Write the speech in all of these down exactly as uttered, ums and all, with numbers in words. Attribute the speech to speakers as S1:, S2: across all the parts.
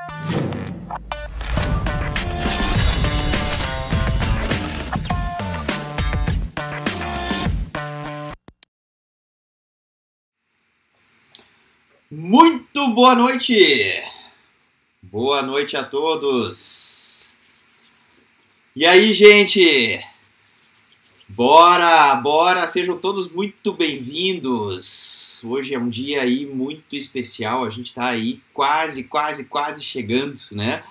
S1: Muito boa noite! Boa noite a todos! E aí, gente? Bora, bora! Sejam todos muito bem-vindos! Hoje é um dia aí muito especial, a gente tá aí quase, quase, quase chegando, né?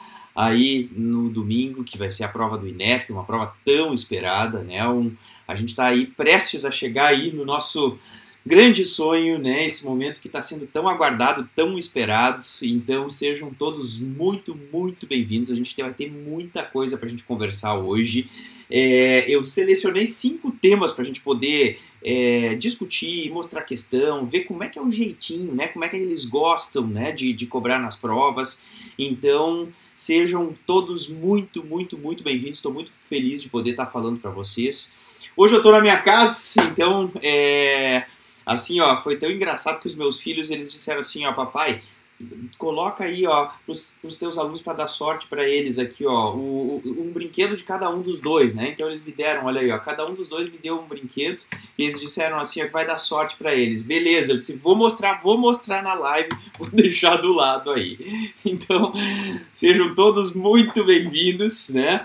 S1: Aí no domingo, que vai ser a prova do INEP, uma prova tão esperada, né? Um, a gente tá aí prestes a chegar aí no nosso grande sonho, né? Esse momento que está sendo tão aguardado, tão esperado. Então sejam todos muito, muito bem-vindos. A gente vai ter muita coisa para a gente conversar hoje. É, eu selecionei cinco temas para a gente poder é, discutir, mostrar questão, ver como é que é o jeitinho, né? Como é que eles gostam, né? de, de cobrar nas provas. Então sejam todos muito, muito, muito bem-vindos. Estou muito feliz de poder estar falando para vocês. Hoje eu estou na minha casa, então é... Assim, ó, foi tão engraçado que os meus filhos, eles disseram assim, ó, papai, coloca aí, ó, os, os teus alunos para dar sorte para eles aqui, ó, o, o, um brinquedo de cada um dos dois, né? Então eles me deram, olha aí, ó, cada um dos dois me deu um brinquedo e eles disseram assim, ó, que vai dar sorte para eles. Beleza, eu disse, vou mostrar, vou mostrar na live, vou deixar do lado aí. Então, sejam todos muito bem-vindos, né?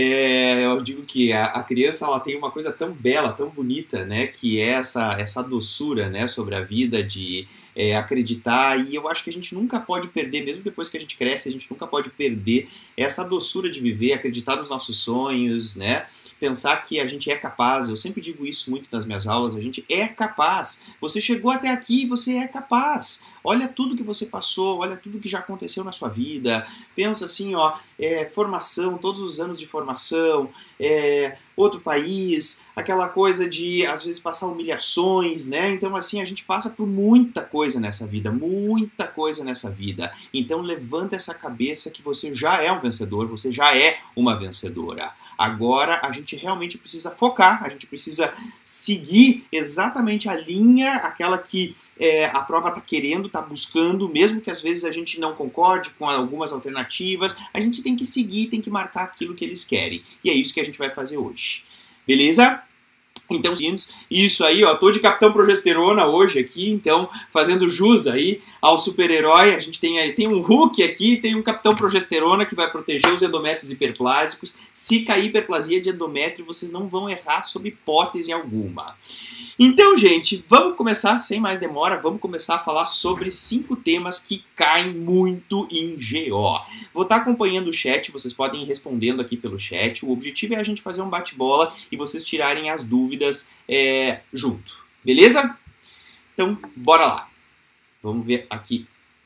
S1: É, eu digo que a, a criança ela tem uma coisa tão bela, tão bonita, né, que é essa, essa doçura, né, sobre a vida, de é, acreditar, e eu acho que a gente nunca pode perder, mesmo depois que a gente cresce, a gente nunca pode perder essa doçura de viver, acreditar nos nossos sonhos, né, pensar que a gente é capaz. Eu sempre digo isso muito nas minhas aulas, a gente é capaz, você chegou até aqui, você é capaz. Olha tudo que você passou, olha tudo que já aconteceu na sua vida. Pensa assim, ó, é, formação, todos os anos de formação, é, outro país, aquela coisa de, às vezes, passar humilhações, né? Então, assim, a gente passa por muita coisa nessa vida, muita coisa nessa vida. Então, levanta essa cabeça que você já é um vencedor, você já é uma vencedora. Agora a gente realmente precisa focar, a gente precisa seguir exatamente a linha, aquela que é, a prova está querendo, está buscando, mesmo que às vezes a gente não concorde com algumas alternativas, a gente tem que seguir, tem que marcar aquilo que eles querem. E é isso que a gente vai fazer hoje. Beleza? Então, isso aí, ó, tô de Capitão Progesterona hoje aqui, então, fazendo jus aí ao super-herói. A gente tem aí, tem um Hulk aqui, tem um Capitão Progesterona que vai proteger os endométrios hiperplásicos. Se cair hiperplasia de endométrio, vocês não vão errar sob hipótese alguma. Então, gente, vamos começar, sem mais demora, vamos começar a falar sobre cinco temas que caem muito em G O. Vou estar acompanhando o chat, vocês podem ir respondendo aqui pelo chat. O objetivo é a gente fazer um bate-bola e vocês tirarem as dúvidas é, junto, beleza? Então, bora lá. Vamos ver aqui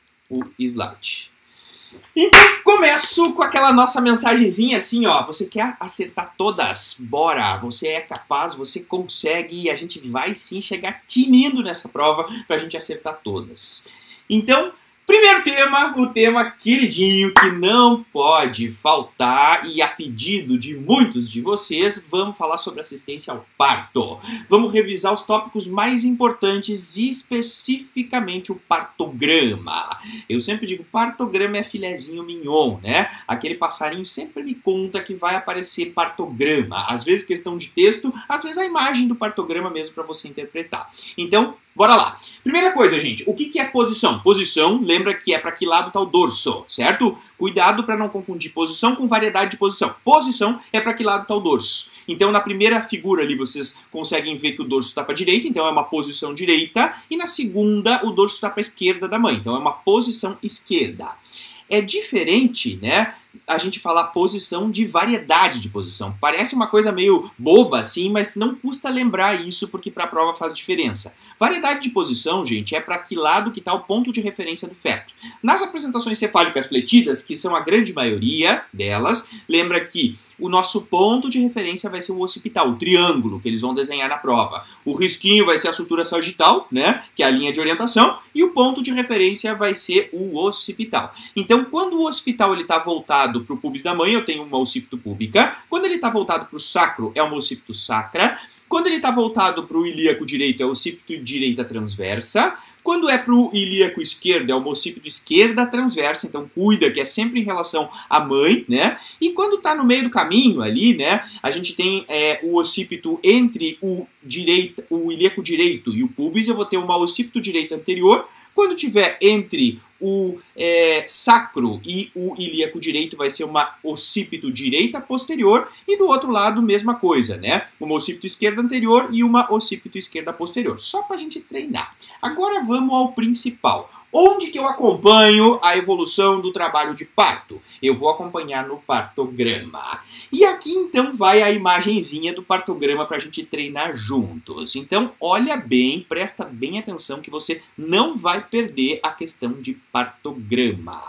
S1: o slide. Então, começo com aquela nossa mensagenzinha assim, ó, você quer acertar todas? Bora, você é capaz, você consegue e a gente vai sim chegar tinindo nessa prova pra gente acertar todas. Então, primeiro tema, o tema queridinho que não pode faltar e a pedido de muitos de vocês, vamos falar sobre assistência ao parto. Vamos revisar os tópicos mais importantes e especificamente o partograma. Eu sempre digo, partograma é filezinho mignon, né? Aquele passarinho sempre me conta que vai aparecer partograma. Às vezes questão de texto, às vezes a imagem do partograma mesmo para você interpretar. Então, bora lá. Primeira coisa, gente, o que que é posição? Posição, lembra que é para que lado está o dorso, certo? Cuidado para não confundir posição com variedade de posição. Posição é para que lado está o dorso. Então, na primeira figura ali, vocês conseguem ver que o dorso está para a direita, então é uma posição direita. E na segunda, o dorso está para a esquerda da mãe, então é uma posição esquerda. É diferente, né, a gente falar posição de variedade de posição. Parece uma coisa meio boba assim, mas não custa lembrar isso porque para a prova faz diferença. Variedade de posição, gente, é para que lado que está o ponto de referência do feto. Nas apresentações cefálicas fletidas, que são a grande maioria delas, lembra que o nosso ponto de referência vai ser o occipital, o triângulo que eles vão desenhar na prova. O risquinho vai ser a sutura sagital, né, que é a linha de orientação, e o ponto de referência vai ser o occipital. Então, quando o occipital está voltado para o pubis da mãe, eu tenho uma occipito púbica. Quando ele está voltado para o sacro, é uma occipito sacra. Quando ele está voltado para o ilíaco direito, é o occipito direita transversa. Quando é para o ilíaco esquerdo, é o occipito esquerda transversa, então cuida que é sempre em relação à mãe, né? E quando está no meio do caminho ali, né, a gente tem é, o occipito entre o, direita, o ilíaco direito e o pubis, eu vou ter uma occipito direito anterior. Quando tiver entre o é, sacro e o ilíaco direito, vai ser uma occipito direita posterior, e do outro lado, mesma coisa, né? Uma occipito esquerda anterior e uma occipito esquerda posterior. Só para a gente treinar. Agora vamos ao principal. Onde que eu acompanho a evolução do trabalho de parto? Eu vou acompanhar no partograma. E aqui então vai a imagenzinha do partograma para a gente treinar juntos. Então olha bem, presta bem atenção que você não vai perder a questão de partograma.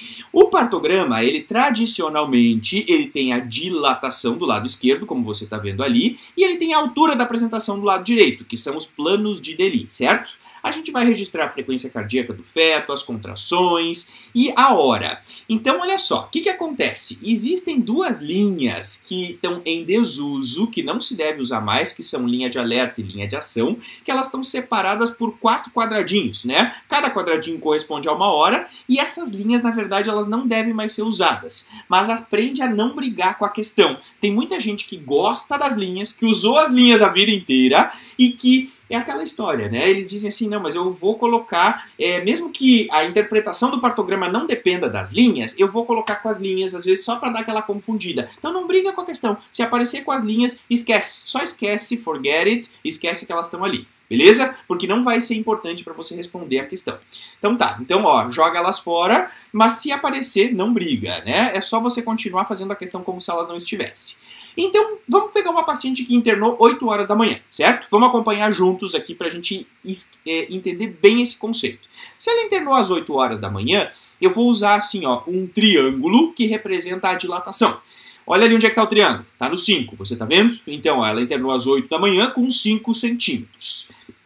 S1: O partograma, ele tradicionalmente, ele tem a dilatação do lado esquerdo, como você está vendo ali, e ele tem a altura da apresentação do lado direito, que são os planos de Deli, certo? A gente vai registrar a frequência cardíaca do feto, as contrações e a hora. Então, olha só, o que, que acontece? Existem duas linhas que estão em desuso, que não se deve usar mais, que são linha de alerta e linha de ação, que elas estão separadas por quatro quadradinhos, né? Cada quadradinho corresponde a uma hora, e essas linhas, na verdade, elas não devem mais ser usadas. Mas aprende a não brigar com a questão. Tem muita gente que gosta das linhas, que usou as linhas a vida inteira, e que é aquela história, né? Eles dizem assim, não, mas eu vou colocar, é, mesmo que a interpretação do partograma não dependa das linhas, eu vou colocar com as linhas, às vezes, só para dar aquela confundida. Então não briga com a questão. Se aparecer com as linhas, esquece. Só esquece, forget it, esquece que elas estão ali. Beleza? Porque não vai ser importante para você responder a questão. Então tá, então ó, joga elas fora, mas se aparecer, não briga, né? É só você continuar fazendo a questão como se elas não estivessem. Então, vamos pegar uma paciente que internou oito horas da manhã, certo? Vamos acompanhar juntos aqui para a gente é, entender bem esse conceito. Se ela internou às oito horas da manhã, eu vou usar assim, ó, um triângulo que representa a dilatação. Olha ali onde é que está o triângulo. Está no cinco, você está vendo? Então, ó, ela internou às oito da manhã com cinco centímetros.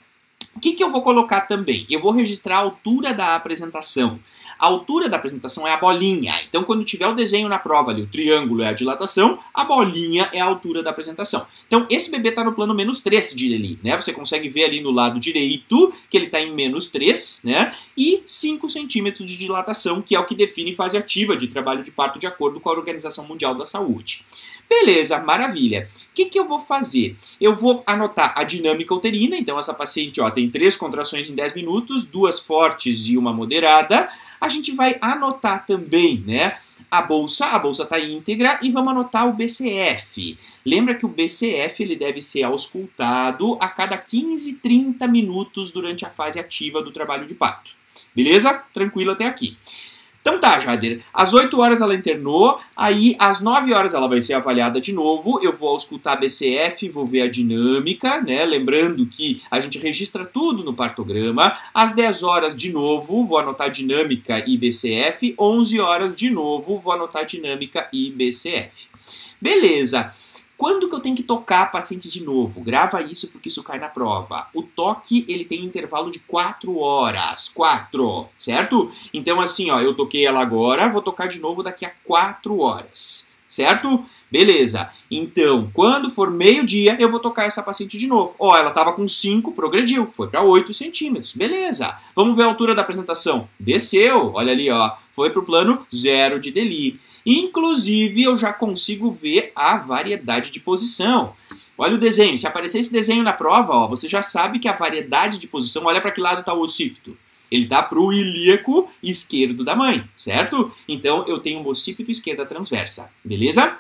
S1: O que, que eu vou colocar também? Eu vou registrar a altura da apresentação. A altura da apresentação é a bolinha. Então, quando tiver o desenho na prova ali, o triângulo é a dilatação, a bolinha é a altura da apresentação. Então, esse bebê está no plano menos três de Deli, né? Você consegue ver ali no lado direito que ele está em menos três, né? E cinco centímetros de dilatação, que é o que define fase ativa de trabalho de parto de acordo com a Organização Mundial da Saúde. Beleza, maravilha. O que, que eu vou fazer? Eu vou anotar a dinâmica uterina. Então, essa paciente ó, tem três contrações em dez minutos, duas fortes e uma moderada. A gente vai anotar também, né, a bolsa, a bolsa está íntegra, e vamos anotar o B C F. Lembra que o B C F ele deve ser auscultado a cada quinze, trinta minutos durante a fase ativa do trabalho de parto. Beleza? Tranquilo até aqui. Então tá, Jader, às oito horas ela internou, aí às nove horas ela vai ser avaliada de novo, eu vou auscultar B C F, vou ver a dinâmica, né, lembrando que a gente registra tudo no partograma, às dez horas de novo, vou anotar dinâmica e B C F, onze horas de novo, vou anotar dinâmica e B C F. Beleza. Quando que eu tenho que tocar a paciente de novo? Grava isso porque isso cai na prova. O toque, ele tem intervalo de quatro horas. quatro, certo? Então assim, ó, eu toquei ela agora, vou tocar de novo daqui a quatro horas, certo? Beleza. Então, quando for meio-dia, eu vou tocar essa paciente de novo. Ó, ela estava com cinco, progrediu, foi para oito centímetros. Beleza. Vamos ver a altura da apresentação. Desceu, olha ali, ó. Foi para o plano zero de Deli. Inclusive, eu já consigo ver a variedade de posição. Olha o desenho. Se aparecer esse desenho na prova, ó, você já sabe que a variedade de posição, olha para que lado está o occipito. Ele está para o ilíaco esquerdo da mãe, certo? Então, eu tenho um occipito esquerda transversa, beleza?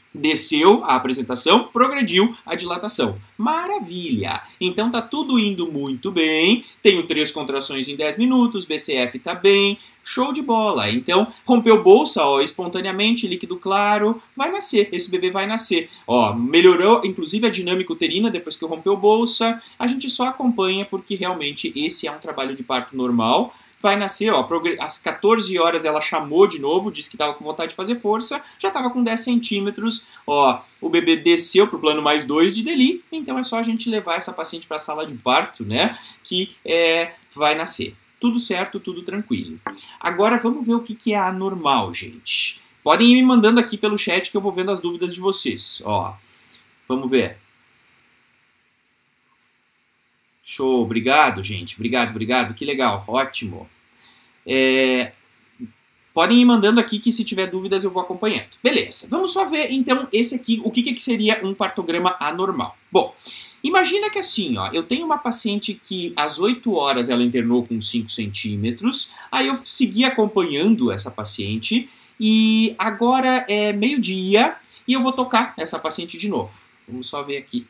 S1: Desceu a apresentação, progrediu a dilatação. Maravilha! Então tá tudo indo muito bem. Tenho três contrações em dez minutos, B C F tá bem. Show de bola! Então, rompeu bolsa, ó, espontaneamente, líquido claro, vai nascer, esse bebê vai nascer. Ó, melhorou, inclusive, a dinâmica uterina depois que rompeu bolsa. A gente só acompanha porque realmente esse é um trabalho de parto normal. Vai nascer, ó, às quatorze horas ela chamou de novo, disse que estava com vontade de fazer força, já estava com dez centímetros, ó, o bebê desceu para o plano mais dois de Deli, então é só a gente levar essa paciente para a sala de parto, né, que é, vai nascer. Tudo certo, tudo tranquilo. Agora vamos ver o que, que é anormal, gente. Podem ir me mandando aqui pelo chat que eu vou vendo as dúvidas de vocês, ó. Vamos ver. Show, obrigado, gente. Obrigado, obrigado. Que legal, ótimo. É... Podem ir mandando aqui que se tiver dúvidas eu vou acompanhando. Beleza, vamos só ver então esse aqui, o que, que seria um partograma anormal. Bom, imagina que assim, ó, eu tenho uma paciente que às oito horas ela internou com cinco centímetros, aí eu segui acompanhando essa paciente e agora é meio-dia e eu vou tocar essa paciente de novo. Vamos só ver aqui.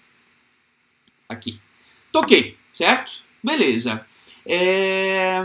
S1: Aqui. Toquei, certo? Beleza. É...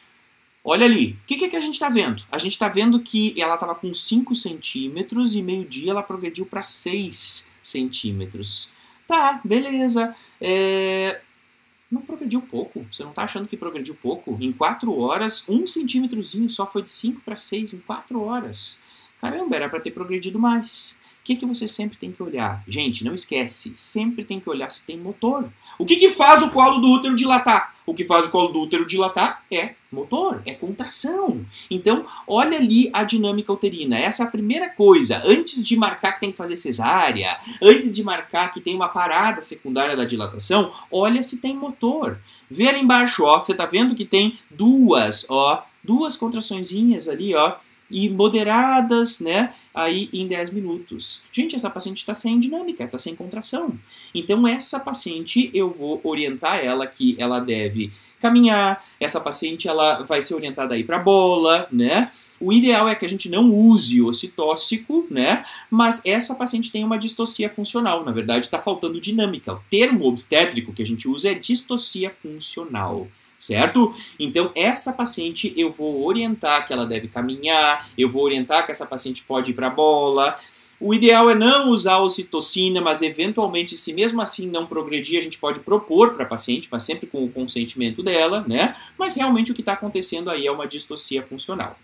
S1: Olha ali, o que, que, que a gente está vendo? A gente está vendo que ela estava com cinco centímetros e meio-dia ela progrediu para seis centímetros. Tá, beleza. É... Não progrediu pouco. Você não está achando que progrediu pouco? Em quatro horas, um centímetrozinho só foi de cinco para seis em quatro horas. Caramba, era para ter progredido mais. O que, que você sempre tem que olhar? Gente, não esquece, sempre tem que olhar se tem motor. O que, que faz o colo do útero dilatar? O que faz o colo do útero dilatar é motor, é contração. Então, olha ali a dinâmica uterina. Essa é a primeira coisa. Antes de marcar que tem que fazer cesárea, antes de marcar que tem uma parada secundária da dilatação, olha se tem motor. Vê ali embaixo, ó, você tá vendo que tem duas, ó, duas contraçõezinhas ali, ó, e moderadas, né, aí em dez minutos. Gente, essa paciente está sem dinâmica, está sem contração. Então, essa paciente, eu vou orientar ela que ela deve caminhar, essa paciente ela vai ser orientada aí para bola, né? O ideal é que a gente não use o citóxico, né? Mas essa paciente tem uma distocia funcional, na verdade está faltando dinâmica. O termo obstétrico que a gente usa é distocia funcional. Certo? Então, essa paciente eu vou orientar que ela deve caminhar, eu vou orientar que essa paciente pode ir para a bola. O ideal é não usar ocitocina, mas eventualmente, se mesmo assim não progredir, a gente pode propor para a paciente, mas sempre com o consentimento dela, né? Mas realmente o que está acontecendo aí é uma distocia funcional.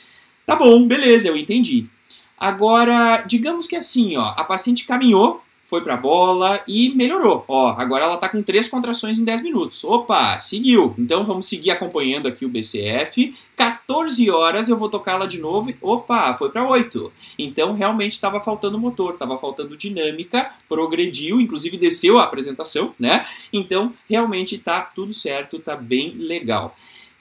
S1: Tá bom, beleza, eu entendi. Agora, digamos que assim, ó, a paciente caminhou, foi para a bola e melhorou. Ó, agora ela está com três contrações em dez minutos. Opa, seguiu. Então vamos seguir acompanhando aqui o B C F. quatorze horas eu vou tocá-la de novo e opa, foi para oito. Então realmente estava faltando motor, estava faltando dinâmica, progrediu, inclusive desceu a apresentação, né? Então realmente está tudo certo, está bem legal.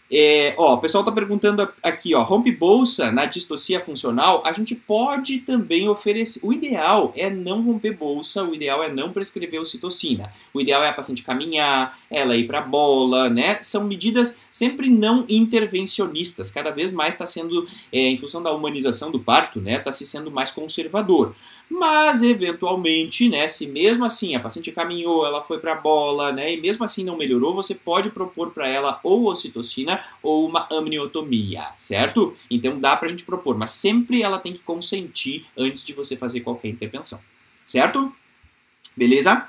S1: É, ó, o pessoal está perguntando aqui, ó, rompe bolsa na distocia funcional, a gente pode também oferecer, o ideal é não romper bolsa, o ideal é não prescrever ocitocina, o ideal é a paciente caminhar, ela ir para a bola, né, são medidas sempre não intervencionistas, cada vez mais está sendo, é, em função da humanização do parto, né, está se sendo mais conservador. Mas, eventualmente, né, se mesmo assim a paciente caminhou, ela foi para a bola, né, e mesmo assim não melhorou, você pode propor para ela ou ocitocina ou uma amniotomia, certo? Então dá para a gente propor, mas sempre ela tem que consentir antes de você fazer qualquer intervenção, certo? Beleza?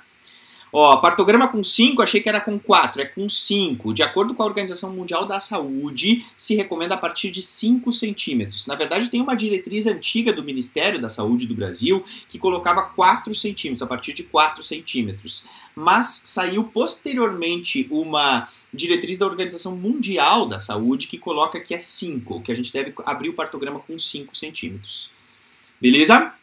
S1: Ó, partograma com cinco, achei que era com quatro, é com cinco. De acordo com a Organização Mundial da Saúde, se recomenda a partir de cinco centímetros. Na verdade, tem uma diretriz antiga do Ministério da Saúde do Brasil que colocava quatro centímetros, a partir de quatro centímetros. Mas saiu posteriormente uma diretriz da Organização Mundial da Saúde que coloca que é cinco, que a gente deve abrir o partograma com cinco centímetros. Beleza?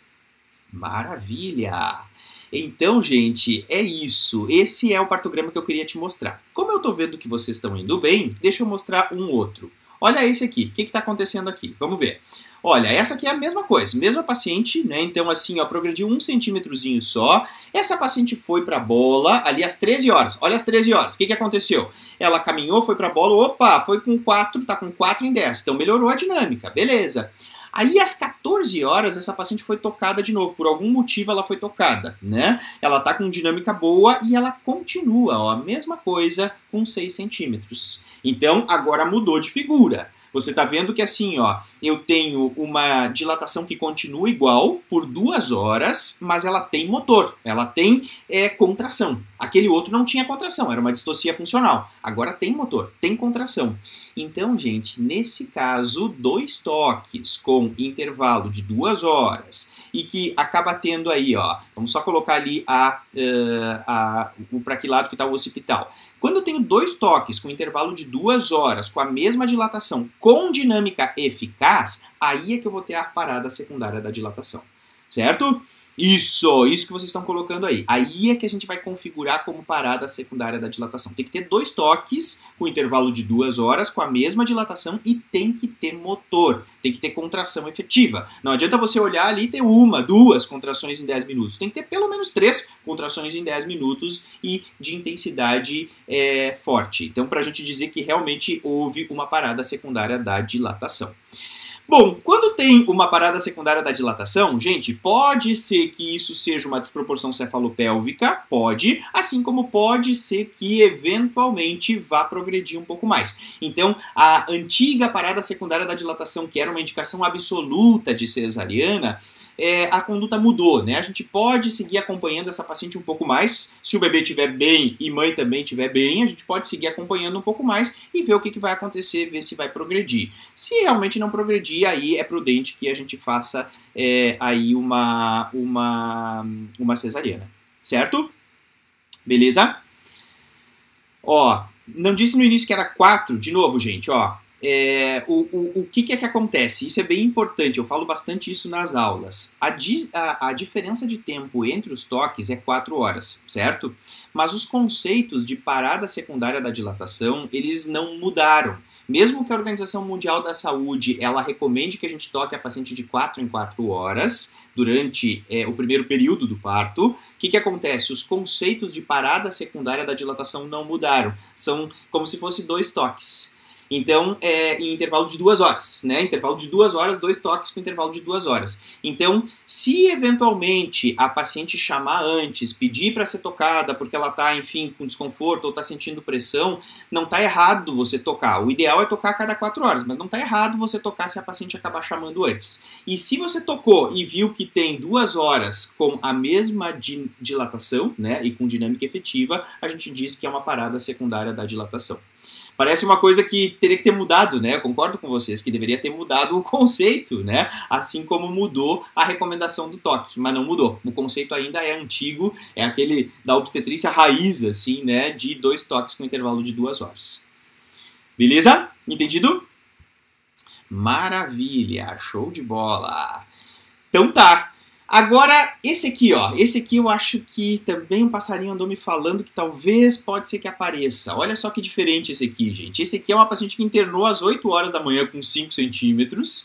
S1: Maravilha! Então, gente, é isso. Esse é o partograma que eu queria te mostrar. Como eu estou vendo que vocês estão indo bem, deixa eu mostrar um outro. Olha esse aqui. O que está acontecendo aqui? Vamos ver. Olha, essa aqui é a mesma coisa. Mesma paciente, né? Então, assim, ó, progrediu um centímetrozinho só. Essa paciente foi para a bola ali às treze horas. Olha às treze horas. O que, que aconteceu? Ela caminhou, foi para a bola. Opa, foi com quatro, tá com quatro em dez. Então, melhorou a dinâmica. Beleza. Aí, às quatorze horas, essa paciente foi tocada de novo. Por algum motivo, ela foi tocada, né? Ela tá com dinâmica boa e ela continua, ó, a mesma coisa com seis centímetros. Então, agora mudou de figura. Você tá vendo que assim, ó, eu tenho uma dilatação que continua igual por duas horas, mas ela tem motor, ela tem é, contração. Aquele outro não tinha contração, era uma distocia funcional. Agora tem motor, tem contração. Então, gente, nesse caso, dois toques com intervalo de duas horas e que acaba tendo aí, ó, vamos só colocar ali a, uh, a, o para que lado que está o occipital. Quando eu tenho dois toques com intervalo de duas horas, com a mesma dilatação, com dinâmica eficaz, aí é que eu vou ter a parada secundária da dilatação, certo? Isso, isso que vocês estão colocando aí. Aí é que a gente vai configurar como parada secundária da dilatação. Tem que ter dois toques com intervalo de duas horas com a mesma dilatação e tem que ter motor, tem que ter contração efetiva. Não adianta você olhar ali e ter uma, duas contrações em dez minutos. Tem que ter pelo menos três contrações em dez minutos e de intensidade é, forte. Então, para a gente dizer que realmente houve uma parada secundária da dilatação. Bom, quando tem uma parada secundária da dilatação, gente, pode ser que isso seja uma desproporção cefalopélvica, pode, assim como pode ser que eventualmente vá progredir um pouco mais. Então, a antiga parada secundária da dilatação, que era uma indicação absoluta de cesariana, É, a conduta mudou, né? A gente pode seguir acompanhando essa paciente um pouco mais. Se o bebê estiver bem e mãe também estiver bem, a gente pode seguir acompanhando um pouco mais e ver o que, que vai acontecer, ver se vai progredir. Se realmente não progredir, aí é prudente que a gente faça é, aí uma, uma, uma cesariana, certo? Beleza? Ó, não disse no início que era quatro, de novo, gente, ó. É, o, o, o que, que é que acontece? Isso é bem importante, eu falo bastante isso nas aulas. A, di, a, a diferença de tempo entre os toques é quatro horas, certo? Mas os conceitos de parada secundária da dilatação, eles não mudaram. Mesmo que a Organização Mundial da Saúde ela recomende que a gente toque a paciente de quatro em quatro horas durante é, o primeiro período do parto, o que, que acontece? Os conceitos de parada secundária da dilatação não mudaram. São como se fossem dois toques. Então, é em intervalo de duas horas, né? Intervalo de duas horas, dois toques com intervalo de duas horas. Então, se eventualmente a paciente chamar antes, pedir para ser tocada porque ela está, enfim, com desconforto ou está sentindo pressão, não está errado você tocar. O ideal é tocar a cada quatro horas, mas não está errado você tocar se a paciente acabar chamando antes. E se você tocou e viu que tem duas horas com a mesma dilatação, né, e com dinâmica efetiva, a gente diz que é uma parada secundária da dilatação. Parece uma coisa que teria que ter mudado, né? Eu concordo com vocês que deveria ter mudado o conceito, né? Assim como mudou a recomendação do toque, mas não mudou. O conceito ainda é antigo, é aquele da obstetrícia raiz, assim, né? De dois toques com intervalo de duas horas. Beleza? Entendido? Maravilha! Show de bola! Então tá. Agora, esse aqui, ó, esse aqui eu acho que também um passarinho andou me falando que talvez pode ser que apareça. Olha só que diferente esse aqui, gente. Esse aqui é uma paciente que internou às oito horas da manhã com cinco centímetros.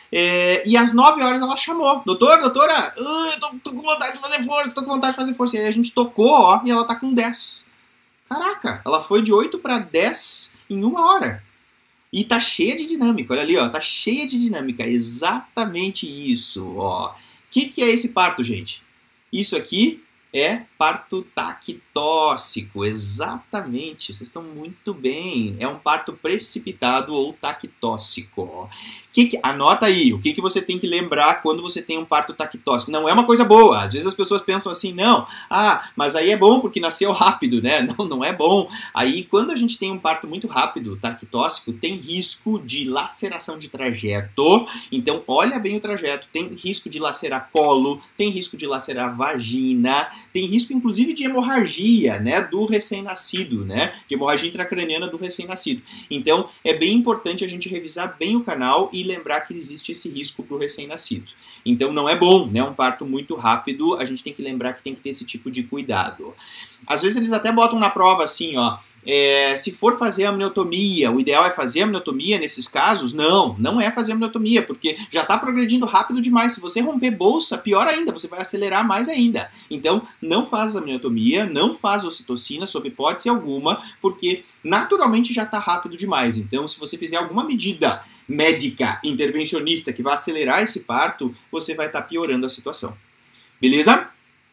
S1: É, e às nove horas ela chamou. Doutor, doutora, uh, eu tô, tô com vontade de fazer força, tô com vontade de fazer força. E aí a gente tocou, ó, e ela tá com dez. Caraca, ela foi de oito para dez em uma hora. E tá cheia de dinâmica, olha ali, ó, tá cheia de dinâmica. Exatamente isso, ó. O que, que é esse parto, gente? Isso aqui é parto taquitóxico, exatamente, vocês estão muito bem. É um parto precipitado ou taquitóxico. Que que, anota aí, o que, que você tem que lembrar quando você tem um parto taquitóxico. Não é uma coisa boa, às vezes as pessoas pensam assim, não, ah, mas aí é bom porque nasceu rápido, né? Não, não é bom. Aí quando a gente tem um parto muito rápido, taquitóxico, tem risco de laceração de trajeto. Então olha bem o trajeto, tem risco de lacerar colo, tem risco de lacerar vagina, tem risco inclusive de hemorragia, né, do recém-nascido, né, de hemorragia intracraniana do recém-nascido. Então é bem importante a gente revisar bem o canal e lembrar que existe esse risco para o recém-nascido. Então não é bom, né, um parto muito rápido, a gente tem que lembrar que tem que ter esse tipo de cuidado. Às vezes eles até botam na prova assim, ó, é, se for fazer amniotomia, o ideal é fazer amniotomia nesses casos? Não, não é fazer amniotomia, porque já está progredindo rápido demais. Se você romper bolsa, pior ainda, você vai acelerar mais ainda. Então, não faz amniotomia, não faz ocitocina, sob hipótese alguma, porque naturalmente já está rápido demais. Então, se você fizer alguma medida médica, intervencionista, que vai acelerar esse parto, você vai estar tá piorando a situação. Beleza?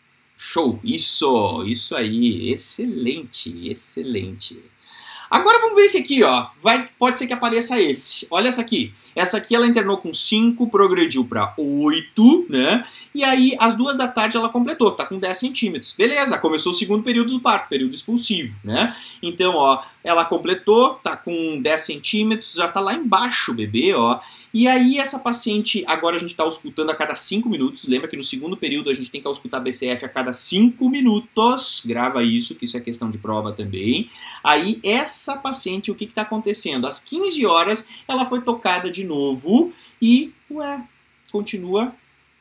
S1: Show! Isso! Isso aí! Excelente! Excelente! Agora vamos ver esse aqui, ó. Vai, pode ser que apareça esse. Olha essa aqui. Essa aqui ela internou com cinco, progrediu para oito, né? E aí, às duas da tarde, ela completou, tá com dez centímetros. Beleza, começou o segundo período do parto, período expulsivo, né? Então, ó, ela completou, tá com dez centímetros, já tá lá embaixo o bebê, ó. E aí, essa paciente, agora a gente tá auscultando a cada cinco minutos. Lembra que no segundo período a gente tem que auscultar B C F a cada cinco minutos. Grava isso, que isso é questão de prova também. Aí, essa paciente, o que que tá acontecendo? Às quinze horas, ela foi tocada de novo e, ué, continua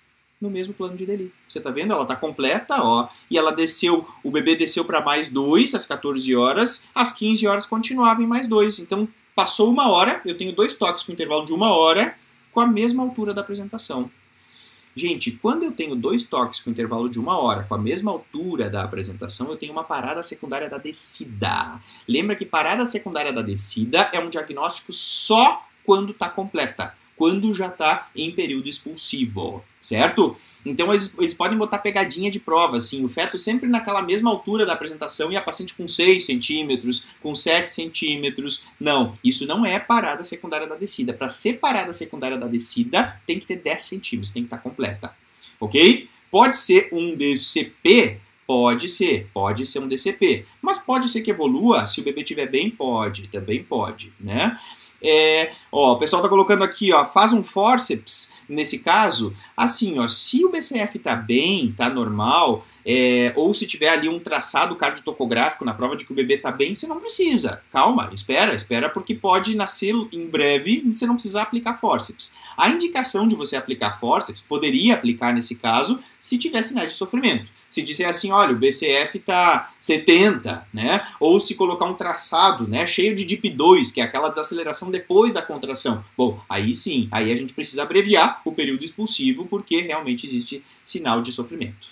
S1: no mesmo plano de Deli. Você tá vendo? Ela tá completa, ó, e ela desceu, o bebê desceu para mais dois às quatorze horas, às quinze horas continuava em mais dois. Então, passou uma hora, eu tenho dois toques com intervalo de uma hora, com a mesma altura da apresentação. Gente, quando eu tenho dois toques com intervalo de uma hora, com a mesma altura da apresentação, eu tenho uma parada secundária da descida. Lembra que parada secundária da descida é um diagnóstico só quando está completa, quando já está em período expulsivo, certo? Então eles, eles podem botar pegadinha de prova, assim, o feto sempre naquela mesma altura da apresentação e a paciente com seis centímetros, com sete centímetros. Não, isso não é parada secundária da descida. Para ser parada secundária da descida, tem que ter dez centímetros, tem que estar completa, ok? Pode ser um D C P? Pode ser, pode ser um D C P, mas pode ser que evolua, se o bebê estiver bem, pode, também pode, né? É, ó, o pessoal tá colocando aqui, ó, faz um forceps, nesse caso, assim, ó, se o B C F tá bem, tá normal, é, ou se tiver ali um traçado cardiotocográfico na prova de que o bebê tá bem, você não precisa, calma, espera, espera, porque pode nascer em breve e você não precisar aplicar forceps. A indicação de você aplicar forceps, poderia aplicar nesse caso, se tiver sinais de sofrimento. Se disser assim, olha, o B C F tá setenta, né? Ou se colocar um traçado, né, cheio de D I P dois, que é aquela desaceleração depois da contração. Bom, aí sim, aí a gente precisa abreviar o período expulsivo, porque realmente existe sinal de sofrimento.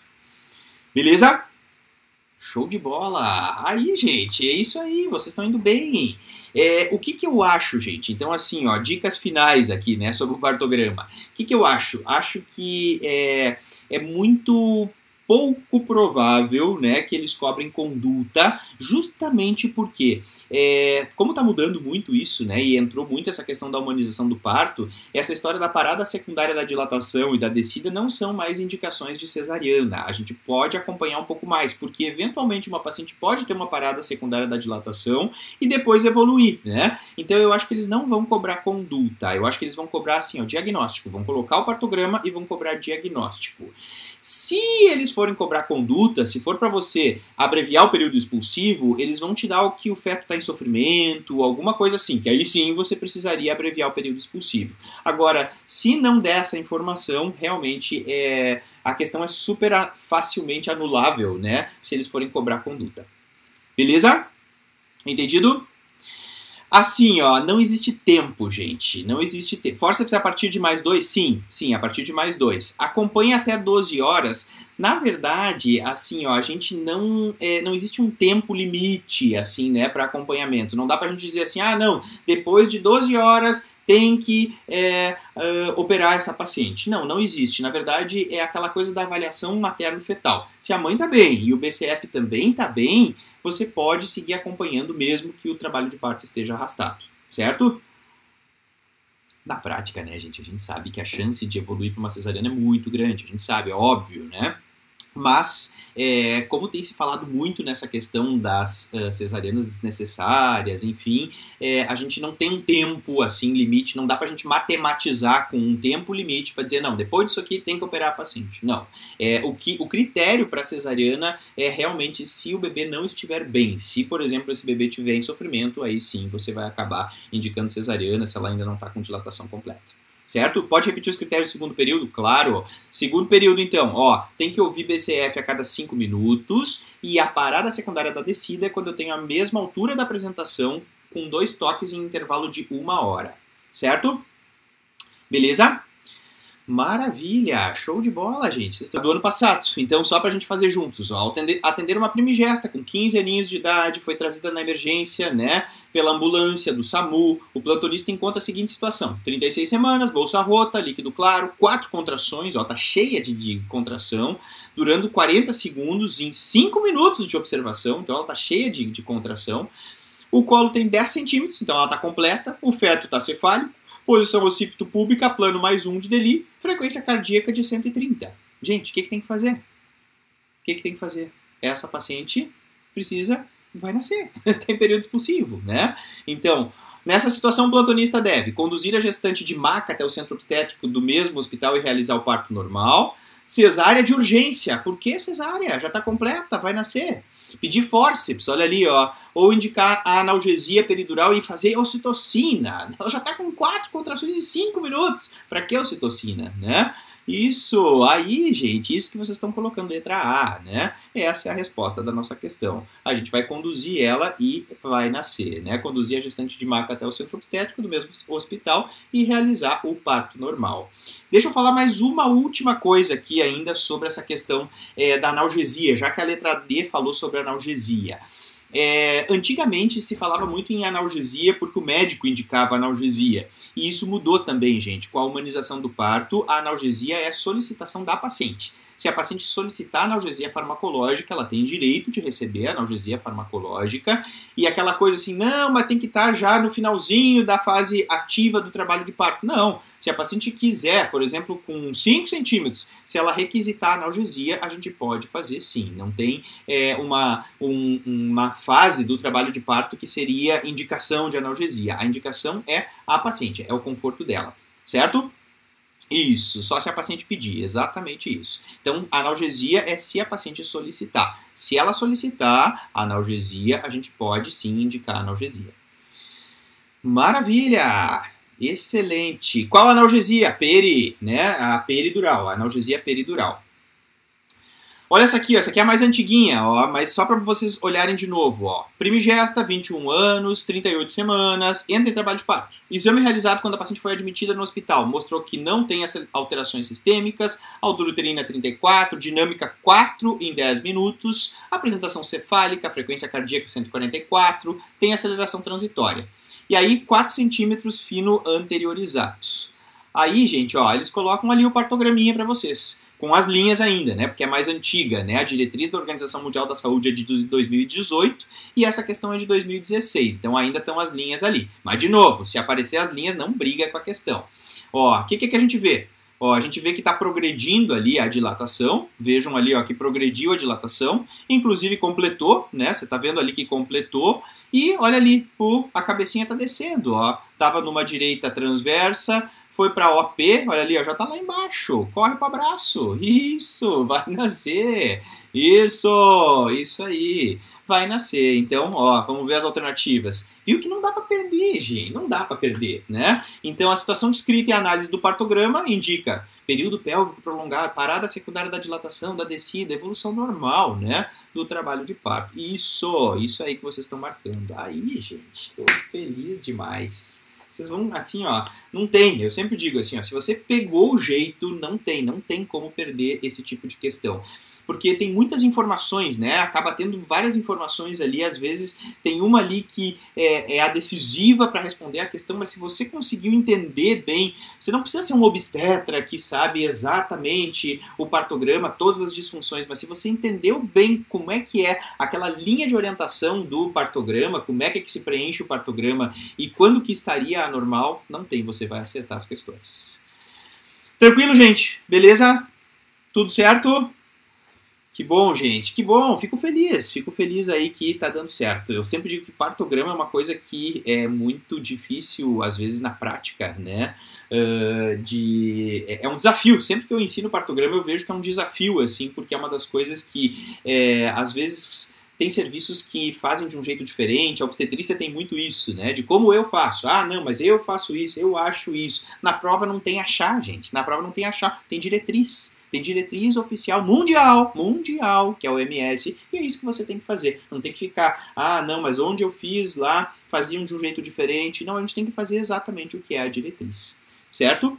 S1: Beleza? Show de bola! Aí, gente, é isso aí, vocês estão indo bem. É, o que que eu acho, gente? Então, assim, ó, dicas finais aqui, né, sobre o partograma. O que que eu acho? Acho que é, é muito pouco provável, né, que eles cobrem conduta, justamente porque, é, como está mudando muito isso, né, e entrou muito essa questão da humanização do parto, essa história da parada secundária da dilatação e da descida não são mais indicações de cesariana. A gente pode acompanhar um pouco mais, porque eventualmente uma paciente pode ter uma parada secundária da dilatação e depois evoluir, né? Então eu acho que eles não vão cobrar conduta, eu acho que eles vão cobrar assim, ó, diagnóstico, vão colocar o partograma e vão cobrar diagnóstico. Se eles forem cobrar conduta, se for para você abreviar o período expulsivo, eles vão te dar o que o feto está em sofrimento, alguma coisa assim, que aí sim você precisaria abreviar o período expulsivo. Agora, se não der essa informação, realmente é, a questão é super facilmente anulável, né, se eles forem cobrar conduta. Beleza? Entendido? Assim, ó, não existe tempo, gente, não existe tempo. Forceps a partir de mais dois? Sim, sim, a partir de mais dois. Acompanhe até doze horas. Na verdade, assim, ó, a gente não, é, não existe um tempo limite, assim, né, para acompanhamento. Não dá pra gente dizer assim, ah, não, depois de doze horas tem que é, uh, operar essa paciente. Não, não existe. Na verdade, é aquela coisa da avaliação materno-fetal. Se a mãe tá bem e o B C F também tá bem, você pode seguir acompanhando mesmo que o trabalho de parto esteja arrastado, certo? Na prática, né, gente, a gente sabe que a chance de evoluir para uma cesariana é muito grande, a gente sabe, é óbvio, né? Mas, é, como tem se falado muito nessa questão das uh, cesarianas desnecessárias, enfim, é, a gente não tem um tempo, assim, limite, não dá pra gente matematizar com um tempo limite para dizer, não, depois disso aqui tem que operar a paciente. Não. É, o, que, o critério para cesariana é realmente se o bebê não estiver bem. Se, por exemplo, esse bebê estiver em sofrimento, aí sim você vai acabar indicando cesariana se ela ainda não está com dilatação completa. Certo? Pode repetir os critérios do segundo período? Claro. Segundo período, então, ó, tem que ouvir B C F a cada cinco minutos e a parada secundária da descida é quando eu tenho a mesma altura da apresentação com dois toques em intervalo de uma hora. Certo? Beleza? Maravilha! Show de bola, gente! Vocês estão do ano passado, então só pra gente fazer juntos. Ó, atender, atender uma primigesta com quinze aninhos de idade, foi trazida na emergência, né, pela ambulância do SAMU. O plantonista encontra a seguinte situação: trinta e seis semanas, bolsa rota, líquido claro, quatro contrações, ó, tá cheia de, de contração, durando quarenta segundos em cinco minutos de observação, então ela tá cheia de, de contração. O colo tem dez centímetros, então ela tá completa, o feto tá cefálico, posição occipito pública, plano mais um de Deli, frequência cardíaca de cento e trinta. Gente, o que, que tem que fazer? O que, que tem que fazer? Essa paciente precisa, vai nascer, tem período expulsivo, né? Então, nessa situação, o plantonista deve conduzir a gestante de maca até o centro obstétrico do mesmo hospital e realizar o parto normal. Cesárea de urgência. Por que cesárea? Já está completa, vai nascer. Pedir fórceps, olha ali, ó, ou indicar a analgesia peridural e fazer ocitocina. Ela já está com quatro contrações em cinco minutos. Para que ocitocina, né? Isso, aí, gente, isso que vocês estão colocando letra A, né? Essa é a resposta da nossa questão. A gente vai conduzir ela e vai nascer, né? Conduzir a gestante de maca até o centro obstétrico do mesmo hospital e realizar o parto normal. Deixa eu falar mais uma última coisa aqui ainda sobre essa questão é, da analgesia, já que a letra D falou sobre analgesia. É, antigamente se falava muito em analgesia porque o médico indicava analgesia. E isso mudou também, gente. Com a humanização do parto, a analgesia é solicitação da paciente. Se a paciente solicitar analgesia farmacológica, ela tem direito de receber analgesia farmacológica. E aquela coisa assim, não, mas tem que estar já no finalzinho da fase ativa do trabalho de parto. Não. Se a paciente quiser, por exemplo, com cinco centímetros, se ela requisitar analgesia, a gente pode fazer sim. Não tem é, uma, um, uma fase do trabalho de parto que seria indicação de analgesia. A indicação é a paciente, é o conforto dela, certo? Isso, só se a paciente pedir, exatamente isso. Então, a analgesia é se a paciente solicitar. Se ela solicitar a analgesia, a gente pode sim indicar a analgesia. Maravilha! Excelente. Qual analgesia? Peri, né? A peridural, a analgesia peridural. Olha essa aqui, ó. Essa aqui é a mais antiguinha, ó, mas só para vocês olharem de novo, ó. Primigesta, vinte e um anos, trinta e oito semanas, entra em trabalho de parto. Exame realizado quando a paciente foi admitida no hospital, mostrou que não tem essas alterações sistêmicas, altura uterina trinta e quatro, dinâmica quatro em dez minutos, apresentação cefálica, frequência cardíaca cento e quarenta e quatro, tem aceleração transitória. E aí, quatro centímetros fino anteriorizado. Aí, gente, ó, eles colocam ali o partograminha para vocês, com as linhas ainda, né, porque é mais antiga, né, a diretriz da Organização Mundial da Saúde é de dois mil e dezoito e essa questão é de dois mil e dezesseis, então ainda estão as linhas ali. Mas, de novo, se aparecer as linhas, não briga com a questão. Ó, o que, que, que a gente vê? Ó, a gente vê que está progredindo ali a dilatação, vejam ali, ó, que progrediu a dilatação, inclusive completou, né, você está vendo ali que completou, e olha ali, o, a cabecinha está descendo, ó, estava numa direita transversa, foi para O P, olha ali, ó, já está lá embaixo, corre para o abraço, isso, vai nascer, isso, isso aí, vai nascer. Então, ó, vamos ver as alternativas. Viu que não dá para perder, gente, não dá para perder, né? Então, a situação descrita e a análise do partograma indica período pélvico prolongado, parada secundária da dilatação, da descida, evolução normal, né, do trabalho de parto. Isso, isso aí que vocês estão marcando. Aí, gente, estou feliz demais. Vocês vão, assim, ó, não tem, eu sempre digo assim, ó, se você pegou o jeito, não tem, não tem como perder esse tipo de questão. Porque tem muitas informações, né? Acaba tendo várias informações ali, às vezes tem uma ali que é, é a decisiva para responder a questão, mas se você conseguiu entender bem, você não precisa ser um obstetra que sabe exatamente o partograma, todas as disfunções, mas se você entendeu bem como é que é aquela linha de orientação do partograma, como é que, é que se preenche o partograma e quando que estaria anormal, não tem, você vai acertar as questões. Tranquilo, gente? Beleza? Tudo certo? Que bom, gente, que bom, fico feliz, fico feliz aí que tá dando certo. Eu sempre digo que partograma é uma coisa que é muito difícil, às vezes, na prática, né? Uh, de, é um desafio, sempre que eu ensino partograma eu vejo que é um desafio, assim, porque é uma das coisas que, é, às vezes, tem serviços que fazem de um jeito diferente, a obstetrícia tem muito isso, né? De como eu faço. Ah, não, mas eu faço isso, eu acho isso. Na prova não tem achar, gente, na prova não tem achar, tem diretriz. Tem diretriz oficial mundial, mundial, que é o O M S, e é isso que você tem que fazer. Não tem que ficar, ah, não, mas onde eu fiz lá, faziam de um jeito diferente. Não, a gente tem que fazer exatamente o que é a diretriz, certo?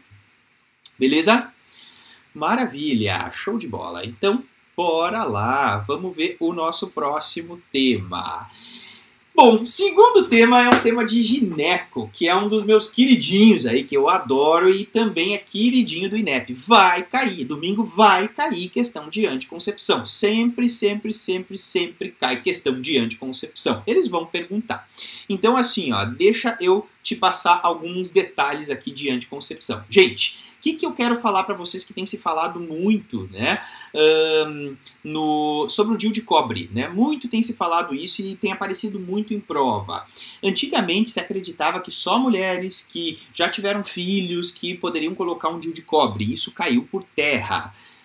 S1: Beleza? Maravilha, show de bola. Então, bora lá, vamos ver o nosso próximo tema. Bom, segundo tema é um tema de gineco, que é um dos meus queridinhos aí, que eu adoro e também é queridinho do I N E P. Vai cair, domingo vai cair questão de anticoncepção. Sempre, sempre, sempre, sempre cai questão de anticoncepção. Eles vão perguntar. Então assim, ó, deixa eu te passar alguns detalhes aqui de anticoncepção. Gente, o que, que eu quero falar para vocês que tem se falado muito, né, um, no, sobre o D I U de cobre, né? Muito tem se falado isso e tem aparecido muito em prova. Antigamente se acreditava que só mulheres que já tiveram filhos que poderiam colocar um D I U de cobre. Isso caiu por terra.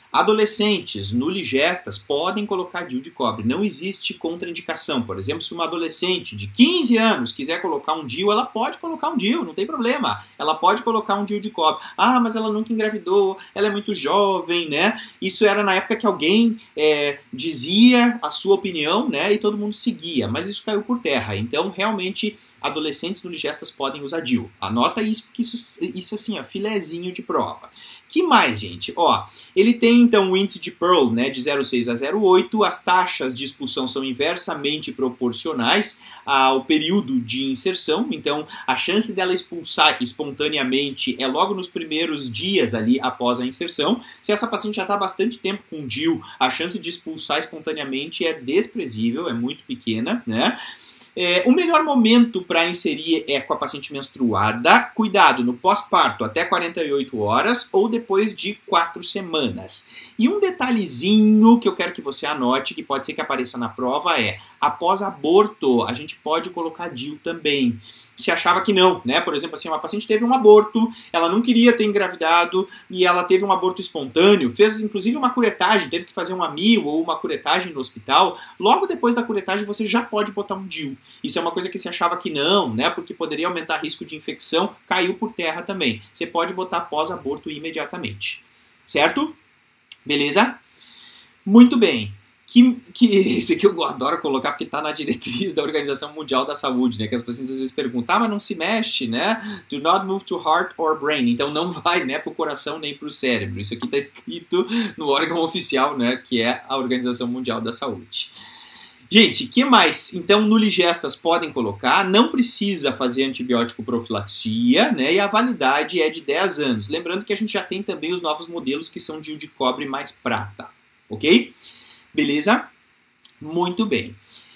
S1: Adolescentes nuligestas podem colocar D I U de cobre, não existe contraindicação. Por exemplo, se uma adolescente de quinze anos quiser colocar um D I U, ela pode colocar um D I U, não tem problema. Ela pode colocar um D I U de cobre. Ah, mas ela nunca engravidou, ela é muito jovem, né? Isso era na época que alguém é, dizia a sua opinião, né? E todo mundo seguia, mas isso caiu por terra. Então, realmente, adolescentes nuligestas podem usar D I U. Anota isso, porque isso, isso assim, ó, filezinho de prova. Que mais, gente? Ó, ele tem então o índice de Pearl, né, de zero vírgula seis a zero vírgula oito, as taxas de expulsão são inversamente proporcionais ao período de inserção, então a chance dela expulsar espontaneamente é logo nos primeiros dias ali após a inserção. Se essa paciente já está há bastante tempo com D I U, a chance de expulsar espontaneamente é desprezível, é muito pequena, né? É, o melhor momento para inserir é com a paciente menstruada, cuidado, no pós-parto até quarenta e oito horas ou depois de quatro semanas. E um detalhezinho que eu quero que você anote, que pode ser que apareça na prova, é após aborto, a gente pode colocar D I U também. Se achava que não, né? Por exemplo, assim, uma paciente teve um aborto, ela não queria ter engravidado e ela teve um aborto espontâneo, fez inclusive uma curetagem, teve que fazer um amigo ou uma curetagem no hospital. Logo depois da curetagem você já pode botar um D I U. Isso é uma coisa que se achava que não, né? Porque poderia aumentar risco de infecção, caiu por terra também. Você pode botar pós-aborto imediatamente. Certo? Beleza? Muito bem. Que, que esse aqui eu adoro colocar porque está na diretriz da Organização Mundial da Saúde, né? Que as pessoas às vezes perguntam, ah, mas não se mexe, né? Do not move to heart or brain. Então não vai, né, para o coração nem para o cérebro. Isso aqui está escrito no órgão oficial, né? Que é a Organização Mundial da Saúde. Gente, que mais? Então, nuligestas podem colocar, não precisa fazer antibiótico profilaxia, né? E a validade é de dez anos. Lembrando que a gente já tem também os novos modelos que são D I U de cobre mais prata, ok? Beleza? Muito bem.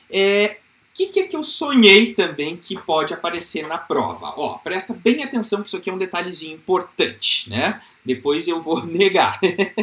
S1: É, o que, que é que eu sonhei também que pode aparecer na prova? Ó, presta bem atenção que isso aqui é um detalhezinho importante, né? Depois eu vou negar.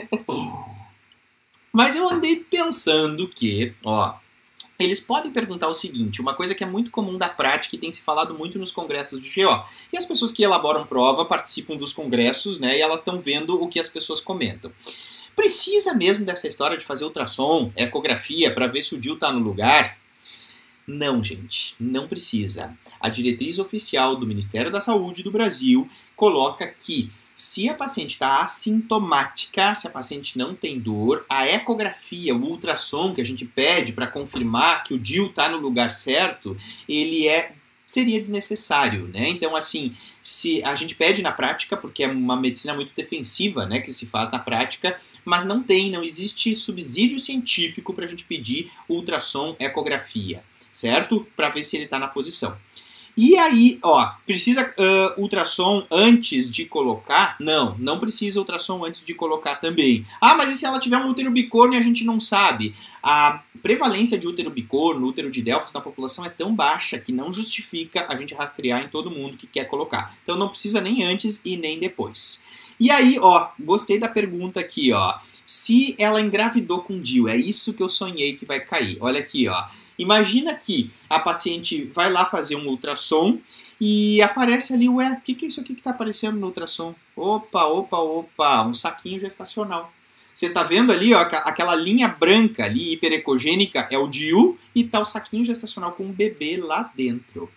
S1: Mas eu andei pensando que, ó, eles podem perguntar o seguinte, uma coisa que é muito comum da prática e tem se falado muito nos congressos de G O. E as pessoas que elaboram prova participam dos congressos, né? E elas estão vendo o que as pessoas comentam. Precisa mesmo dessa história de fazer ultrassom, ecografia, para ver se o D I U está no lugar? Não, gente, não precisa. A diretriz oficial do Ministério da Saúde do Brasil coloca que se a paciente está assintomática, se a paciente não tem dor, a ecografia, o ultrassom que a gente pede para confirmar que o D I U está no lugar certo, ele é seria desnecessário, né? Então, assim, se a gente pede na prática, porque é uma medicina muito defensiva, né, que se faz na prática, mas não tem, não existe subsídio científico para a gente pedir ultrassom, ecografia, certo? Para ver se ele está na posição. E aí, ó, precisa uh, ultrassom antes de colocar? Não, não precisa ultrassom antes de colocar também. Ah, mas e se ela tiver um útero bicorno e a gente não sabe? A prevalência de útero bicorno, útero de Delfos na população é tão baixa que não justifica a gente rastrear em todo mundo que quer colocar. Então não precisa nem antes e nem depois. E aí, ó, gostei da pergunta aqui, ó. Se ela engravidou com D I U, é isso que eu sonhei que vai cair. Olha aqui, ó. Imagina que a paciente vai lá fazer um ultrassom e aparece ali, ué, o que, que é isso aqui que está aparecendo no ultrassom? Opa, opa, opa, um saquinho gestacional. Você está vendo ali, ó, aquela linha branca ali, hiperecogênica, é o D I U e tá o saquinho gestacional com um bebê lá dentro.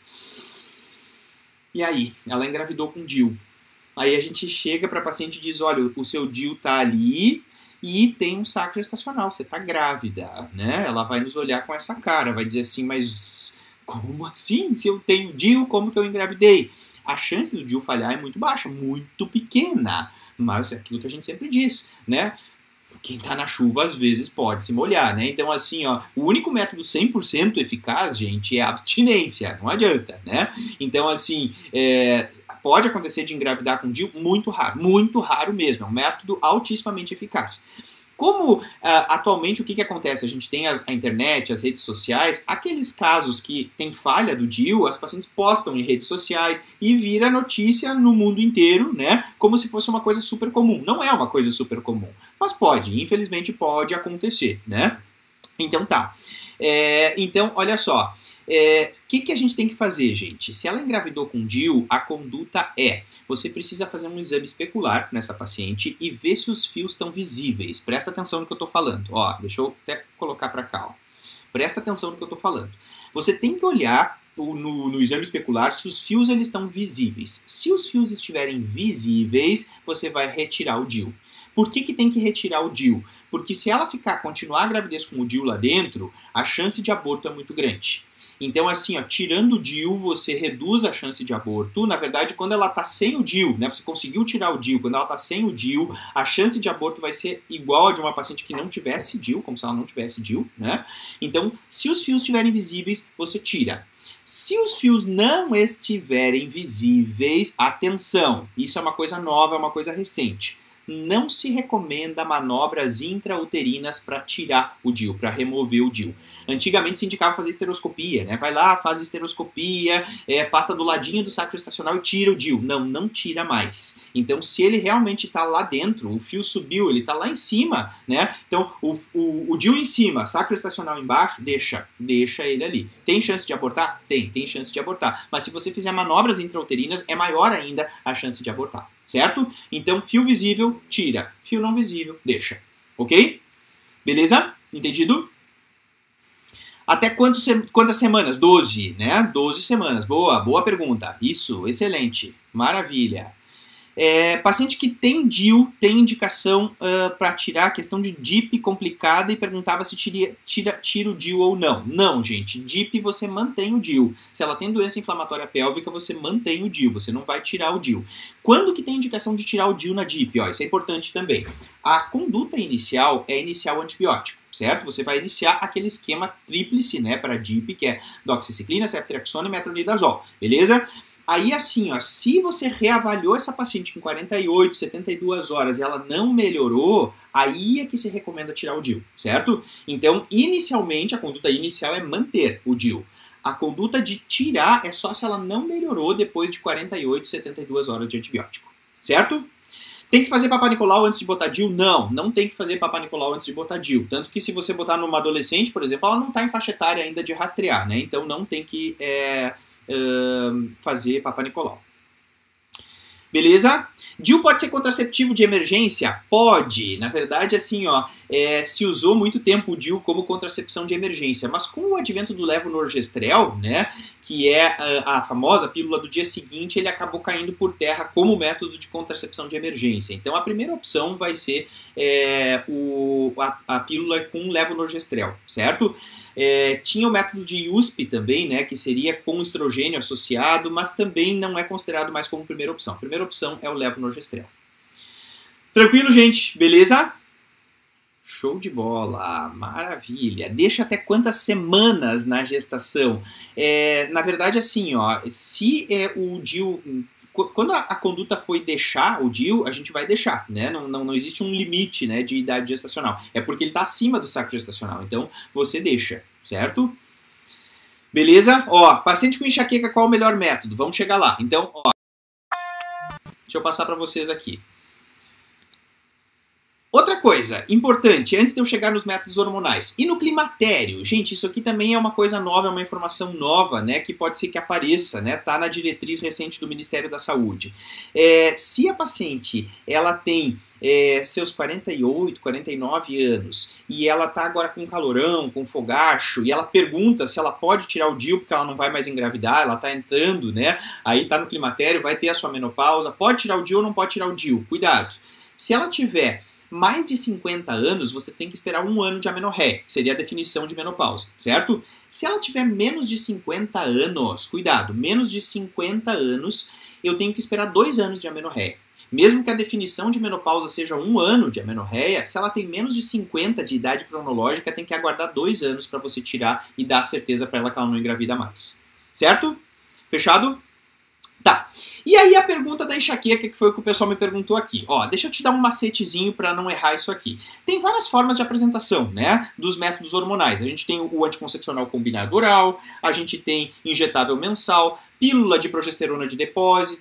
S1: E aí, ela engravidou com D I U. Aí a gente chega para a paciente e diz, olha, o seu D I U tá ali e tem um saco gestacional, você tá grávida, né? Ela vai nos olhar com essa cara, vai dizer assim, mas como assim? Se eu tenho D I U, como que eu engravidei? A chance do D I U falhar é muito baixa, muito pequena, mas é aquilo que a gente sempre diz, né? Quem tá na chuva às vezes pode se molhar, né? Então assim, ó, o único método cem por cento eficaz, gente, é a abstinência, não adianta, né? Então assim, é, pode acontecer de engravidar com D I U muito raro, muito raro mesmo, é um método altissimamente eficaz. Como uh, atualmente o que, que acontece? A gente tem a, a internet, as redes sociais, aqueles casos que tem falha do D I U, as pacientes postam em redes sociais e vira notícia no mundo inteiro, né? Como se fosse uma coisa super comum. Não é uma coisa super comum, mas pode, infelizmente pode acontecer, né? Então tá. É, então, olha só. É, que, que a gente tem que fazer, gente? Se ela engravidou com D I U, a conduta é, você precisa fazer um exame especular nessa paciente e ver se os fios estão visíveis. Presta atenção no que eu estou falando. Ó, deixa eu até colocar para cá. Ó. Presta atenção no que eu estou falando. Você tem que olhar no, no exame especular se os fios eles estão visíveis. Se os fios estiverem visíveis, você vai retirar o D I U. Por que, que tem que retirar o D I U? Porque se ela ficar, continuar a gravidez com o D I U lá dentro, a chance de aborto é muito grande. Então, assim, ó, tirando o D I U, você reduz a chance de aborto. Na verdade, quando ela está sem o D I U, né, você conseguiu tirar o D I U, quando ela está sem o D I U, a chance de aborto vai ser igual a de uma paciente que não tivesse D I U, como se ela não tivesse D I U, né? Então, se os fios estiverem visíveis, você tira. Se os fios não estiverem visíveis, atenção, isso é uma coisa nova, é uma coisa recente. Não se recomenda manobras intrauterinas para tirar o D I U, para remover o D I U. Antigamente se indicava fazer esteroscopia, né? Vai lá, faz esteroscopia, é, passa do ladinho do sacro gestacional e tira o D I U. Não, não tira mais. Então, se ele realmente está lá dentro, o fio subiu, ele está lá em cima, né? Então, o, o, o D I U em cima, sacro gestacional embaixo, deixa, deixa ele ali. Tem chance de abortar? Tem, tem chance de abortar. Mas se você fizer manobras intrauterinas, é maior ainda a chance de abortar. Certo? Então, fio visível, tira. Fio não visível, deixa. Ok? Beleza? Entendido? Até quantos, quantas semanas? doze, né? doze semanas. Boa, boa pergunta. Isso, excelente. Maravilha. É, paciente que tem D I U tem indicação uh, para tirar a questão de D I P complicada e perguntava se tira, tira, tira o D I U ou não. Não, gente. D I P você mantém o D I U. Se ela tem doença inflamatória pélvica, você mantém o D I U. Você não vai tirar o D I U. Quando que tem indicação de tirar o D I U na D I P? Ó, isso é importante também. A conduta inicial é iniciar o antibiótico, certo? Você vai iniciar aquele esquema tríplice, né, para D I P, que é doxiciclina, ceftriaxona e metronidazol. Beleza? Aí assim, ó, se você reavaliou essa paciente com quarenta e oito, setenta e duas horas e ela não melhorou, aí é que se recomenda tirar o D I U, certo? Então, inicialmente, a conduta inicial é manter o D I U. A conduta de tirar é só se ela não melhorou depois de quarenta e oito, setenta e duas horas de antibiótico, certo? Tem que fazer Papa Nicolau antes de botar D I U? Não, não tem que fazer Papa Nicolau antes de botar D I U. Tanto que se você botar numa adolescente, por exemplo, ela não está em faixa etária ainda de rastrear, né? Então não tem que... É... Uh, fazer Papa Nicolau. Beleza? D I U pode ser contraceptivo de emergência? Pode. Na verdade, assim, ó, é, se usou muito tempo o D I U como contracepção de emergência, mas com o advento do levonorgestrel, né, que é a, a famosa pílula do dia seguinte, ele acabou caindo por terra como método de contracepção de emergência. Então, a primeira opção vai ser é, o, a, a pílula com levonorgestrel, certo? É, tinha o método de U S P também, né, que seria com estrogênio associado, mas também não é considerado mais como primeira opção. A primeira opção é o levonorgestrel. Tranquilo, gente? Beleza? Show de bola, maravilha. Deixa até quantas semanas na gestação? É, na verdade, assim, ó, se é, o D I U... Quando a, a conduta foi deixar o D I U, a gente vai deixar, né? Não, não, não existe um limite, né, de idade gestacional. É porque ele está acima do sacro gestacional. Então, você deixa, certo? Beleza? Ó, paciente com enxaqueca, qual o melhor método? Vamos chegar lá. Então, ó, deixa eu passar para vocês aqui. Outra coisa importante, antes de eu chegar nos métodos hormonais, e no climatério, gente, isso aqui também é uma coisa nova, é uma informação nova, né, que pode ser que apareça, né, tá na diretriz recente do Ministério da Saúde. É, se a paciente, ela tem é, seus quarenta e oito, quarenta e nove anos, e ela tá agora com calorão, com fogacho, e ela pergunta se ela pode tirar o D I U porque ela não vai mais engravidar, ela tá entrando, né, aí tá no climatério, vai ter a sua menopausa, pode tirar o D I U ou não pode tirar o D I U? Cuidado. Se ela tiver mais de cinquenta anos, você tem que esperar um ano de amenorreia, que seria a definição de menopausa, certo? Se ela tiver menos de cinquenta anos, cuidado, menos de cinquenta anos, eu tenho que esperar dois anos de amenorreia. Mesmo que a definição de menopausa seja um ano de amenorreia, se ela tem menos de cinquenta de idade cronológica, tem que aguardar dois anos para você tirar e dar certeza para ela que ela não engravida mais. Certo? Fechado? Tá. E aí a pergunta da enxaqueca, que foi o que o pessoal me perguntou aqui. Ó, deixa eu te dar um macetezinho para não errar isso aqui. Tem várias formas de apresentação, né, dos métodos hormonais. A gente tem o anticoncepcional combinado oral, a gente tem injetável mensal, pílula de progesterona de depósito,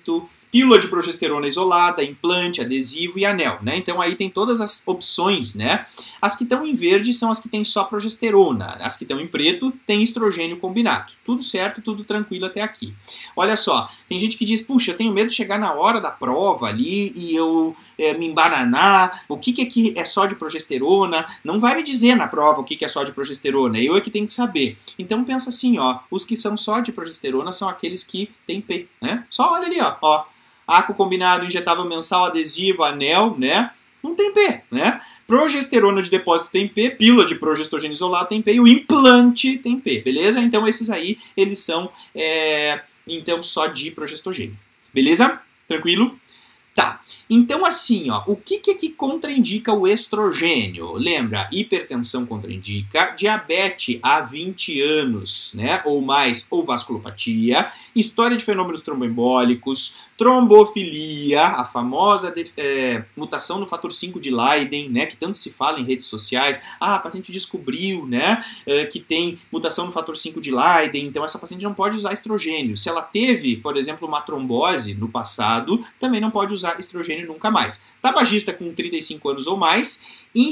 S1: pílula de progesterona isolada, implante, adesivo e anel, né? Então aí tem todas as opções, né? As que estão em verde são as que têm só progesterona, as que estão em preto tem estrogênio combinado. Tudo certo, tudo tranquilo até aqui. Olha só, tem gente que diz, puxa, eu tenho medo de chegar na hora da prova ali e eu é, me embananar, o que que aqui é só de progesterona? Não vai me dizer na prova o que que é só de progesterona, eu é que tenho que saber. Então pensa assim, ó, os que são só de progesterona são aqueles que têm P, né? Só olha ali, ó, ó. Aco combinado, injetável mensal, adesivo, anel, né? Não tem P, né? Progesterona de depósito tem P, pílula de progestogênio isolado tem P e o implante tem P, beleza? Então esses aí, eles são, é, então, só de progestogênio, beleza? Tranquilo? Tá, então assim, ó, o que que, que contraindica o estrogênio? Lembra, hipertensão contraindica, diabetes há vinte anos, né, ou mais, ou vasculopatia, história de fenômenos tromboembólicos, trombofilia, a famosa de, é, mutação no fator cinco de Leiden, né, que tanto se fala em redes sociais. Ah, a paciente descobriu, né, é, que tem mutação no fator cinco de Leiden, então essa paciente não pode usar estrogênio. Se ela teve, por exemplo, uma trombose no passado, também não pode usar estrogênio nunca mais. Tabagista com trinta e cinco anos ou mais,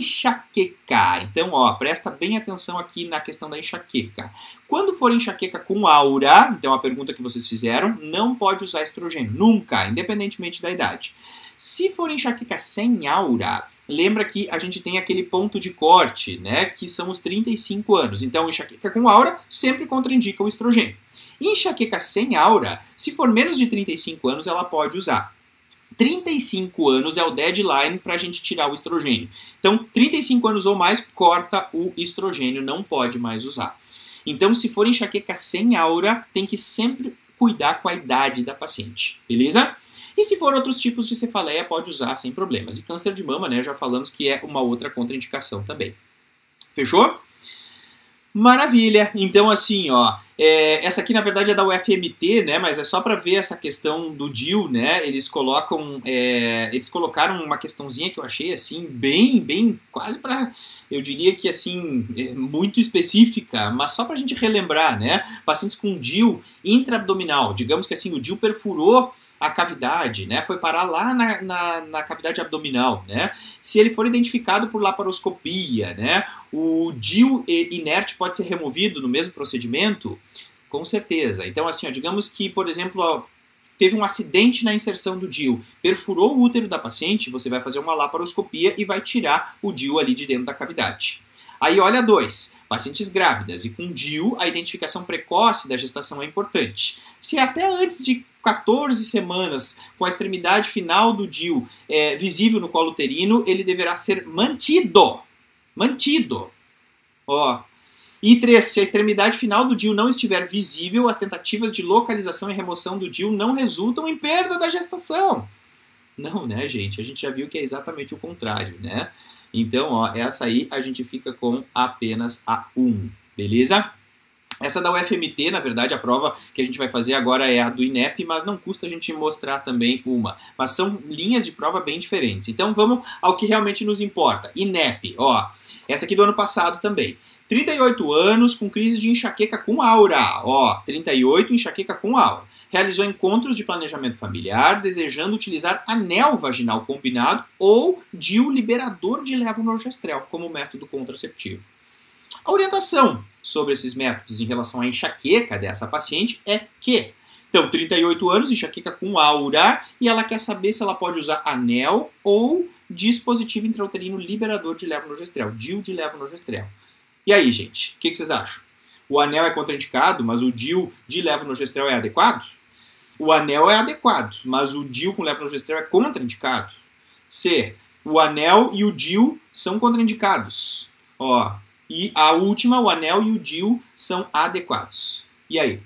S1: enxaqueca. Então, ó, presta bem atenção aqui na questão da enxaqueca. Quando for enxaqueca com aura, então a pergunta que vocês fizeram, não pode usar estrogênio, nunca, independentemente da idade. Se for enxaqueca sem aura, lembra que a gente tem aquele ponto de corte, né, que são os trinta e cinco anos. Então, enxaqueca com aura sempre contraindica o estrogênio. Enxaqueca sem aura, se for menos de trinta e cinco anos, ela pode usar. trinta e cinco anos é o deadline para a gente tirar o estrogênio. Então, trinta e cinco anos ou mais, corta o estrogênio, não pode mais usar. Então, se for enxaqueca sem aura, tem que sempre cuidar com a idade da paciente, beleza? E se for outros tipos de cefaleia, pode usar sem problemas. E câncer de mama, né, já falamos que é uma outra contraindicação também. Fechou? Maravilha! Então, assim, ó, é, essa aqui na verdade é da U F M T, né, mas é só para ver essa questão do D I U, né, eles colocam, é, eles colocaram uma questãozinha que eu achei, assim, bem, bem, quase para, eu diria que, assim, é muito específica, mas só para a gente relembrar, né, pacientes com D I U intraabdominal, digamos que, assim, o D I U perfurou a cavidade, né, foi parar lá na, na, na cavidade abdominal, né, se ele for identificado por laparoscopia, né, o D I U inerte pode ser removido no mesmo procedimento? Com certeza. Então, assim, ó, digamos que, por exemplo, ó, teve um acidente na inserção do D I U, perfurou o útero da paciente, você vai fazer uma laparoscopia e vai tirar o D I U ali de dentro da cavidade. Aí, olha dois, pacientes grávidas e com D I U, a identificação precoce da gestação é importante. Se até antes de quatorze semanas, com a extremidade final do D I U é, visível no colo uterino, ele deverá ser mantido. Mantido. Ó. E três, se a extremidade final do D I U não estiver visível, as tentativas de localização e remoção do D I U não resultam em perda da gestação. Não, né, gente? A gente já viu que é exatamente o contrário, né? Então, ó, essa aí a gente fica com apenas a um, beleza? Essa da U F M T, na verdade, a prova que a gente vai fazer agora é a do INEP, mas não custa a gente mostrar também uma. Mas são linhas de prova bem diferentes. Então vamos ao que realmente nos importa. INEP, ó, essa aqui do ano passado também. trinta e oito anos com crise de enxaqueca com aura, ó, trinta e oito, enxaqueca com aura. Realizou encontros de planejamento familiar, desejando utilizar anel vaginal combinado ou D I U liberador de levonorgestrel como método contraceptivo. A orientação sobre esses métodos em relação à enxaqueca dessa paciente é que, então, trinta e oito anos, enxaqueca com aura, e ela quer saber se ela pode usar anel ou dispositivo intrauterino liberador de levonorgestrel, D I U de levonorgestrel. E aí, gente, o que, que vocês acham? O anel é contraindicado, mas o D I U de levonorgestrel é adequado? O anel é adequado, mas o D I U com levonorgestrel é contraindicado? C. O anel e o D I U são contraindicados. Ó, e a última, o anel e o D I U são adequados. E aí?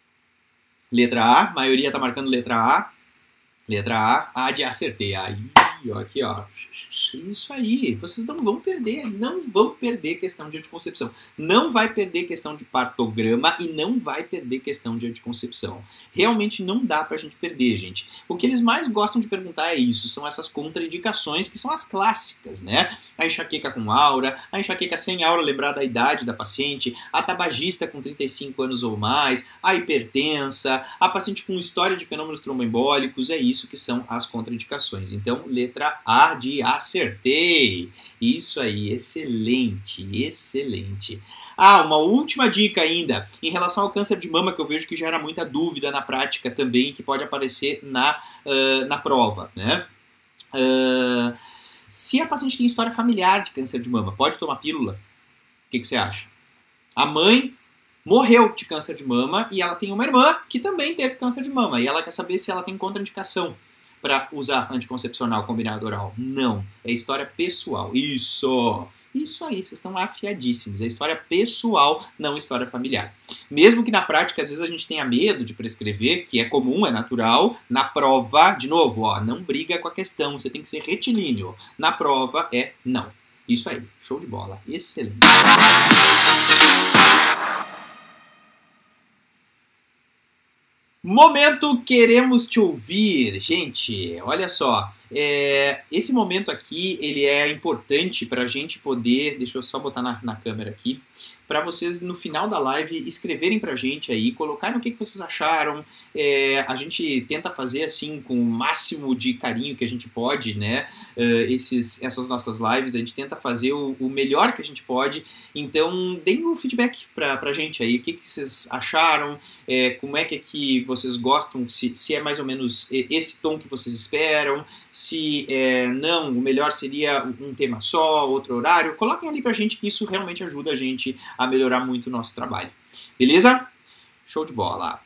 S1: Letra A, a maioria está marcando letra A. Letra A, A de acertei. Aí. ó, aqui, ó. Isso aí, vocês não vão perder, não vão perder questão de anticoncepção. Não vai perder questão de partograma e não vai perder questão de anticoncepção. Realmente não dá pra gente perder, gente. O que eles mais gostam de perguntar é isso, são essas contraindicações que são as clássicas, né? A enxaqueca com aura, a enxaqueca sem aura, lembrar da idade da paciente, a tabagista com trinta e cinco anos ou mais, a hipertensa, a paciente com história de fenômenos tromboembólicos, é isso que são as contraindicações. Então, letra A de acertei. Isso aí, excelente, excelente. Ah, uma última dica ainda, em relação ao câncer de mama, que eu vejo que gera muita dúvida na prática também, que pode aparecer na, uh, na prova, né? Uh, se a paciente tem história familiar de câncer de mama, pode tomar pílula? O que, que você acha? A mãe morreu de câncer de mama e ela tem uma irmã que também teve câncer de mama e ela quer saber se ela tem contraindicação para usar anticoncepcional combinado oral. Não, é história pessoal. Isso! Isso aí, vocês estão afiadíssimos. É história pessoal, não história familiar. Mesmo que na prática, às vezes a gente tenha medo de prescrever, que é comum, é natural, na prova, de novo, ó, não briga com a questão, você tem que ser retilíneo. Na prova é não. Isso aí, show de bola. Excelente. Momento queremos te ouvir. Gente, olha só, é, esse momento aqui, ele é importante para a gente poder, deixa eu só botar na, na câmera aqui, para vocês no final da live escreverem pra gente aí, colocarem o que, que vocês acharam. É, a gente tenta fazer assim com o máximo de carinho que a gente pode, né? Uh, esses, essas nossas lives, a gente tenta fazer o, o melhor que a gente pode. Então, deem um feedback pra, pra gente aí, o que, que vocês acharam, é, como é que, é que vocês gostam, se, se é mais ou menos esse tom que vocês esperam, se é, não, o melhor seria um tema só, outro horário. Coloquem ali pra gente que isso realmente ajuda a gente a melhorar muito o nosso trabalho. Beleza? Show de bola.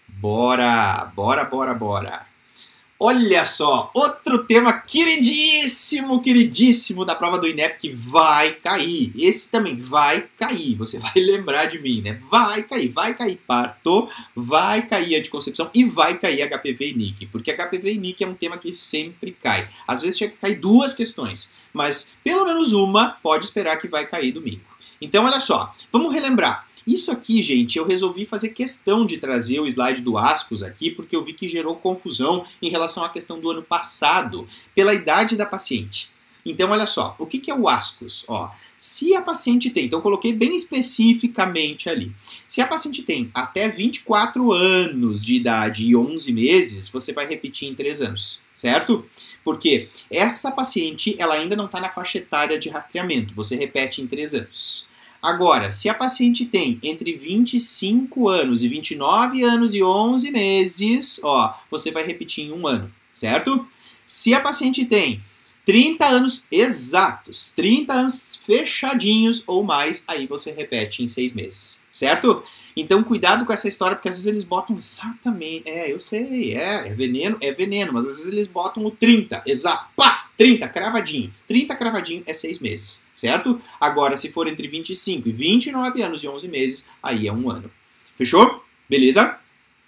S1: Bora, bora, bora, bora. Olha só, outro tema queridíssimo, queridíssimo da prova do INEP que vai cair. Esse também vai cair, você vai lembrar de mim, né? Vai cair, vai cair parto, vai cair anticoncepção e vai cair H P V e N I C, porque H P V e N I C é um tema que sempre cai. Às vezes chega a cair duas questões, mas pelo menos uma pode esperar que vai cair domingo. Então, olha só, vamos relembrar. Isso aqui, gente, eu resolvi fazer questão de trazer o slide do ASCOS aqui, porque eu vi que gerou confusão em relação à questão do ano passado, pela idade da paciente. Então, olha só, o que, que é o ASCOS? Ó, se a paciente tem, então eu coloquei bem especificamente ali, se a paciente tem até vinte e quatro anos de idade e onze meses, você vai repetir em três anos, certo? Porque essa paciente, ela ainda não está na faixa etária de rastreamento, você repete em três anos. Agora, se a paciente tem entre vinte e cinco anos e vinte e nove anos e onze meses, ó, você vai repetir em um ano, certo? Se a paciente tem trinta anos exatos, trinta anos fechadinhos ou mais, aí você repete em seis meses, certo? Então, cuidado com essa história, porque às vezes eles botam exatamente, é, eu sei, é, é veneno, é veneno, mas às vezes eles botam o trinta, exato, pá, trinta, cravadinho. trinta cravadinho é seis meses, certo? Agora, se for entre vinte e cinco e vinte e nove anos e onze meses, aí é um ano. Fechou? Beleza?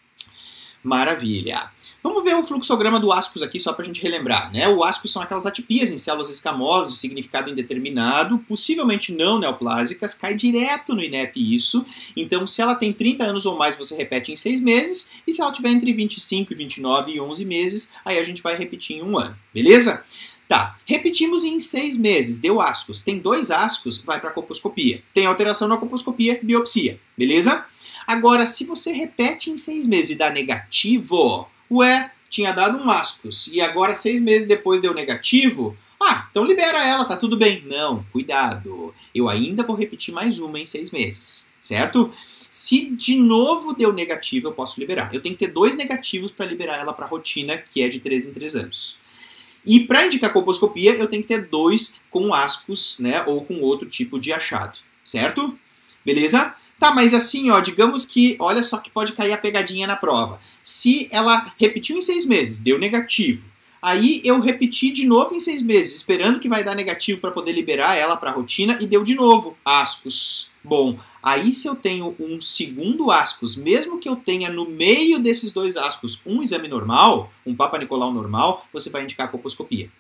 S1: Maravilha. Vamos ver o fluxograma do ASCOS aqui, só para a gente relembrar, né? O ASCOS são aquelas atipias em células escamosas de significado indeterminado, possivelmente não neoplásicas, cai direto no INEP isso. Então, se ela tem trinta anos ou mais, você repete em seis meses, e se ela tiver entre vinte e cinco, vinte e nove e onze meses, aí a gente vai repetir em um ano, beleza? Tá, repetimos em seis meses, deu ASCOS. Tem dois ASCOS, vai para a colposcopia. Tem alteração na colposcopia, biopsia, beleza? Agora, se você repete em seis meses e dá negativo, ué, tinha dado um ASCOS e agora seis meses depois deu negativo, ah, então libera ela, tá tudo bem. Não, cuidado, eu ainda vou repetir mais uma em seis meses, certo? Se de novo deu negativo, eu posso liberar. Eu tenho que ter dois negativos para liberar ela para rotina, que é de três em três anos. E para indicar colposcopia, eu tenho que ter dois com ASCOS, né, ou com outro tipo de achado, certo? Beleza? Tá, mas assim, ó, digamos que, olha só que pode cair a pegadinha na prova. Se ela repetiu em seis meses, deu negativo, aí eu repeti de novo em seis meses, esperando que vai dar negativo para poder liberar ela para a rotina, e deu de novo ASCOS. Bom, aí se eu tenho um segundo ASCOS, mesmo que eu tenha no meio desses dois ASCOS um exame normal, um Papa Nicolau normal, você vai indicar a colposcopia.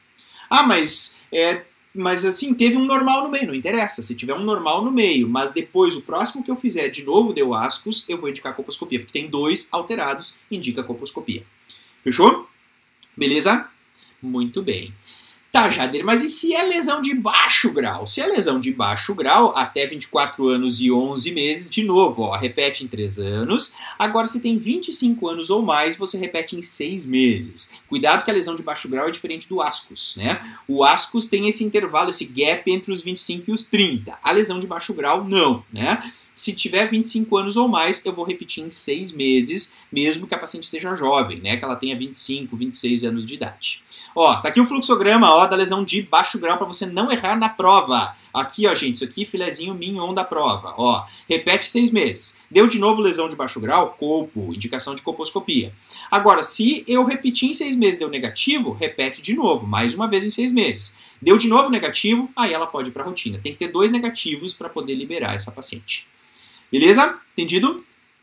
S1: Ah, mas, é, mas assim, teve um normal no meio. Não interessa, se tiver um normal no meio, mas depois o próximo que eu fizer de novo deu ascos, eu vou indicar colposcopia, porque tem dois alterados, indica colposcopia. Fechou? Beleza? Muito bem. Tá, Jader, mas e se é lesão de baixo grau? Se é lesão de baixo grau, até vinte e quatro anos e onze meses, de novo, ó, repete em três anos. Agora, se tem vinte e cinco anos ou mais, você repete em seis meses. Cuidado que a lesão de baixo grau é diferente do ascus, né? O ascus tem esse intervalo, esse gap entre os vinte e cinco e os trinta. A lesão de baixo grau, não, né? Se tiver vinte e cinco anos ou mais, eu vou repetir em seis meses, mesmo que a paciente seja jovem, né? Que ela tenha vinte e cinco, vinte e seis anos de idade. Ó, tá aqui o fluxograma, ó, da lesão de baixo grau para você não errar na prova. Aqui, ó, gente, isso aqui, filezinho mignon da prova. Ó, repete seis meses. Deu de novo lesão de baixo grau? Colpo, indicação de colposcopia. Agora, se eu repetir em seis meses deu negativo, repete de novo, mais uma vez em seis meses. Deu de novo negativo, aí ela pode ir para rotina. Tem que ter dois negativos para poder liberar essa paciente. Beleza? Entendido?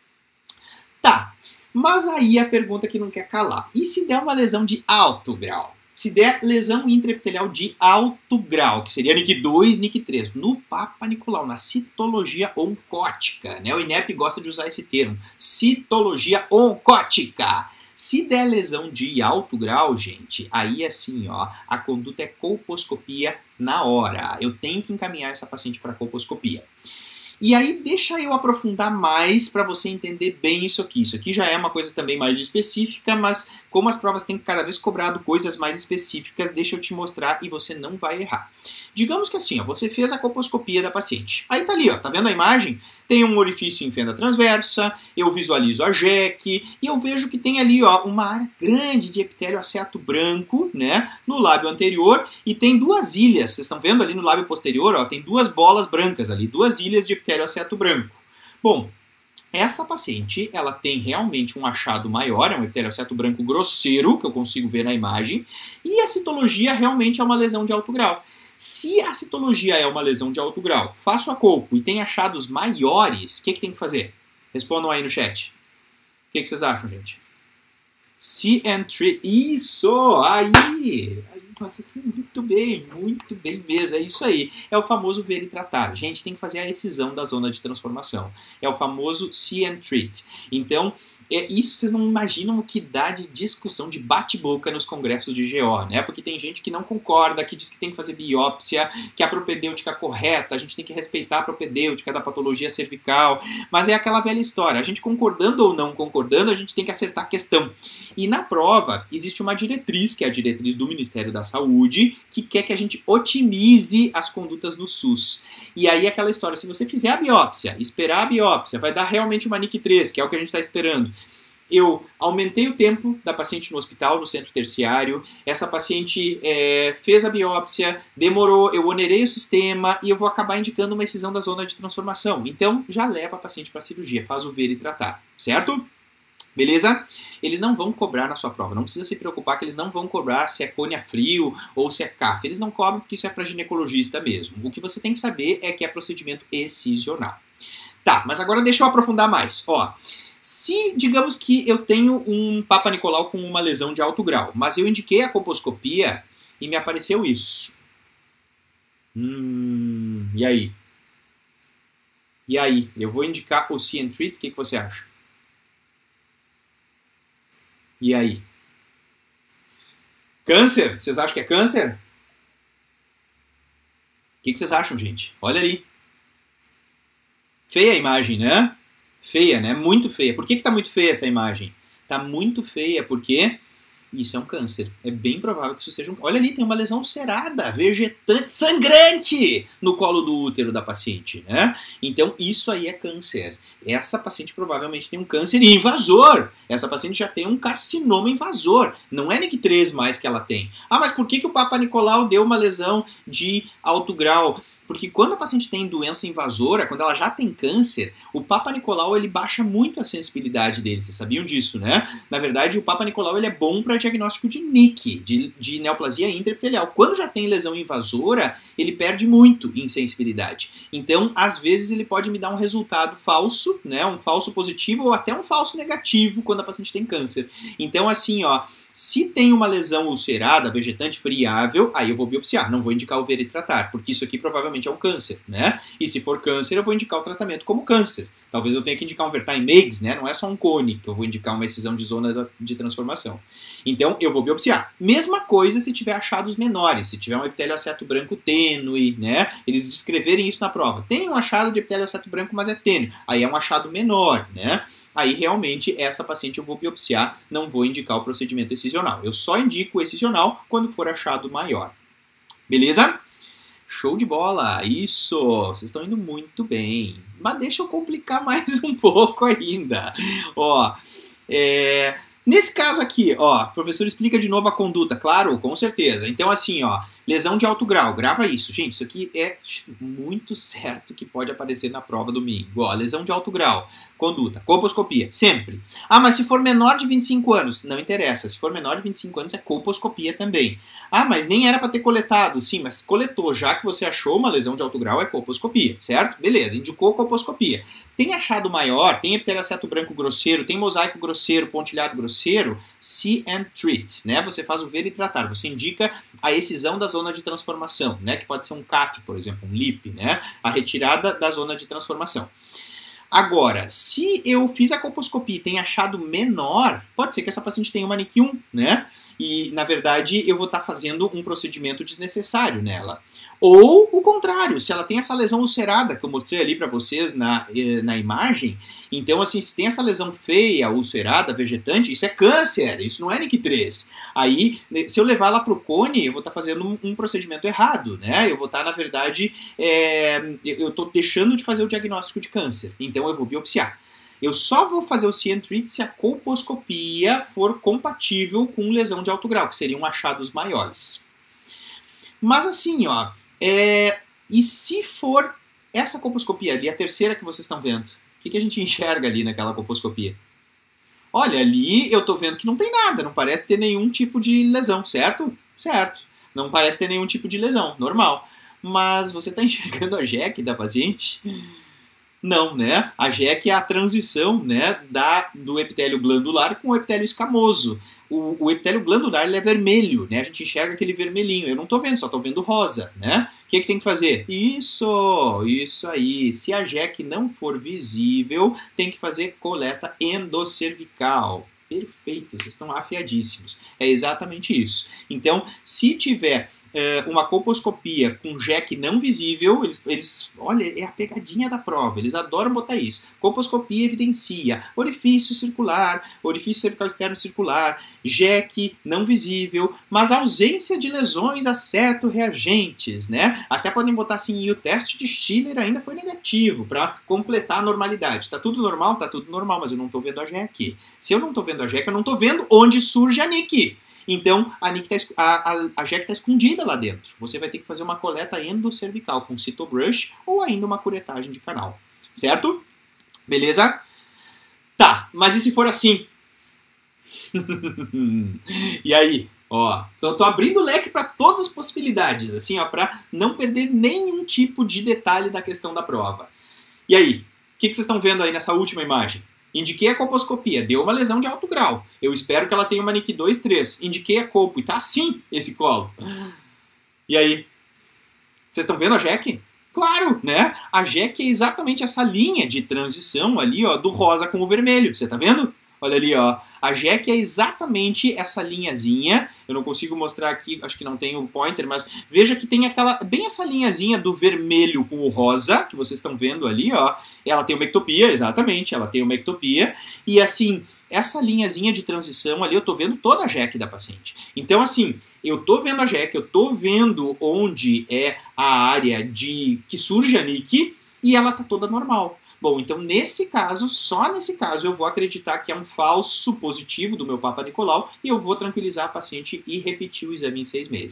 S1: Tá. Mas aí a pergunta que não quer calar. E se der uma lesão de alto grau? Se der lesão intraepitelial de alto grau, que seria N I C dois, N I C três, no Papa Nicolau, na citologia oncótica, né? O I N E P gosta de usar esse termo, citologia oncótica. Se der lesão de alto grau, gente, aí assim, ó, a conduta é colposcopia na hora. Eu tenho que encaminhar essa paciente para colposcopia. E aí deixa eu aprofundar mais para você entender bem isso aqui. Isso aqui já é uma coisa também mais específica, mas como as provas têm cada vez cobrado coisas mais específicas, deixa eu te mostrar e você não vai errar. Digamos que assim, ó, você fez a colposcopia da paciente. Aí tá ali, ó, tá vendo a imagem? Tem um orifício em fenda transversa, eu visualizo a J E C e eu vejo que tem ali, ó, uma área grande de epitélio aceto branco, né, no lábio anterior e tem duas ilhas. Vocês estão vendo ali no lábio posterior, ó, tem duas bolas brancas ali, duas ilhas de epitélio aceto branco. Bom, essa paciente, ela tem realmente um achado maior, é um epitélio aceto branco grosseiro, que eu consigo ver na imagem, e a citologia realmente é uma lesão de alto grau. Se a citologia é uma lesão de alto grau, faço a colpo e tem achados maiores, o que, que tem que fazer? Respondam aí no chat. O que, que vocês acham, gente? See and treat. Isso! Aí! Vocês estão muito bem, muito bem mesmo. É isso aí. É o famoso ver e tratar. Gente, tem que fazer a excisão da zona de transformação. É o famoso see and treat. Então, é, isso vocês não imaginam o que dá de discussão, de bate-boca nos congressos de G O, né? Porque tem gente que não concorda, que diz que tem que fazer biópsia, que a propedêutica correta, a gente tem que respeitar a propedêutica da patologia cervical. Mas é aquela velha história. A gente concordando ou não concordando, a gente tem que acertar a questão. E na prova, existe uma diretriz, que é a diretriz do Ministério da Saúde, que quer que a gente otimize as condutas do SUS. E aí aquela história, se você fizer a biópsia, esperar a biópsia, vai dar realmente uma N I C três, que é o que a gente está esperando. Eu aumentei o tempo da paciente no hospital, no centro terciário, essa paciente é, fez a biópsia, demorou, eu onerei o sistema e eu vou acabar indicando uma excisão da zona de transformação. Então, já leva a paciente para a cirurgia, faz o ver e tratar, certo? Beleza? Eles não vão cobrar na sua prova, não precisa se preocupar que eles não vão cobrar se é cônia frio ou se é C A F. Eles não cobram porque isso é para ginecologista mesmo. O que você tem que saber é que é procedimento excisional. Tá, mas agora deixa eu aprofundar mais. Ó, se digamos que eu tenho um Papa Nicolau com uma lesão de alto grau, mas eu indiquei a colposcopia e me apareceu isso. Hum, e aí? E aí? Eu vou indicar o see and treat, o que, que você acha? E aí? Câncer? Vocês acham que é câncer? O que, que vocês acham, gente? Olha ali. Feia a imagem, né? Feia, né? Muito feia. Por que que tá muito feia essa imagem? Tá muito feia porque isso é um câncer. É bem provável que isso seja um... Olha ali, tem uma lesão ulcerada, vegetante, sangrante no colo do útero da paciente, né? Então, isso aí é câncer. Essa paciente provavelmente tem um câncer invasor. Essa paciente já tem um carcinoma invasor. Não é N I C três mais que ela tem. Ah, mas por que que o Papa Nicolau deu uma lesão de alto grau? Porque quando a paciente tem doença invasora, quando ela já tem câncer, o Papa Nicolau ele baixa muito a sensibilidade dele. Vocês sabiam disso, né? Na verdade, o Papa Nicolau ele é bom para diagnóstico de N I C, de, de neoplasia intraepitelial. Quando já tem lesão invasora, ele perde muito em sensibilidade. Então, às vezes, ele pode me dar um resultado falso, né? Um falso positivo ou até um falso negativo quando a paciente tem câncer. Então, assim, ó, se tem uma lesão ulcerada, vegetante friável, aí eu vou biopsiar, não vou indicar o ver e tratar, porque isso aqui provavelmente é um câncer, né? E se for câncer, eu vou indicar o tratamento como câncer. Talvez eu tenha que indicar um Vertain Meigs, né? Não é só um cone que eu vou indicar uma excisão de zona de transformação. Então, eu vou biopsiar. Mesma coisa se tiver achados menores, se tiver um epitélio-aceto branco tênue, né? Eles descreverem isso na prova. Tem um achado de epitélio-aceto branco, mas é tênue. Aí é um achado menor, né? Aí, realmente, essa paciente eu vou biopsiar, não vou indicar o procedimento excisional. Eu só indico o excisional quando for achado maior. Beleza? Show de bola! Isso! Vocês estão indo muito bem. Mas deixa eu complicar mais um pouco ainda. Ó, é... Nesse caso aqui, ó, o professor explica de novo a conduta, claro, com certeza. Então, assim, ó, lesão de alto grau, grava isso. Gente, isso aqui é muito certo que pode aparecer na prova domingo. Ó, lesão de alto grau, conduta, colposcopia, sempre. Ah, mas se for menor de vinte e cinco anos, não interessa. Se for menor de vinte e cinco anos, é colposcopia também. Ah, mas nem era para ter coletado. Sim, mas coletou, já que você achou uma lesão de alto grau, é colposcopia, certo? Beleza, indicou colposcopia. Tem achado maior, tem epitélio-aceto branco grosseiro, tem mosaico grosseiro, pontilhado grosseiro, see and treat, né? Você faz o ver e tratar, você indica a excisão da zona de transformação, né? Que pode ser um C A F, por exemplo, um L I P, né? A retirada da zona de transformação. Agora, se eu fiz a colposcopia e tem achado menor, pode ser que essa paciente tenha uma N I C um, né? E, na verdade, eu vou estar fazendo um procedimento desnecessário nela. Ou o contrário, se ela tem essa lesão ulcerada que eu mostrei ali para vocês na, na imagem, então assim, se tem essa lesão feia, ulcerada, vegetante, isso é câncer, isso não é N I C três. Aí, se eu levar ela para o cone, eu vou estar fazendo um, um procedimento errado, né? Eu vou estar, na verdade, é, eu estou deixando de fazer o diagnóstico de câncer, então eu vou biopsiar. Eu só vou fazer o see and treat se a colposcopia for compatível com lesão de alto grau, que seriam achados maiores. Mas assim, ó, é, e se for essa colposcopia ali, a terceira que vocês estão vendo, o que, que a gente enxerga ali naquela colposcopia? Olha, ali eu tô vendo que não tem nada, não parece ter nenhum tipo de lesão, certo? Certo, não parece ter nenhum tipo de lesão, normal. Mas você tá enxergando a J E C da paciente? Não, né? A J E C é a transição, né, da, do epitélio glandular com o epitélio escamoso. O, o epitélio glandular ele é vermelho, né? A gente enxerga aquele vermelhinho. Eu não estou vendo, só estou vendo rosa, né? O que, que tem que fazer? Isso, isso aí. Se a J E C não for visível, tem que fazer coleta endocervical. Perfeito, vocês estão afiadíssimos. É exatamente isso. Então, se tiver uh, uma colposcopia com J E C não visível, eles, eles, olha, é a pegadinha da prova, eles adoram botar isso. Colposcopia evidencia orifício circular, orifício cervical externo circular, J E C não visível, mas ausência de lesões aceto-reagentes, né? Até podem botar assim, e o teste de Schiller ainda foi negativo, para completar a normalidade. Tá tudo normal? Tá tudo normal, mas eu não estou vendo a J E C. Se eu não estou vendo a J E C, eu não estou vendo onde surge a N I C. Então, a, N I C tá, a, a, a J E C está escondida lá dentro. Você vai ter que fazer uma coleta endocervical com Cytobrush ou ainda uma curetagem de canal. Certo? Beleza? Tá, mas e se for assim? E aí? Ó, então eu tô abrindo o leque para todas as possibilidades, assim, ó, para não perder nenhum tipo de detalhe da questão da prova. E aí? O que, que vocês estão vendo aí nessa última imagem? Indiquei a colposcopia, deu uma lesão de alto grau. Eu espero que ela tenha uma N I C dois, três. Indiquei a colpo e tá assim esse colo. E aí? Vocês estão vendo a J E C? Claro, né? A J E C é exatamente essa linha de transição ali, ó, do rosa com o vermelho. Você tá vendo? Olha ali, ó. A J E C é exatamente essa linhazinha. Eu não consigo mostrar aqui, acho que não tem o pointer, mas veja que tem aquela, bem essa linhazinha do vermelho com o rosa, que vocês estão vendo ali, ó. Ela tem uma ectopia, exatamente, ela tem uma ectopia. E assim, essa linhazinha de transição ali, eu tô vendo toda a J E C da paciente. Então, assim, eu tô vendo a J E C, eu tô vendo onde é a área de que surge a N I C e ela tá toda normal. Bom, então nesse caso, só nesse caso, eu vou acreditar que é um falso positivo do meu Papa Nicolau e eu vou tranquilizar a paciente e repetir o exame em seis meses.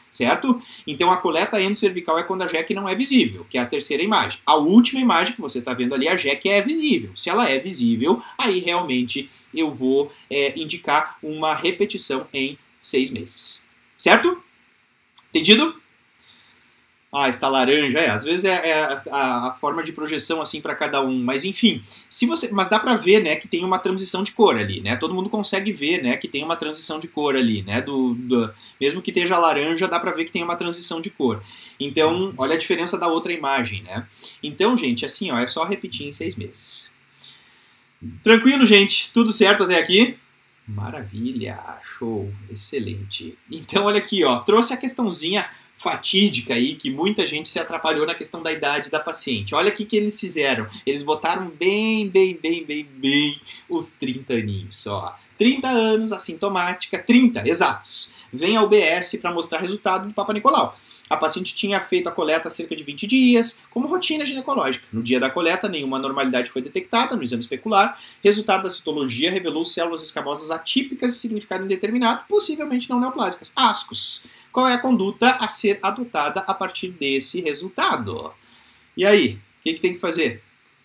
S1: certo? Então a coleta endocervical é quando a J E C não é visível, que é a terceira imagem. A última imagem que você está vendo ali, a J E C é visível. Se ela é visível, aí realmente eu vou é, indicar uma repetição em seis meses. Certo? Entendido? Ah, está laranja, é, às vezes é, é a, a forma de projeção assim para cada um, mas enfim, se você, mas dá para ver, né, que tem uma transição de cor ali, né, todo mundo consegue ver, né, que tem uma transição de cor ali, né, do, do mesmo que esteja laranja, dá para ver que tem uma transição de cor. Então, olha a diferença da outra imagem, né. Então, gente, assim, ó, é só repetir em seis meses. Tranquilo, gente? Tudo certo até aqui? Maravilha, show, excelente. Então, olha aqui, ó, trouxe a questãozinha fatídica aí, que muita gente se atrapalhou na questão da idade da paciente. Olha o que eles fizeram. Eles botaram bem, bem, bem, bem, bem os trinta aninhos só. trinta anos, assintomática, trinta, exatos. Vem ao B S para mostrar resultado do Papa Nicolau. A paciente tinha feito a coleta há cerca de vinte dias, como rotina ginecológica. No dia da coleta, nenhuma anormalidade foi detectada no exame especular. Resultado da citologia revelou células escamosas atípicas de significado indeterminado, possivelmente não neoplásicas, ascos. Qual é a conduta a ser adotada a partir desse resultado? E aí, o que, que tem que fazer?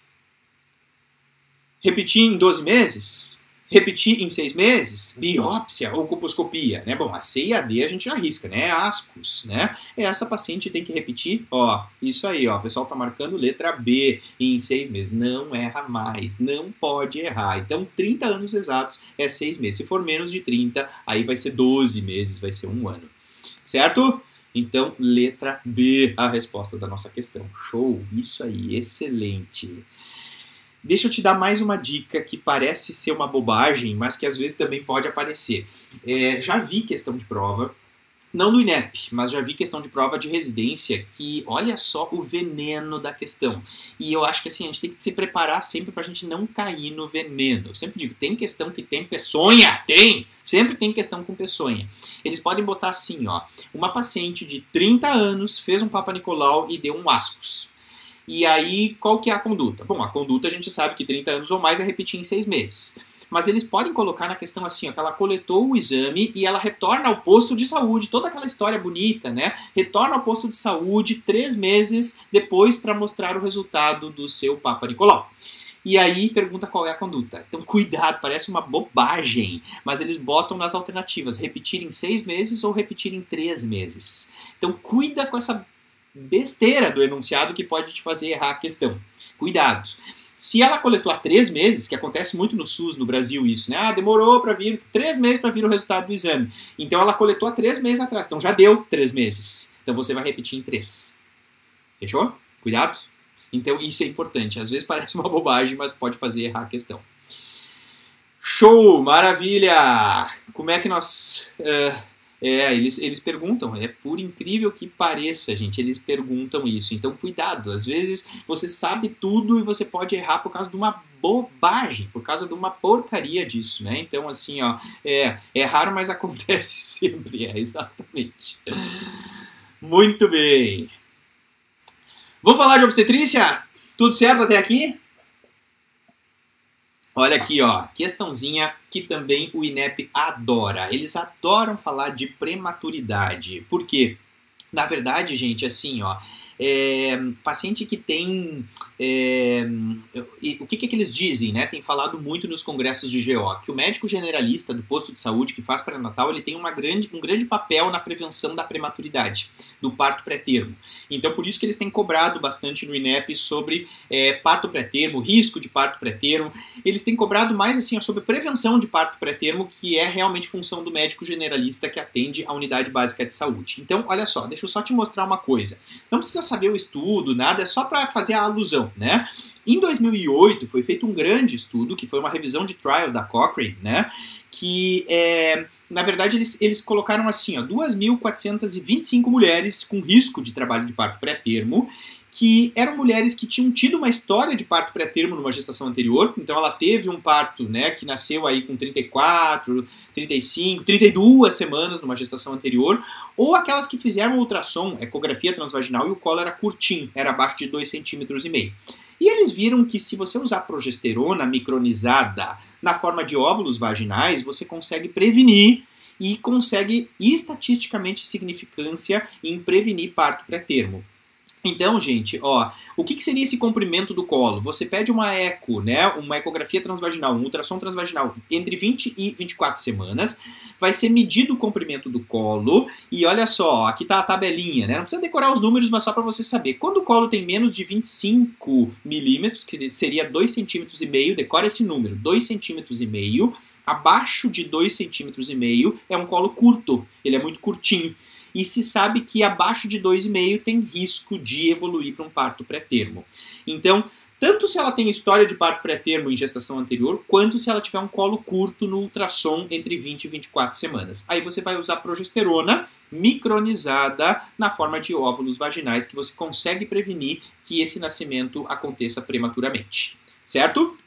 S1: Repetir em doze meses? Repetir em seis meses? Biópsia ou colposcopia, né? Bom, a C e a D a gente já arrisca, né? Ascos, né? Essa paciente tem que repetir, ó, isso aí, ó, o pessoal tá marcando letra B em seis meses. Não erra mais, não pode errar. Então, trinta anos exatos é seis meses. Se for menos de trinta, aí vai ser doze meses, vai ser um ano. Certo? Então, letra B, a resposta da nossa questão. Show, isso aí, excelente. Deixa eu te dar mais uma dica que parece ser uma bobagem, mas que às vezes também pode aparecer. É, já vi questão de prova, não do INEP, mas já vi questão de prova de residência que, olha só o veneno da questão. E eu acho que assim, a gente tem que se preparar sempre para a gente não cair no veneno. Eu sempre digo, tem questão que tem peçonha, tem! Sempre tem questão com peçonha. Eles podem botar assim, ó, uma paciente de trinta anos fez um Papa Nicolau e deu um ascos. E aí, qual que é a conduta? Bom, a conduta a gente sabe que trinta anos ou mais é repetir em seis meses. Mas eles podem colocar na questão assim, ó, que ela coletou o exame e ela retorna ao posto de saúde, toda aquela história bonita, né? Retorna ao posto de saúde três meses depois para mostrar o resultado do seu Papa Nicolau. E aí pergunta qual é a conduta. Então cuidado, parece uma bobagem, mas eles botam nas alternativas, repetir em seis meses ou repetir em três meses. Então cuida com essa besteira do enunciado que pode te fazer errar a questão. Cuidado. Se ela coletou há três meses, que acontece muito no SUS no Brasil isso, né? Ah, demorou para vir, três meses para vir o resultado do exame. Então ela coletou há três meses atrás, então já deu três meses. Então você vai repetir em três. Fechou? Cuidado. Então isso é importante. Às vezes parece uma bobagem, mas pode fazer errar a questão. Show! Maravilha! Como é que nós... Uh, É, eles, eles perguntam, é por incrível que pareça, gente, eles perguntam isso. Então, cuidado, às vezes você sabe tudo e você pode errar por causa de uma bobagem, por causa de uma porcaria disso, né? Então, assim, ó, é, é raro, mas acontece sempre, é, exatamente. Muito bem. Vamos falar de obstetrícia? Tudo certo até aqui? Olha aqui, ó, questãozinha que também o INEP adora. Eles adoram falar de prematuridade. Por quê? Na verdade, gente, assim, ó, é, paciente que tem... É, o que, que, que eles dizem, né? Tem falado muito nos congressos de G O, que o médico generalista do posto de saúde que faz pré-natal, ele tem uma grande, um grande papel na prevenção da prematuridade, do parto pré-termo. Então, por isso que eles têm cobrado bastante no INEP sobre é, parto pré-termo, risco de parto pré-termo. Eles têm cobrado mais assim ó, sobre prevenção de parto pré-termo, que é realmente função do médico generalista que atende a unidade básica de saúde. Então, olha só, deixa eu só te mostrar uma coisa. Não precisa saber o estudo, nada, é só para fazer a alusão, né? Em dois mil e oito foi feito um grande estudo, que foi uma revisão de trials da Cochrane, né? Que, é, na verdade, eles, eles colocaram assim, ó, duas mil quatrocentas e vinte e cinco mulheres com risco de trabalho de parto pré-termo, que eram mulheres que tinham tido uma história de parto pré-termo numa gestação anterior, então ela teve um parto, né, que nasceu aí com trinta e quatro, trinta e cinco, trinta e duas semanas numa gestação anterior, ou aquelas que fizeram ultrassom, ecografia transvaginal, e o colo era curtinho, era abaixo de dois vírgula cinco centímetros. E eles viram que se você usar progesterona micronizada na forma de óvulos vaginais, você consegue prevenir e consegue estatisticamente significância em prevenir parto pré-termo. Então, gente, ó, o que, que seria esse comprimento do colo? Você pede uma eco, né, uma ecografia transvaginal, um ultrassom transvaginal entre vinte e vinte e quatro semanas, vai ser medido o comprimento do colo, e olha só, aqui tá a tabelinha, né, não precisa decorar os números, mas só para você saber. Quando o colo tem menos de vinte e cinco milímetros, que seria dois centímetros e meio, decora esse número, dois centímetros e meio, abaixo de dois centímetros e meio é um colo curto, ele é muito curtinho. E se sabe que abaixo de dois vírgula cinco tem risco de evoluir para um parto pré-termo. Então, tanto se ela tem história de parto pré-termo em gestação anterior, quanto se ela tiver um colo curto no ultrassom entre vinte e vinte e quatro semanas. Aí você vai usar progesterona micronizada na forma de óvulos vaginais, que você consegue prevenir que esse nascimento aconteça prematuramente. Certo?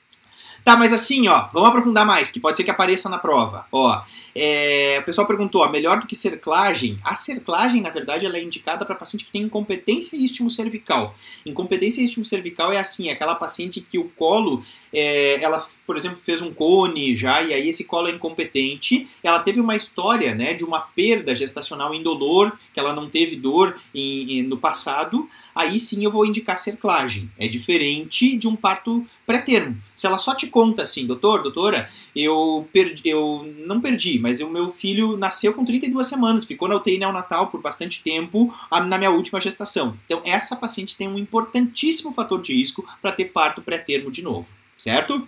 S1: Tá, mas assim, ó, vamos aprofundar mais, que pode ser que apareça na prova. Ó, é, o pessoal perguntou, ó, melhor do que cerclagem? A cerclagem, na verdade, ela é indicada para paciente que tem incompetência istmo cervical. Incompetência istmo cervical é assim, é aquela paciente que o colo, é, ela, por exemplo, fez um cone já, e aí esse colo é incompetente, ela teve uma história, né, de uma perda gestacional indolor, que ela não teve dor em, em, no passado, aí sim eu vou indicar cerclagem. É diferente de um parto pré-termo. Se ela só te conta assim, doutor, doutora, eu, perdi, eu não perdi, mas o meu filho nasceu com trinta e duas semanas, ficou na U T I neonatal por bastante tempo na minha última gestação. Então essa paciente tem um importantíssimo fator de risco para ter parto pré-termo de novo, certo?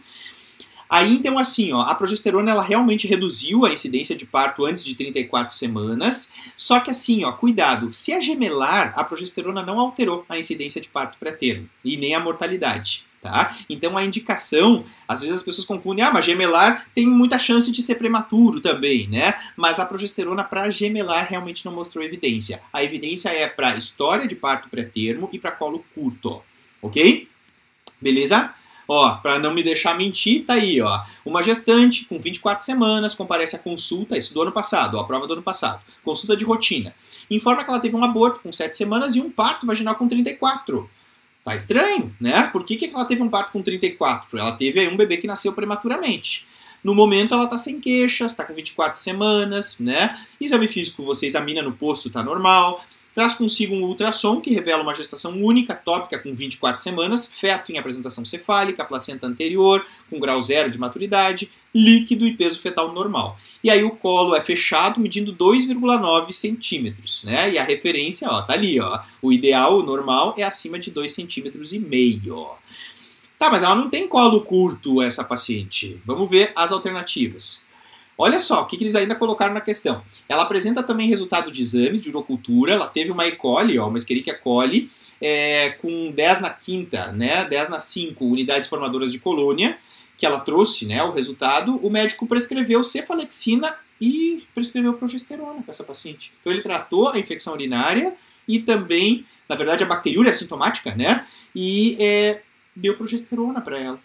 S1: Aí, então, assim, ó, a progesterona, ela realmente reduziu a incidência de parto antes de trinta e quatro semanas, só que assim, ó, cuidado, se é gemelar, a progesterona não alterou a incidência de parto pré-termo, e nem a mortalidade, tá? Então, a indicação, às vezes as pessoas confundem, ah, mas gemelar tem muita chance de ser prematuro também, né? Mas a progesterona para gemelar realmente não mostrou evidência. A evidência é para história de parto pré-termo e para colo curto, ok? Beleza? Ó, para não me deixar mentir, tá aí, ó. Uma gestante com vinte e quatro semanas comparece à consulta, isso do ano passado, ó, a prova do ano passado, consulta de rotina. Informa que ela teve um aborto com sete semanas e um parto vaginal com trinta e quatro. Tá estranho, né? Por que, que ela teve um parto com trinta e quatro? Ela teve aí um bebê que nasceu prematuramente. No momento ela tá sem queixas, tá com vinte e quatro semanas, né? Exame físico você examina no posto, tá normal. Traz consigo um ultrassom que revela uma gestação única, tópica, com vinte e quatro semanas, feto em apresentação cefálica, placenta anterior, com grau zero de maturidade, líquido e peso fetal normal. E aí o colo é fechado, medindo dois vírgula nove centímetros, né? E a referência, ó, tá ali, ó. O ideal, o normal, é acima de dois centímetros e meio. Tá, mas ela não tem colo curto, essa paciente. Vamos ver as alternativas. Olha só, o que eles ainda colocaram na questão. Ela apresenta também resultado de exames de urocultura, ela teve uma E. coli, ó, uma Escherichia coli, é, com dez na quinta, né, dez na cinco unidades formadoras de colônia, que ela trouxe, né, o resultado. O médico prescreveu cefalexina e prescreveu progesterona para essa paciente. Então ele tratou a infecção urinária e também, na verdade, a bacteriúria assintomática, né, e é, deu progesterona para ela.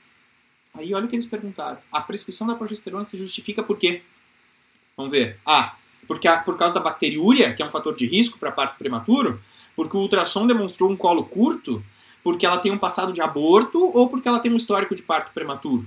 S1: Aí olha o que eles perguntaram. A prescrição da progesterona se justifica por quê? Vamos ver. Ah, porque a, por causa da bacteriúria, que é um fator de risco para parto prematuro, porque o ultrassom demonstrou um colo curto, porque ela tem um passado de aborto ou porque ela tem um histórico de parto prematuro?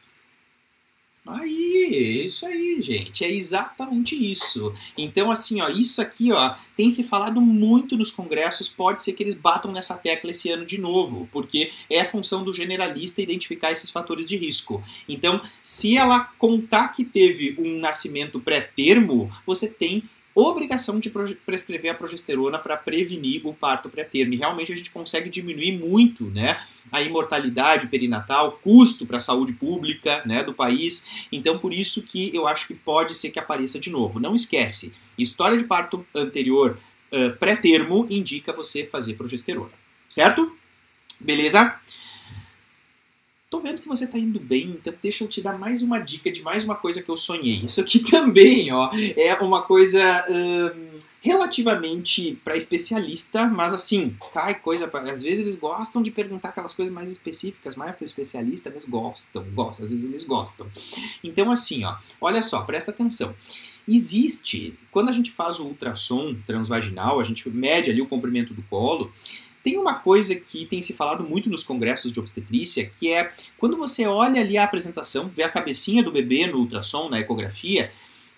S1: Aí, isso aí, gente, é exatamente isso. Então, assim, ó, isso aqui, ó, tem se falado muito nos congressos, pode ser que eles batam nessa tecla esse ano de novo, porque é a função do generalista identificar esses fatores de risco. Então, se ela contar que teve um nascimento pré-termo, você tem obrigação de prescrever a progesterona para prevenir o parto pré-termo. E realmente a gente consegue diminuir muito, né, a imortalidade perinatal, custo para a saúde pública, né, do país. Então, por isso que eu acho que pode ser que apareça de novo. Não esquece, história de parto anterior uh, pré-termo indica você fazer progesterona. Certo? Beleza? Tô vendo que você tá indo bem, então deixa eu te dar mais uma dica de mais uma coisa que eu sonhei. Isso aqui também, ó, é uma coisa hum, relativamente para especialista, mas assim, cai coisa, pra, às vezes eles gostam de perguntar aquelas coisas mais específicas, mas para o especialista eles gostam, gostam, às vezes eles gostam. Então assim, ó, olha só, presta atenção. Existe, quando a gente faz o ultrassom transvaginal, a gente mede ali o comprimento do colo. Tem uma coisa que tem se falado muito nos congressos de obstetrícia, que é quando você olha ali a apresentação, vê a cabecinha do bebê no ultrassom, na ecografia,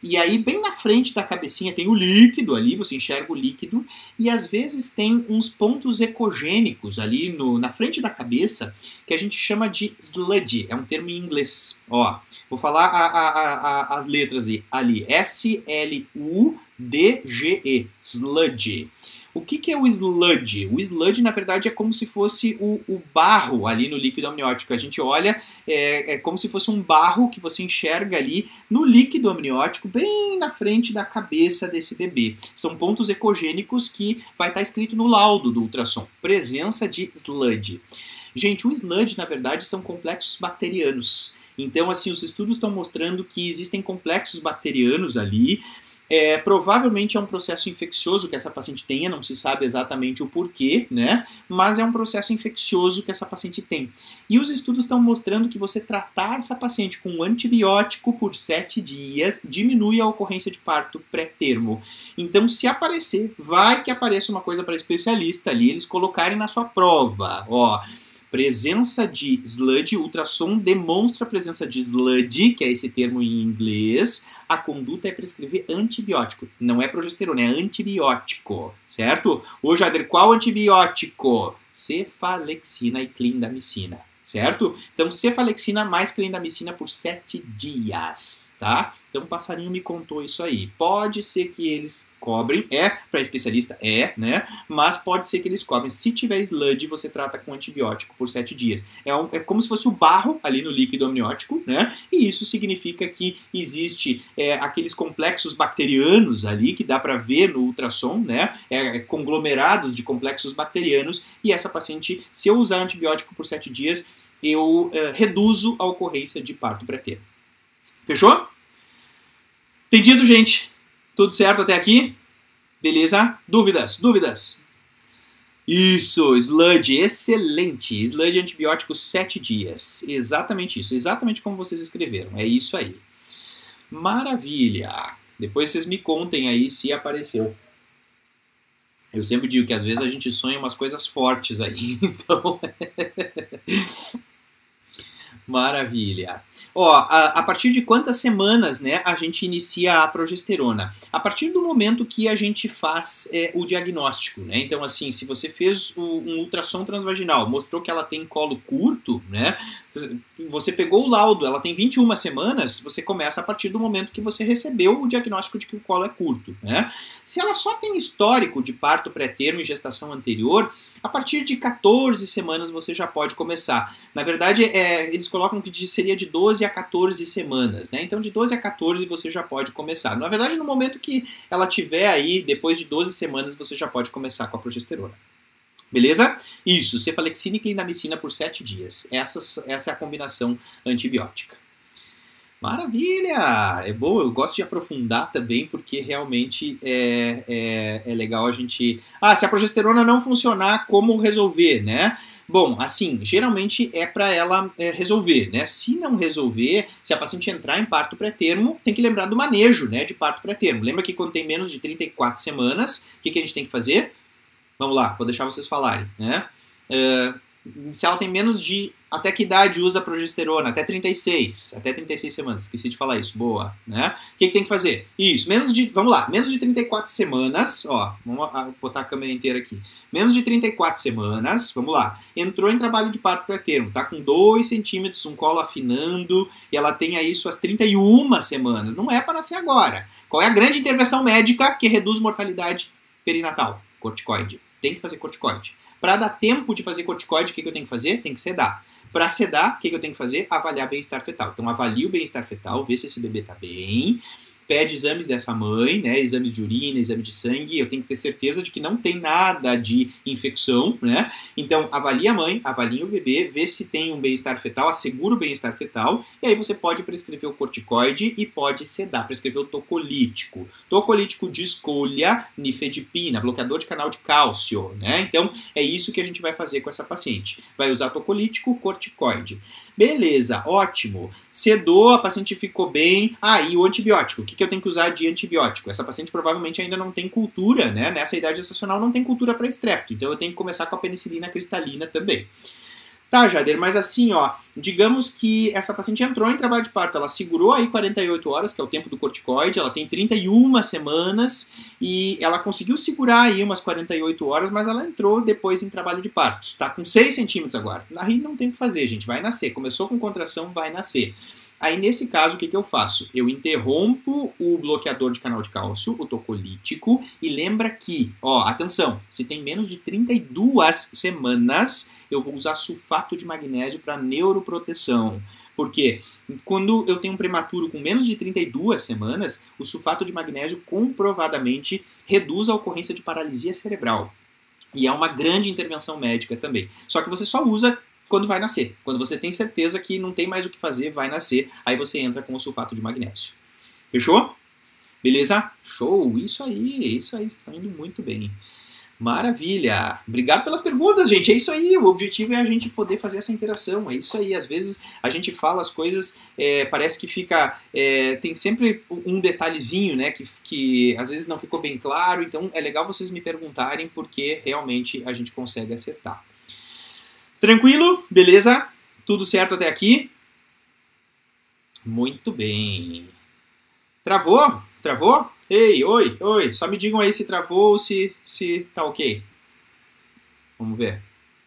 S1: E aí, bem na frente da cabecinha tem o líquido ali, você enxerga o líquido, e às vezes tem uns pontos ecogênicos ali no, na frente da cabeça, que a gente chama de sludge, é um termo em inglês. Ó, vou falar a, a, a, as letras aí, ali, S L U D G E, sludge. O que, que é o sludge? O sludge, na verdade, é como se fosse o, o barro ali no líquido amniótico. A gente olha, é, é como se fosse um barro que você enxerga ali no líquido amniótico, bem na frente da cabeça desse bebê. São pontos ecogênicos que vai estar escrito no laudo do ultrassom. Presença de sludge. Gente, o sludge, na verdade, são complexos bacterianos. Então, assim, os estudos estão mostrando que existem complexos bacterianos ali. É, provavelmente é um processo infeccioso que essa paciente tenha, não se sabe exatamente o porquê, né? Mas é um processo infeccioso que essa paciente tem. E os estudos estão mostrando que você tratar essa paciente com um antibiótico por sete dias diminui a ocorrência de parto pré-termo. Então, se aparecer, vai que apareça uma coisa para especialista ali, eles colocarem na sua prova, ó. Presença de sludge, ultrassom demonstra a presença de sludge, que é esse termo em inglês. A conduta é prescrever antibiótico. Não é progesterona, é antibiótico, certo? Ô, Jader, qual antibiótico? Cefalexina e clindamicina, certo? Então, cefalexina mais clindamicina por sete dias, tá? Então, o passarinho me contou isso aí. Pode ser que eles cobrem, é, para especialista é, né? Mas pode ser que eles cobrem. Se tiver sludge, você trata com antibiótico por sete dias. É, um, é como se fosse o barro ali no líquido amniótico, né? E isso significa que existe é, aqueles complexos bacterianos ali, que dá para ver no ultrassom, né? É, é, conglomerados de complexos bacterianos, e essa paciente, se eu usar antibiótico por sete dias, eu é, reduzo a ocorrência de parto pré-termo. Fechou? Entendido, gente? Tudo certo até aqui? Beleza? Dúvidas? Dúvidas? Isso, sludge, excelente. Sludge antibiótico sete dias. Exatamente isso, exatamente como vocês escreveram. É isso aí. Maravilha. Depois vocês me contem aí se apareceu. Eu sempre digo que às vezes a gente sonha umas coisas fortes aí. Então... Maravilha. Ó, a, a partir de quantas semanas, né, a gente inicia a progesterona? A partir do momento que a gente faz é, o diagnóstico, né? Então, assim, se você fez o, um ultrassom transvaginal, mostrou que ela tem colo curto, né? Você pegou o laudo, ela tem vinte e uma semanas, você começa a partir do momento que você recebeu o diagnóstico de que o colo é curto, né? Se ela só tem histórico de parto pré-termo e gestação anterior, a partir de quatorze semanas você já pode começar. Na verdade, é, eles colocam que seria de doze a quatorze semanas, né? Então, de doze a quatorze você já pode começar. Na verdade, no momento que ela tiver aí, depois de doze semanas, você já pode começar com a progesterona. Beleza? Isso, cefalexina e clindamicina por sete dias. Essa, essa é a combinação antibiótica. Maravilha! É bom, eu gosto de aprofundar também, porque realmente é, é, é legal a gente... Ah, se a progesterona não funcionar, como resolver, né? Bom, assim, geralmente é para ela é, resolver, né? Se não resolver, se a paciente entrar em parto pré-termo, tem que lembrar do manejo, né, de parto pré-termo. Lembra que quando tem menos de trinta e quatro semanas, o que, que a gente tem que fazer? Vamos lá, vou deixar vocês falarem, né? Uh, se ela tem menos de... Até que idade usa progesterona? Até trinta e seis. Até trinta e seis semanas, esqueci de falar isso. Boa, né? O que, que tem que fazer? Isso, menos de... Vamos lá, menos de trinta e quatro semanas, ó, vamos botar a câmera inteira aqui. Menos de trinta e quatro semanas, vamos lá. Entrou em trabalho de parto pré-termo, tá com dois centímetros, um colo afinando, e ela tem aí suas trinta e uma semanas. Não é para nascer agora. Qual é a grande intervenção médica que reduz mortalidade perinatal? Corticoide. Tem que fazer corticoide. Para dar tempo de fazer corticoide, o que, que eu tenho que fazer? Tem que sedar. Para sedar, o que, que eu tenho que fazer? Avaliar bem-estar fetal. Então, avalie o bem-estar fetal, vê se esse bebê está bem, pede exames dessa mãe, né? Exames de urina, exame de sangue, eu tenho que ter certeza de que não tem nada de infecção, né? Então, avalie a mãe, avalie o bebê, vê se tem um bem-estar fetal, assegura o bem-estar fetal, e aí você pode prescrever o corticoide e pode sedar, prescrever o tocolítico. Tocolítico de escolha, nifedipina, bloqueador de canal de cálcio, né? Então, é isso que a gente vai fazer com essa paciente. Vai usar tocolítico, corticoide. Beleza, ótimo. Sedou, a paciente ficou bem. Ah, e o antibiótico? O que, que eu tenho que usar de antibiótico? Essa paciente provavelmente ainda não tem cultura, né? Nessa idade gestacional não tem cultura para estrepto. Então eu tenho que começar com a penicilina cristalina também. Tá, Jader, mas assim, ó, digamos que essa paciente entrou em trabalho de parto, ela segurou aí quarenta e oito horas, que é o tempo do corticoide, ela tem trinta e uma semanas e ela conseguiu segurar aí umas quarenta e oito horas, mas ela entrou depois em trabalho de parto. Tá com seis centímetros agora. Aí não tem o que fazer, gente, vai nascer. Começou com contração, vai nascer. Aí, nesse caso, o que, que eu faço? Eu interrompo o bloqueador de canal de cálcio, o tocolítico, e lembra que, ó, atenção, se tem menos de trinta e duas semanas, eu vou usar sulfato de magnésio para neuroproteção. Porque quando eu tenho um prematuro com menos de trinta e duas semanas, o sulfato de magnésio comprovadamente reduz a ocorrência de paralisia cerebral. E é uma grande intervenção médica também. Só que você só usa quando vai nascer. Quando você tem certeza que não tem mais o que fazer, vai nascer, aí você entra com o sulfato de magnésio. Fechou? Beleza? Show! Isso aí, isso aí, vocês estão indo muito bem. Maravilha! Obrigado pelas perguntas, gente. É isso aí, o objetivo é a gente poder fazer essa interação. É isso aí, às vezes a gente fala as coisas, é, parece que fica... É, tem sempre um detalhezinho, né, que, que às vezes não ficou bem claro, então é legal vocês me perguntarem porque realmente a gente consegue acertar. Tranquilo? Beleza? Tudo certo até aqui? Muito bem. Travou? Travou? Ei, oi, oi. Só me digam aí se travou ou se, se tá ok. Vamos ver.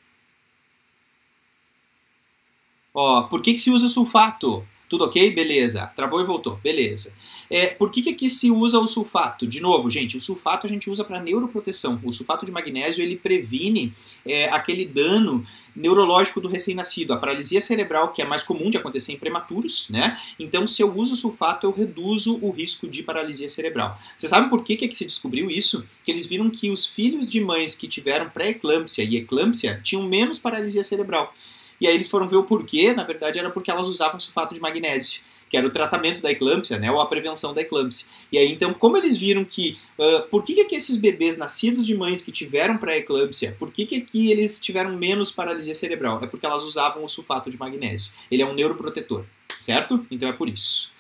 S1: Ó, por que que se usa sulfato? Tudo ok? Beleza. Travou e voltou. Beleza. É, por que que aqui se usa o sulfato? De novo, gente, o sulfato a gente usa para neuroproteção. O sulfato de magnésio, ele previne é, aquele dano neurológico do recém-nascido, a paralisia cerebral, que é mais comum de acontecer em prematuros, né? Então, se eu uso sulfato, eu reduzo o risco de paralisia cerebral. Você sabe por que que, é que se descobriu isso? Que eles viram que os filhos de mães que tiveram pré-eclâmpsia e eclâmpsia tinham menos paralisia cerebral. E aí eles foram ver o porquê, na verdade era porque elas usavam sulfato de magnésio, que era o tratamento da eclâmpsia, né, ou a prevenção da eclâmpsia. E aí então, como eles viram que, uh, por que que esses bebês nascidos de mães que tiveram pré-eclâmpsia, por que que aqui eles tiveram menos paralisia cerebral? É porque elas usavam o sulfato de magnésio. Ele é um neuroprotetor, certo? Então é por isso.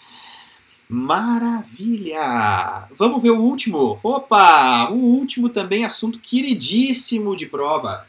S1: Maravilha! Vamos ver o último. Opa! O último também assunto queridíssimo de prova.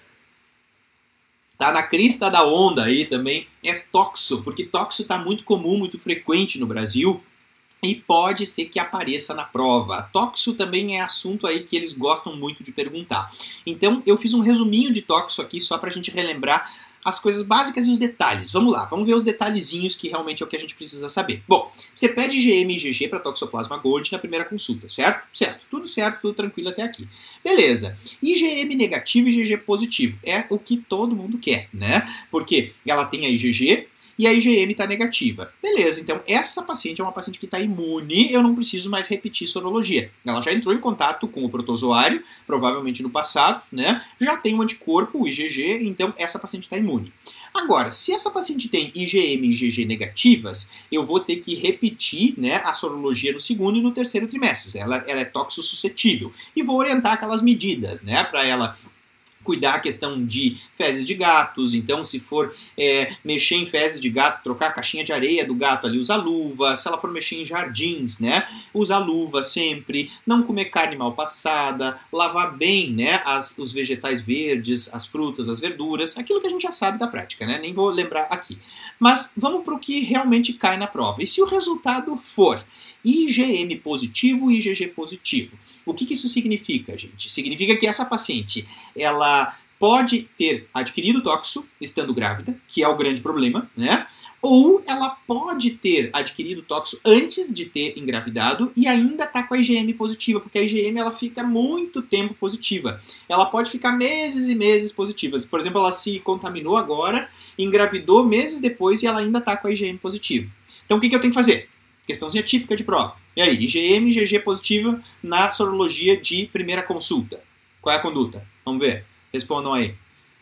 S1: Tá na crista da onda aí também, é toxo, porque toxo tá muito comum, muito frequente no Brasil e pode ser que apareça na prova. Toxo também é assunto aí que eles gostam muito de perguntar. Então eu fiz um resuminho de toxo aqui só pra gente relembrar as coisas básicas e os detalhes. Vamos lá, vamos ver os detalhezinhos que realmente é o que a gente precisa saber. Bom, você pede I G M e I G G para Toxoplasma gondii na primeira consulta, certo? Certo, tudo certo, tudo tranquilo até aqui. Beleza, I G M negativo e I G G positivo é o que todo mundo quer, né? Porque ela tem a I G G e a I G M está negativa. Beleza, então essa paciente é uma paciente que está imune, eu não preciso mais repetir sorologia. Ela já entrou em contato com o protozoário, provavelmente no passado, né? Já tem um anticorpo, o I G G, então essa paciente está imune. Agora, se essa paciente tem I G M e I G G negativas, eu vou ter que repetir, né, a sorologia no segundo e no terceiro trimestre. Ela, ela é toxo-suscetível. E vou orientar aquelas medidas, né, para ela cuidar a questão de fezes de gatos, então se for é, mexer em fezes de gato, trocar a caixinha de areia do gato ali, usar luva, se ela for mexer em jardins, né, usar luva sempre, não comer carne mal passada, lavar bem, né, as, os vegetais verdes, as frutas, as verduras, aquilo que a gente já sabe da prática, né, nem vou lembrar aqui. Mas vamos para o que realmente cai na prova. E se o resultado for I G M positivo e I G G positivo? O que que isso significa, gente? Significa que essa paciente, ela pode ter adquirido toxo estando grávida, que é o grande problema, né? Ou ela pode ter adquirido toxo antes de ter engravidado e ainda tá com a I G M positiva, porque a I G M ela fica muito tempo positiva. Ela pode ficar meses e meses positivas. Por exemplo, ela se contaminou agora, engravidou meses depois e ela ainda tá com a I G M positiva. Então o que que eu tenho que fazer? Questãozinha típica de prova. E aí, I G M e I G G positiva na sorologia de primeira consulta. Qual é a conduta? Vamos ver. Respondam aí.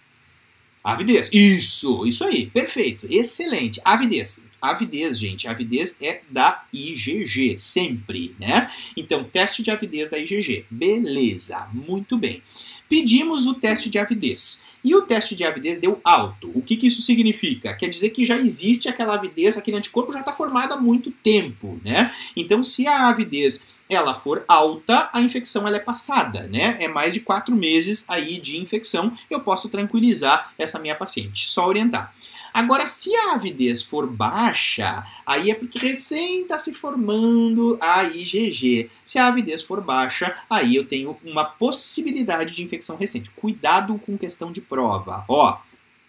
S1: Avidez. Isso, isso aí. Perfeito. Excelente. Avidez. Avidez, gente. Avidez é da I G G, sempre, né? Então, teste de avidez da I G G. Beleza. Muito bem. Pedimos o teste de avidez. E o teste de avidez deu alto. O que, que isso significa? Quer dizer que já existe aquela avidez, aquele anticorpo já está formado há muito tempo, né? Então, se a avidez ela for alta, a infecção ela é passada, né? É mais de quatro meses aí de infecção, eu posso tranquilizar essa minha paciente, só orientar. Agora, se a avidez for baixa, aí é porque recém está se formando a I G G. Se a avidez for baixa, aí eu tenho uma possibilidade de infecção recente. Cuidado com questão de prova. Ó,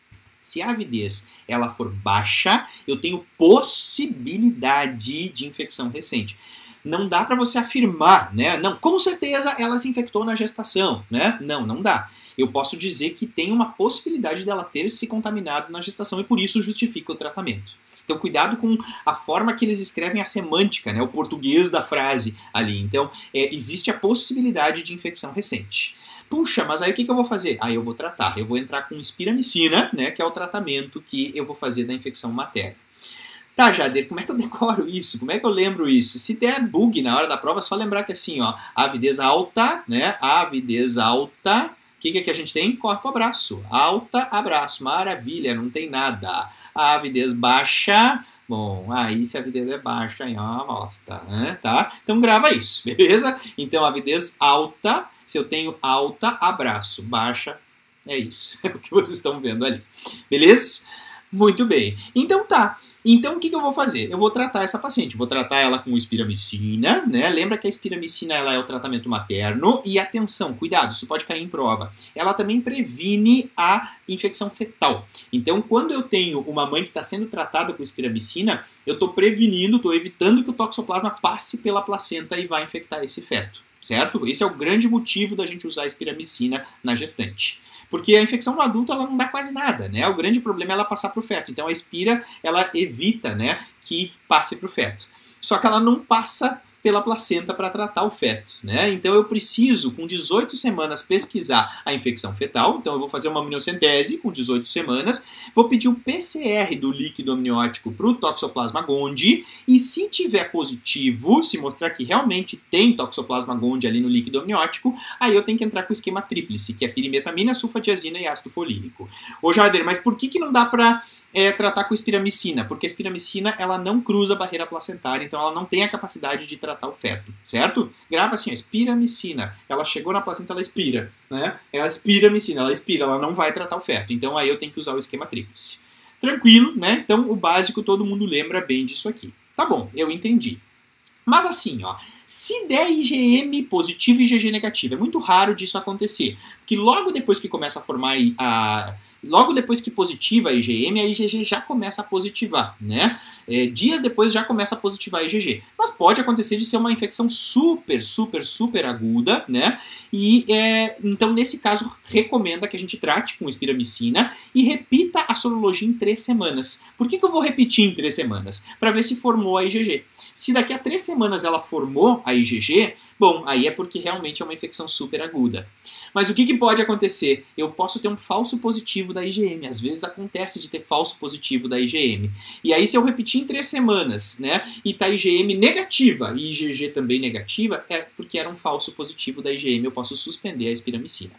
S1: se a avidez ela for baixa, eu tenho possibilidade de infecção recente. Não dá para você afirmar, né? Não, com certeza ela se infectou na gestação, né? Não, não dá. Eu posso dizer que tem uma possibilidade dela ter se contaminado na gestação e por isso justifica o tratamento. Então, cuidado com a forma que eles escrevem a semântica, né? O português da frase ali. Então, é, existe a possibilidade de infecção recente. Puxa, mas aí o que, que eu vou fazer? Aí eu vou tratar. Eu vou entrar com espiramicina, né? Que é o tratamento que eu vou fazer da infecção materna. Tá, Jader, como é que eu decoro isso? Como é que eu lembro isso? Se der bug na hora da prova, é só lembrar que assim, ó, avidez alta, né? Avidez alta. O que, que é que a gente tem? Corpo, abraço. Alta, abraço. Maravilha, não tem nada. A avidez baixa. Bom, aí se a avidez é baixa, aí é uma bosta, né? Tá? Então grava isso, beleza? Então, avidez alta. Se eu tenho alta, abraço. Baixa, é isso. É o que vocês estão vendo ali. Beleza? Muito bem. Então tá. Então o que, que eu vou fazer? Eu vou tratar essa paciente. Vou tratar ela com espiramicina, né? Lembra que a espiramicina ela é o tratamento materno. E atenção, cuidado, isso pode cair em prova. Ela também previne a infecção fetal. Então quando eu tenho uma mãe que está sendo tratada com espiramicina, eu estou prevenindo, estou evitando que o toxoplasma passe pela placenta e vá infectar esse feto. Certo? Esse é o grande motivo da gente usar a espiramicina na gestante. Porque a infecção no adulto ela não dá quase nada, né? O grande problema é ela passar para o feto. Então a espira ela evita, né, que passe para o feto. Só que ela não passa pela placenta para tratar o feto, né? Então eu preciso, com dezoito semanas, pesquisar a infecção fetal. Então eu vou fazer uma amniocentese com dezoito semanas, vou pedir o P C R do líquido amniótico para o Toxoplasma gondii e se tiver positivo, se mostrar que realmente tem Toxoplasma gondii ali no líquido amniótico, aí eu tenho que entrar com o esquema tríplice, que é pirimetamina, sulfadiazina e ácido folílico. Ô Jader, mas por que que não dá para é, tratar com espiramicina? Porque a espiramicina ela não cruza a barreira placentária, então ela não tem a capacidade de tratar o feto, certo? Grava assim, ó, espiramicina. Ela chegou na placenta, ela expira, né? Ela espiramicina, ela expira, ela não vai tratar o feto. Então aí eu tenho que usar o esquema tríplice. Tranquilo, né? Então o básico todo mundo lembra bem disso aqui. Tá bom, eu entendi. Mas assim, ó, se der I G M positivo e I G G negativo, é muito raro disso acontecer. Porque logo depois que começa a formar a... Logo depois que positiva a I G M, a I G G já começa a positivar, né? É, dias depois já começa a positivar a I G G. Mas pode acontecer de ser uma infecção super, super, super aguda, né? E é, então, nesse caso, recomenda que a gente trate com espiramicina e repita a sorologia em três semanas. Por que que eu vou repetir em três semanas? Para ver se formou a I G G. Se daqui a três semanas ela formou a I G G, bom, aí é porque realmente é uma infecção super aguda. Mas o que, que pode acontecer? Eu posso ter um falso positivo da I G M. Às vezes acontece de ter falso positivo da I G M. E aí se eu repetir em três semanas, né, e tá I G M negativa e I G G também negativa, é porque era um falso positivo da I G M. Eu posso suspender a espiramicina.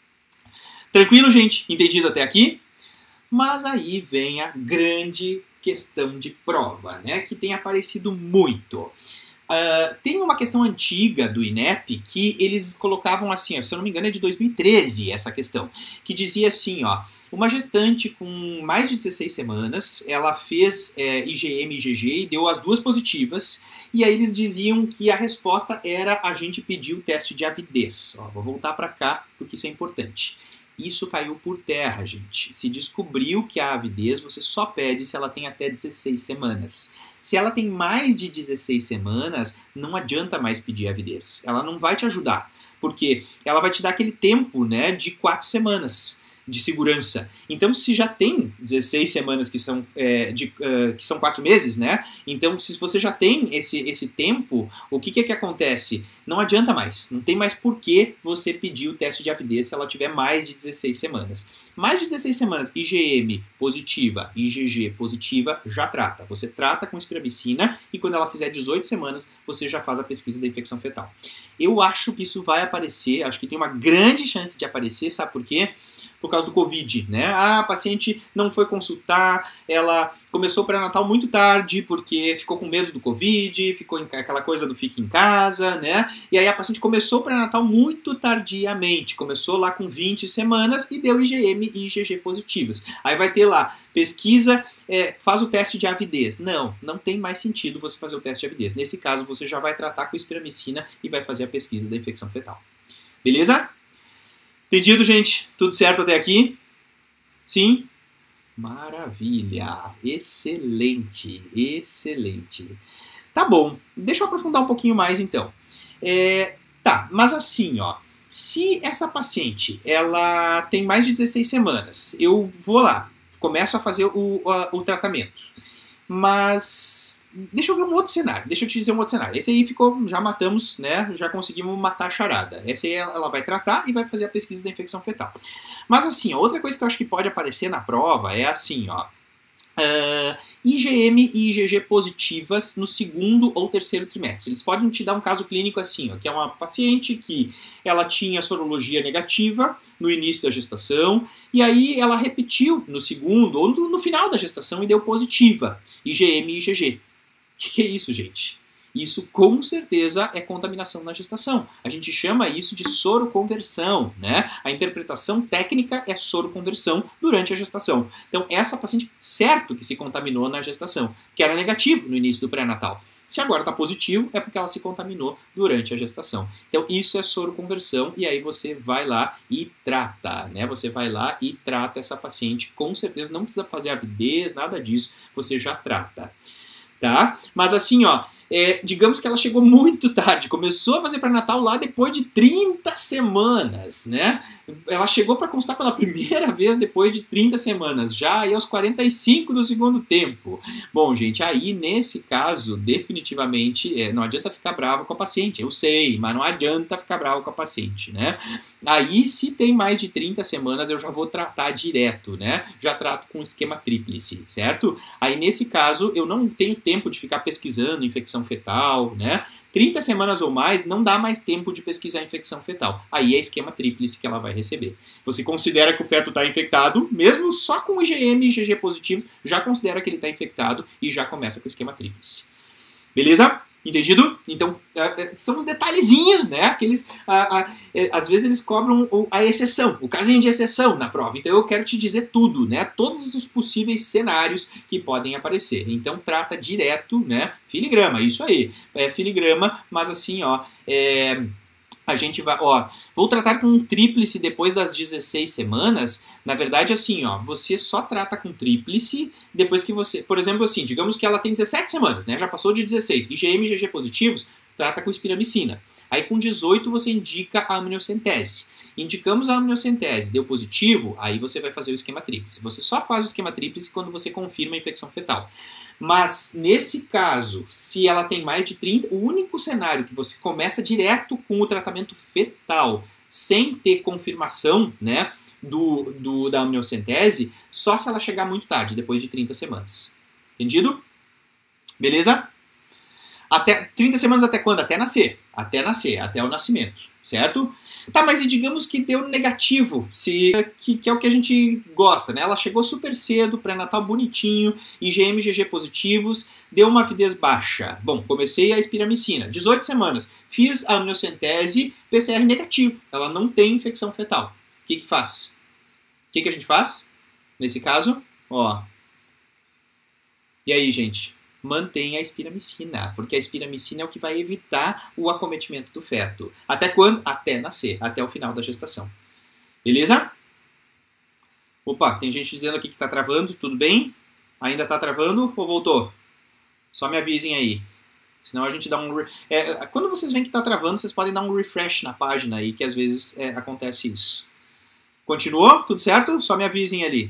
S1: Tranquilo, gente? Entendido até aqui? Mas aí vem a grande questão de prova, né, que tem aparecido muito. Uh, tem uma questão antiga do INEP que eles colocavam assim, se eu não me engano é de dois mil e treze essa questão, que dizia assim, ó, uma gestante com mais de dezesseis semanas, ela fez é, I G M e I G G e deu as duas positivas, e aí eles diziam que a resposta era a gente pedir o teste de avidez. Ó, vou voltar para cá porque isso é importante. Isso caiu por terra, gente. Se descobriu que a avidez você só pede se ela tem até dezesseis semanas. Se ela tem mais de dezesseis semanas, não adianta mais pedir avidez. Ela não vai te ajudar, porque ela vai te dar aquele tempo, né, de quatro semanas de segurança. Então, se já tem dezesseis semanas que são, é, de, uh, que são quatro meses, né? Então, se você já tem esse, esse tempo, o que, que é que acontece? Não adianta mais. Não tem mais por que você pedir o teste de avidez se ela tiver mais de dezesseis semanas. Mais de dezesseis semanas, I G M positiva, I G G positiva, já trata. Você trata com espiramicina e quando ela fizer dezoito semanas, você já faz a pesquisa da infecção fetal. Eu acho que isso vai aparecer, acho que tem uma grande chance de aparecer, sabe por quê? por causa do Covid, né? Ah, a paciente não foi consultar, ela começou o pré-natal muito tarde porque ficou com medo do Covid, ficou em, aquela coisa do fica em casa, né? E aí a paciente começou o pré-natal muito tardiamente, começou lá com vinte semanas e deu I G M e I G G positivas. Aí vai ter lá, pesquisa, é, faz o teste de avidez. Não, não tem mais sentido você fazer o teste de avidez. Nesse caso, você já vai tratar com espiramicina e vai fazer a pesquisa da infecção fetal. Beleza? Entendido, gente? Tudo certo até aqui? Sim? Maravilha! Excelente! Excelente! Tá bom, deixa eu aprofundar um pouquinho mais então. É, tá, mas assim, ó, se essa paciente ela tem mais de dezesseis semanas, eu vou lá, começo a fazer o, o, o tratamento. Mas deixa eu ver um outro cenário, deixa eu te dizer um outro cenário. Esse aí ficou, já matamos, né? Já conseguimos matar a charada. Essa aí ela vai tratar e vai fazer a pesquisa da infecção fetal. Mas assim, ó, outra coisa que eu acho que pode aparecer na prova é assim, ó. Uh, I G M e I G G positivas no segundo ou terceiro trimestre. Eles podem te dar um caso clínico assim, ó, que é uma paciente que ela tinha sorologia negativa no início da gestação e aí ela repetiu no segundo ou no, no final da gestação e deu positiva, I G M e I G G. O que, que é isso, gente? Isso com certeza é contaminação na gestação. A gente chama isso de soroconversão, né? A interpretação técnica é soroconversão durante a gestação. Então, essa paciente, certo que se contaminou na gestação, que era negativo no início do pré-natal. Se agora está positivo, é porque ela se contaminou durante a gestação. Então, isso é soroconversão e aí você vai lá e trata, né? Você vai lá e trata essa paciente, com certeza, não precisa fazer avidez, nada disso, você já trata, tá? Mas assim, ó, É, digamos que ela chegou muito tarde, começou a fazer pré-natal lá depois de trinta semanas, né? Ela chegou para consultar pela primeira vez depois de trinta semanas, já aí aos quarenta e cinco do segundo tempo. Bom, gente, aí nesse caso, definitivamente, é, não adianta ficar bravo com a paciente, eu sei, mas não adianta ficar bravo com a paciente, né? Aí, se tem mais de trinta semanas, eu já vou tratar direto, né? Já trato com esquema tríplice, certo? Aí, nesse caso, eu não tenho tempo de ficar pesquisando infecção fetal, né? trinta semanas ou mais, não dá mais tempo de pesquisar infecção fetal. Aí é esquema tríplice que ela vai receber. Você considera que o feto está infectado, mesmo só com I G M e I G G positivo, já considera que ele está infectado e já começa com o esquema tríplice. Beleza? Entendido? Então, são os detalhezinhos, né? Aqueles, a, a, às vezes eles cobram a exceção, o casinho de exceção na prova. Então eu quero te dizer tudo, né? Todos os possíveis cenários que podem aparecer. Então trata direto, né? Filigrama, isso aí. É filigrama, mas assim, ó, é... a gente vai, ó, vou tratar com um tríplice depois das dezesseis semanas. Na verdade, assim, ó, você só trata com tríplice depois que você, por exemplo, assim, digamos que ela tem dezessete semanas, né? Já passou de dezesseis, I G M e I G G positivos, trata com espiramicina. Aí com dezoito você indica a amniocentese. Indicamos a amniocentese, deu positivo, aí você vai fazer o esquema tríplice. Você só faz o esquema tríplice quando você confirma a infecção fetal. Mas, nesse caso, se ela tem mais de trinta, o único cenário que você começa direto com o tratamento fetal, sem ter confirmação, né, do, do, da amniocentese, só se ela chegar muito tarde, depois de trinta semanas. Entendido? Beleza? Até, trinta semanas até quando? Até nascer. Até nascer, até o nascimento, certo? Tá, mas e digamos que deu negativo, se, que, que é o que a gente gosta, né? Ela chegou super cedo, pré-natal bonitinho, I G M e I G G positivos, deu uma avidez baixa. Bom, comecei a espiramicina, dezoito semanas, fiz a amniocentese, P C R negativo, ela não tem infecção fetal. O que que faz? O que que a gente faz? Nesse caso, ó. E aí, gente? Mantenha a espiramicina, porque a espiramicina é o que vai evitar o acometimento do feto. Até quando? Até nascer, até o final da gestação. Beleza? Opa, tem gente dizendo aqui que está travando, tudo bem? Ainda está travando ou voltou? Só me avisem aí. Senão a gente dá um... É, quando vocês veem que está travando, vocês podem dar um refresh na página aí, que às vezes é, acontece isso. Continuou? Tudo certo? Só me avisem ali.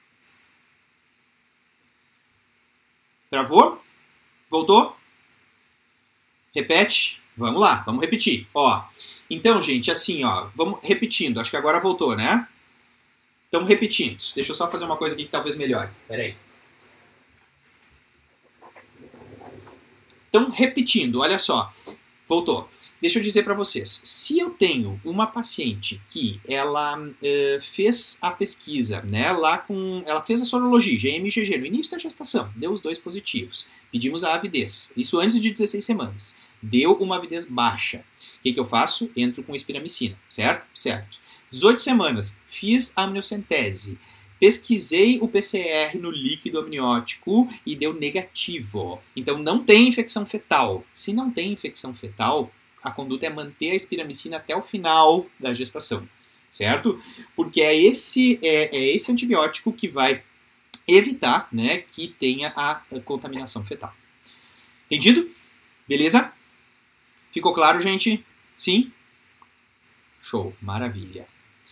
S1: Travou? Voltou? Repete? Vamos lá, vamos repetir. Ó, então, gente, assim, ó, vamos repetindo. Acho que agora voltou, né? Estamos repetindo. Deixa eu só fazer uma coisa aqui que talvez melhore. Pera aí. Então, repetindo, olha só. Voltou. Deixa eu dizer para vocês, se eu tenho uma paciente que ela uh, fez a pesquisa, né, lá com, ela fez a sorologia, G M e G G, no início da gestação, deu os dois positivos, pedimos a avidez, isso antes de dezesseis semanas, deu uma avidez baixa, o que, que eu faço? Entro com espiramicina, certo? Certo. dezoito semanas, fiz a amniocentese, pesquisei o P C R no líquido amniótico e deu negativo. Então não tem infecção fetal. Se não tem infecção fetal, a conduta é manter a espiramicina até o final da gestação, certo? Porque é esse, é, é esse antibiótico que vai evitar, né, que tenha a contaminação fetal. Entendido? Beleza? Ficou claro, gente? Sim? Show, maravilha.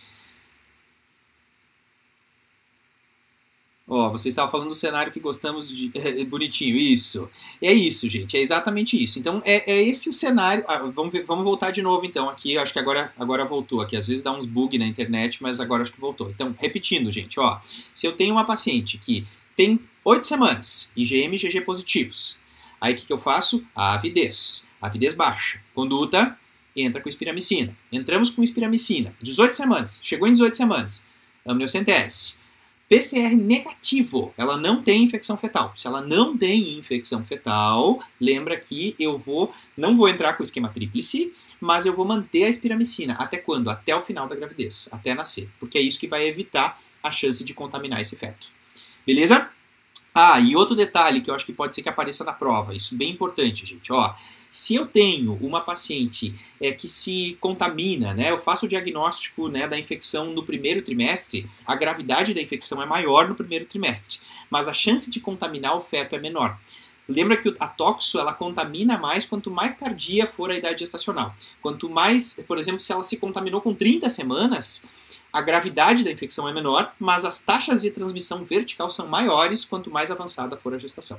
S1: Ó, você estava falando do cenário que gostamos de... É, bonitinho, isso. É isso, gente, é exatamente isso. Então, é, é esse o cenário... Ah, vamos, ver, vamos voltar de novo, então, aqui. Eu acho que agora, agora voltou aqui. Às vezes dá uns bug na internet, mas agora acho que voltou. Então, repetindo, gente, ó. Se eu tenho uma paciente que tem oito semanas, I G M e G G positivos, aí o que, que eu faço? A avidez. Avidez baixa. Conduta, entra com espiramicina. Entramos com espiramicina. dezoito semanas. Chegou em dezoito semanas. Amniocentese. P C R negativo, ela não tem infecção fetal. Se ela não tem infecção fetal, lembra que eu vou, não vou entrar com o esquema tríplice, mas eu vou manter a espiramicina. Até quando? Até o final da gravidez, até nascer. Porque é isso que vai evitar a chance de contaminar esse feto. Beleza? Ah, e outro detalhe que eu acho que pode ser que apareça na prova, isso é bem importante, gente, ó. Se eu tenho uma paciente é, que se contamina, né, eu faço o diagnóstico, né, da infecção no primeiro trimestre, a gravidade da infecção é maior no primeiro trimestre, mas a chance de contaminar o feto é menor. Lembra que a toxo, ela contamina mais quanto mais tardia for a idade gestacional. Quanto mais, por exemplo, se ela se contaminou com trinta semanas, a gravidade da infecção é menor, mas as taxas de transmissão vertical são maiores quanto mais avançada for a gestação.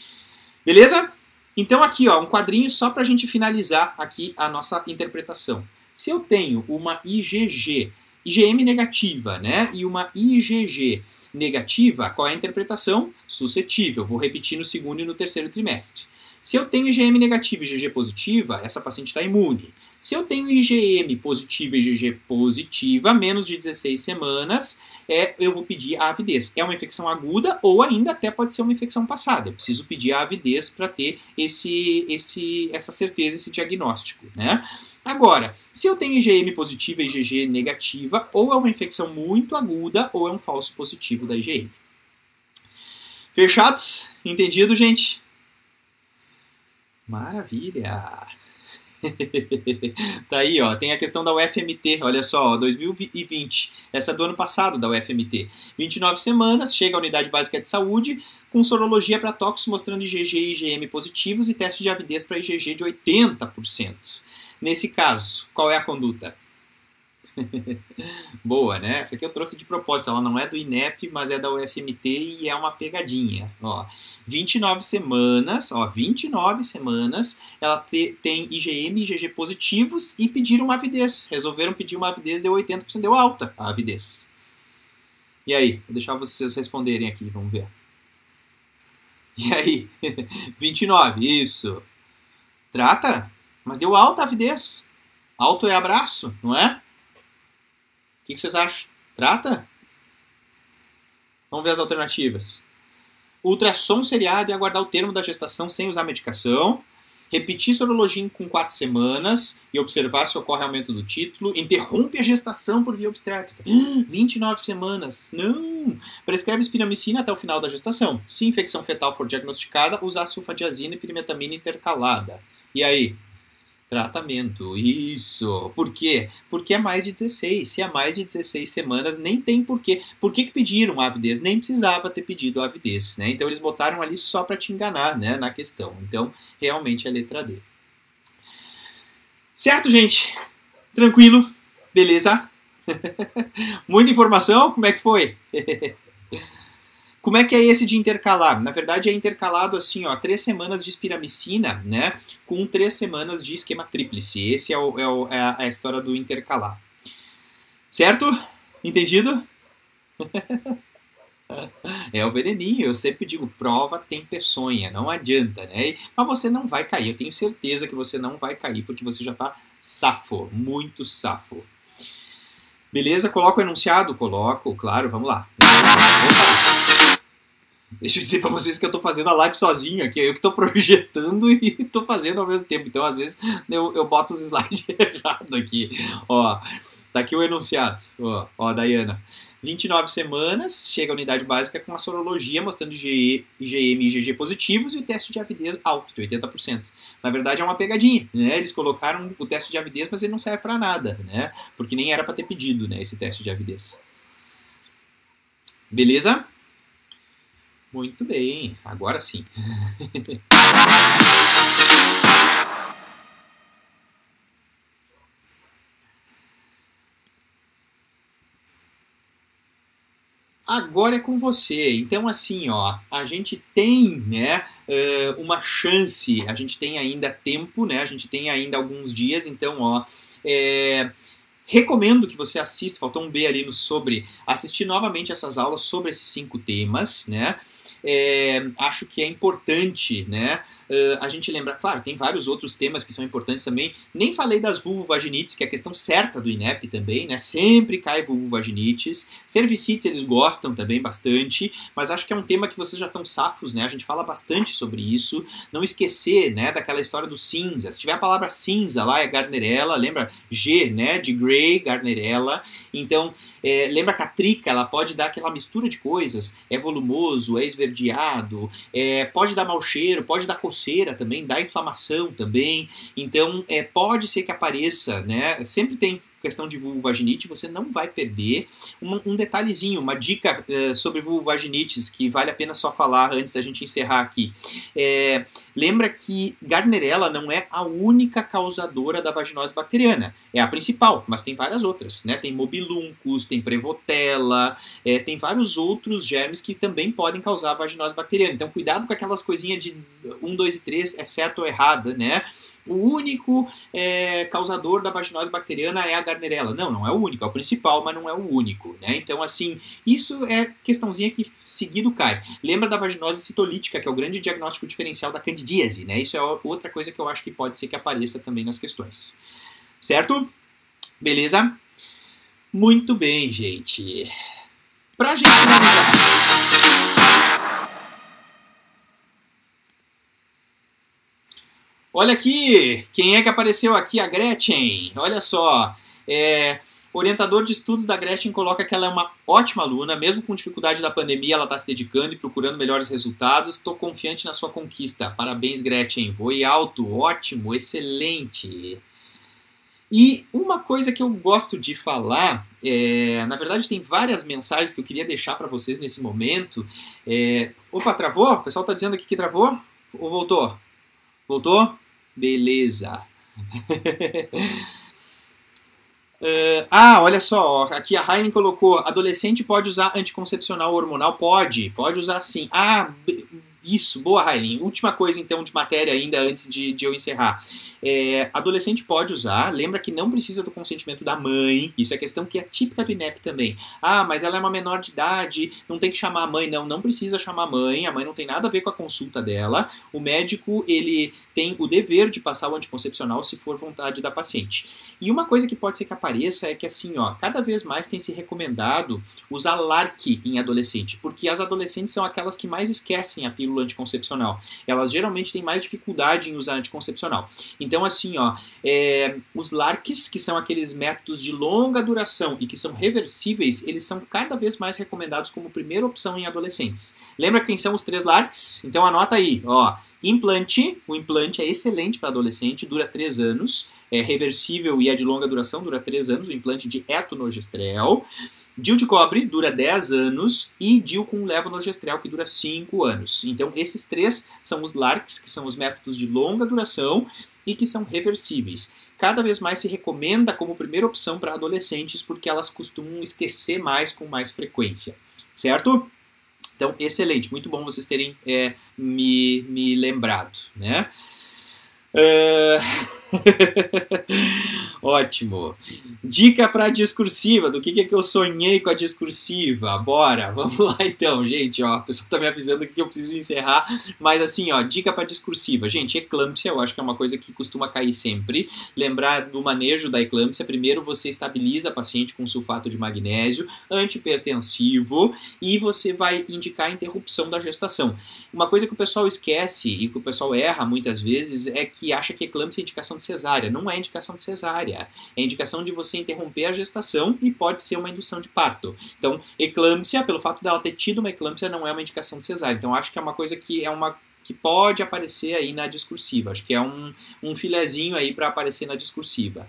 S1: Beleza? Então aqui, ó, um quadrinho só para a gente finalizar aqui a nossa interpretação. Se eu tenho uma I G G, I G M negativa, né, e uma I G G negativa, qual é a interpretação? Suscetível. Vou repetir no segundo e no terceiro trimestre. Se eu tenho I G M negativa e I G G positiva, essa paciente está imune. Se eu tenho I G M positiva e I G G positiva, menos de dezesseis semanas, é, eu vou pedir a avidez. É uma infecção aguda ou ainda até pode ser uma infecção passada. Eu preciso pedir a avidez para ter esse, esse, essa certeza, esse diagnóstico, né? Agora, se eu tenho I G M positiva e I G G negativa, ou é uma infecção muito aguda ou é um falso positivo da I G M. Fechado? Entendido, gente? Maravilha! Tá aí, ó, tem a questão da U F M T, olha só, ó, dois mil e vinte, essa é do ano passado da U F M T, vinte e nove semanas, chega a unidade básica de saúde, com sorologia para tóxicos mostrando I G G e I G M positivos e teste de avidez para I G G de oitenta por cento. Nesse caso, qual é a conduta? Boa, né? Essa aqui eu trouxe de propósito, ela não é do I N E P, mas é da U F M T e é uma pegadinha, ó. vinte e nove semanas, ó, vinte e nove semanas, ela te, tem I G M e I G G positivos e pediram uma avidez. Resolveram pedir uma avidez, deu oitenta por cento, deu alta a avidez. E aí? Vou deixar vocês responderem aqui, vamos ver. E aí? vinte e nove, isso. Trata? Mas deu alta a avidez. Alto é abraço, não é? O que, que vocês acham? Trata? Vamos ver as alternativas. Ultrassom seriado e aguardar o termo da gestação sem usar medicação. Repetir sorologia com quatro semanas e observar se ocorre aumento do título. Interrompe a gestação por via obstétrica. vinte e nove semanas. Não! Prescreve espiramicina até o final da gestação. Se infecção fetal for diagnosticada, usar sulfadiazina e pirimetamina intercalada. E aí? Tratamento, isso. Por quê? Porque é mais de dezesseis. Se é mais de dezesseis semanas, nem tem porquê. Por que que pediram a avidez? Nem precisava ter pedido a avidez, né? Então eles botaram ali só para te enganar, né, na questão. Então, realmente é letra D. Certo, gente? Tranquilo? Beleza? Muita informação? Como é que foi? Como é que é esse de intercalar? Na verdade é intercalado assim, ó, três semanas de espiramicina, né, com três semanas de esquema tríplice. Esse é, o, é, o, é a história do intercalar. Certo? Entendido? É o veneninho, eu sempre digo, prova tem peçonha, não adianta, né? Mas você não vai cair, eu tenho certeza que você não vai cair, porque você já tá safo, muito safo. Beleza? Coloco o enunciado? Coloco, claro, vamos lá. Opa. Deixa eu dizer pra vocês que eu tô fazendo a live sozinho aqui, eu que tô projetando e tô fazendo ao mesmo tempo, então às vezes eu, eu boto os slides errados aqui. Ó, tá aqui o enunciado, ó, ó, Dayana. vinte e nove semanas, chega a unidade básica com a sorologia mostrando I G E, I G M e I G G positivos e o teste de avidez alto, de oitenta por cento. Na verdade é uma pegadinha, né? Eles colocaram o teste de avidez, mas ele não serve para nada, né? Porque nem era para ter pedido, né, esse teste de avidez. Beleza? Muito bem, agora sim. Agora é com você. Então, assim, ó, a gente tem, né, uma chance, a gente tem ainda tempo, né, a gente tem ainda alguns dias, então, ó, é, recomendo que você assista, faltou um B ali no sobre, assistir novamente essas aulas sobre esses cinco temas, né, é, acho que é importante, né, Uh, a gente lembra, claro, tem vários outros temas que são importantes também. Nem falei das vulvovaginites, que é a questão certa do I N E P também, né? Sempre cai vulvovaginites. Cervicites eles gostam também bastante, mas acho que é um tema que vocês já estão safos, né? A gente fala bastante sobre isso. Não esquecer, né, daquela história do cinza. Se tiver a palavra cinza lá, é Gardnerella, lembra? G, né, de Gray, Gardnerella. Então, é, lembra que a trica, ela pode dar aquela mistura de coisas. É volumoso, é esverdeado, é, pode dar mau cheiro, pode dar coceira também, dá inflamação também, então é, pode ser que apareça, né, sempre tem questão de vulvovaginite, você não vai perder. Um, um detalhezinho, uma dica uh, sobre vulvovaginites que vale a pena só falar antes da gente encerrar aqui. É, lembra que Gardnerella não é a única causadora da vaginose bacteriana, é a principal, mas tem várias outras, né? Tem mobiluncus, tem prevotella, é, tem vários outros germes que também podem causar vaginose bacteriana. Então cuidado com aquelas coisinhas de um, dois e três, é certo ou errada, né? O único é, causador da vaginose bacteriana é a Gardnerella. Não, não é o único, é o principal, mas não é o único, né? Então, assim, isso é questãozinha que seguido cai. Lembra da vaginose citolítica, que é o grande diagnóstico diferencial da candidíase, né? Isso é outra coisa que eu acho que pode ser que apareça também nas questões. Certo? Beleza? Muito bem, gente. Pra gente finalizar... Olha aqui, quem é que apareceu aqui? A Gretchen. Olha só, é, o orientador de estudos da Gretchen coloca que ela é uma ótima aluna, mesmo com dificuldade da pandemia, ela está se dedicando e procurando melhores resultados. Estou confiante na sua conquista. Parabéns, Gretchen. Voe alto, ótimo, excelente. E uma coisa que eu gosto de falar, é, na verdade tem várias mensagens que eu queria deixar para vocês nesse momento. É, opa, travou? O pessoal está dizendo aqui que travou? Ou voltou? Voltou? Beleza. uh, ah, olha só, aqui a Heineken colocou, adolescente pode usar anticoncepcional hormonal? Pode, pode usar sim. Ah, isso, boa, Heineken. Última coisa então de matéria ainda antes de, de eu encerrar. É, adolescente pode usar, lembra que não precisa do consentimento da mãe, isso é questão que é típica do I N E P também. Ah, mas ela é uma menor de idade, não tem que chamar a mãe. Não, não precisa chamar a mãe, a mãe não tem nada a ver com a consulta dela. O médico, ele tem o dever de passar o anticoncepcional se for vontade da paciente. E uma coisa que pode ser que apareça é que assim, ó, cada vez mais tem se recomendado usar L A R C em adolescente, porque as adolescentes são aquelas que mais esquecem a pílula anticoncepcional. Elas geralmente têm mais dificuldade em usar anticoncepcional. Então, assim, ó, é, os L A R Cs, que são aqueles métodos de longa duração e que são reversíveis, eles são cada vez mais recomendados como primeira opção em adolescentes. Lembra quem são os três L A R Cs? Então anota aí, ó. Implante, o implante é excelente para adolescente, dura três anos, é reversível e é de longa duração, dura três anos, o implante de etonogestrel. D I U de cobre dura dez anos e D I U com levonorgestrel que dura cinco anos. Então esses três são os L A R Cs, que são os métodos de longa duração e que são reversíveis. Cada vez mais se recomenda como primeira opção para adolescentes porque elas costumam esquecer mais com mais frequência, certo? Então, excelente, muito bom vocês terem é, me, me lembrado, né? Uh... Ótimo. Dica para discursiva, do que, que é que eu sonhei com a discursiva? Bora, vamos lá então, gente. Ó, a pessoa tá me avisando que eu preciso encerrar, mas assim, ó, dica para discursiva. Gente, eclâmpsia, eu acho que é uma coisa que costuma cair sempre. Lembrar do manejo da eclâmpsia, primeiro você estabiliza a paciente com sulfato de magnésio, antihipertensivo, e você vai indicar a interrupção da gestação. Uma coisa que o pessoal esquece e que o pessoal erra muitas vezes é que acha que eclâmpsia é indicação de cesárea. Não é indicação de cesárea. É indicação de você interromper a gestação e pode ser uma indução de parto. Então, eclâmpsia, pelo fato dela ter tido uma eclâmpsia, não é uma indicação de cesárea. Então, acho que é uma coisa que é uma que pode aparecer aí na discursiva. Acho que é um, um filezinho aí para aparecer na discursiva.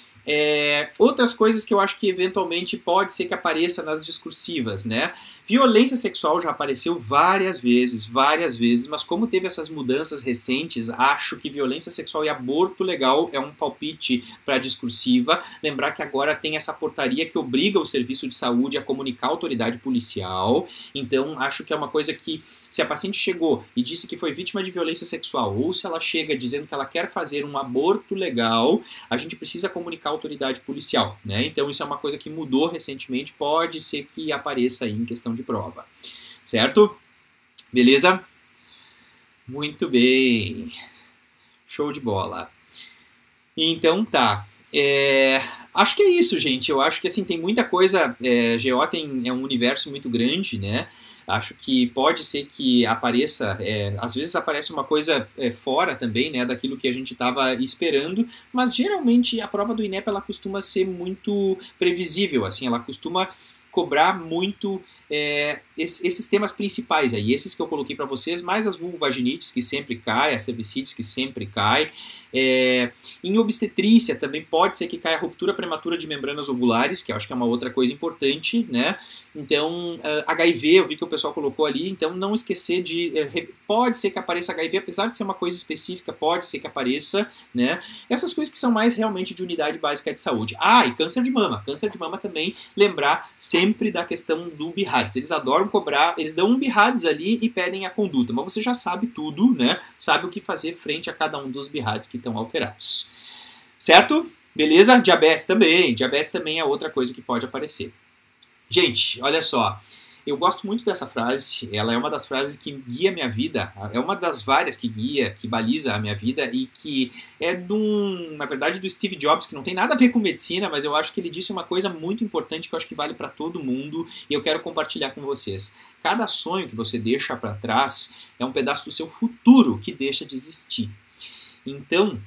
S1: É, outras coisas que eu acho que eventualmente pode ser que apareça nas discursivas, né? Violência sexual já apareceu várias vezes, várias vezes, mas como teve essas mudanças recentes, acho que violência sexual e aborto legal é um palpite para a discursiva. Lembrar que agora tem essa portaria que obriga o serviço de saúde a comunicar a autoridade policial. Então, acho que é uma coisa que, se a paciente chegou e disse que foi vítima de violência sexual, ou se ela chega dizendo que ela quer fazer um aborto legal, a gente precisa comunicar a autoridade policial, né? Então, isso é uma coisa que mudou recentemente, pode ser que apareça aí em questão de prova, certo? Beleza? Muito bem. Show de bola. Então tá. É, acho que é isso, gente. Eu acho que assim tem muita coisa. É, G O tem, é um universo muito grande, né? Acho que pode ser que apareça, é, às vezes aparece uma coisa é, fora também, né, daquilo que a gente estava esperando, mas geralmente a prova do INEP ela costuma ser muito previsível, assim, ela costuma cobrar muito é, esses temas principais aí, esses que eu coloquei para vocês, mais as vulvaginites que sempre cai, as cervicites que sempre cai. É, em obstetrícia também pode ser que caia a ruptura prematura de membranas ovulares, que eu acho que é uma outra coisa importante, né? Então, uh, H I V, eu vi que o pessoal colocou ali, então não esquecer de... Uh, pode ser que apareça H I V, apesar de ser uma coisa específica, pode ser que apareça, né? Essas coisas que são mais realmente de unidade básica de saúde. Ah, e câncer de mama. Câncer de mama também, lembrar sempre da questão do B I R A D S. Eles adoram cobrar, eles dão um B I R A D S ali e pedem a conduta, mas você já sabe tudo, né? Sabe o que fazer frente a cada um dos B I R A D S que estão alterados. Certo? Beleza? Diabetes também. Diabetes também é outra coisa que pode aparecer. Gente, olha só. Eu gosto muito dessa frase, ela é uma das frases que guia a minha vida, é uma das várias que guia, que baliza a minha vida e que é, de um, na verdade, do Steve Jobs, que não tem nada a ver com medicina, mas eu acho que ele disse uma coisa muito importante que eu acho que vale para todo mundo e eu quero compartilhar com vocês. Cada sonho que você deixa para trás é um pedaço do seu futuro que deixa de existir. Então,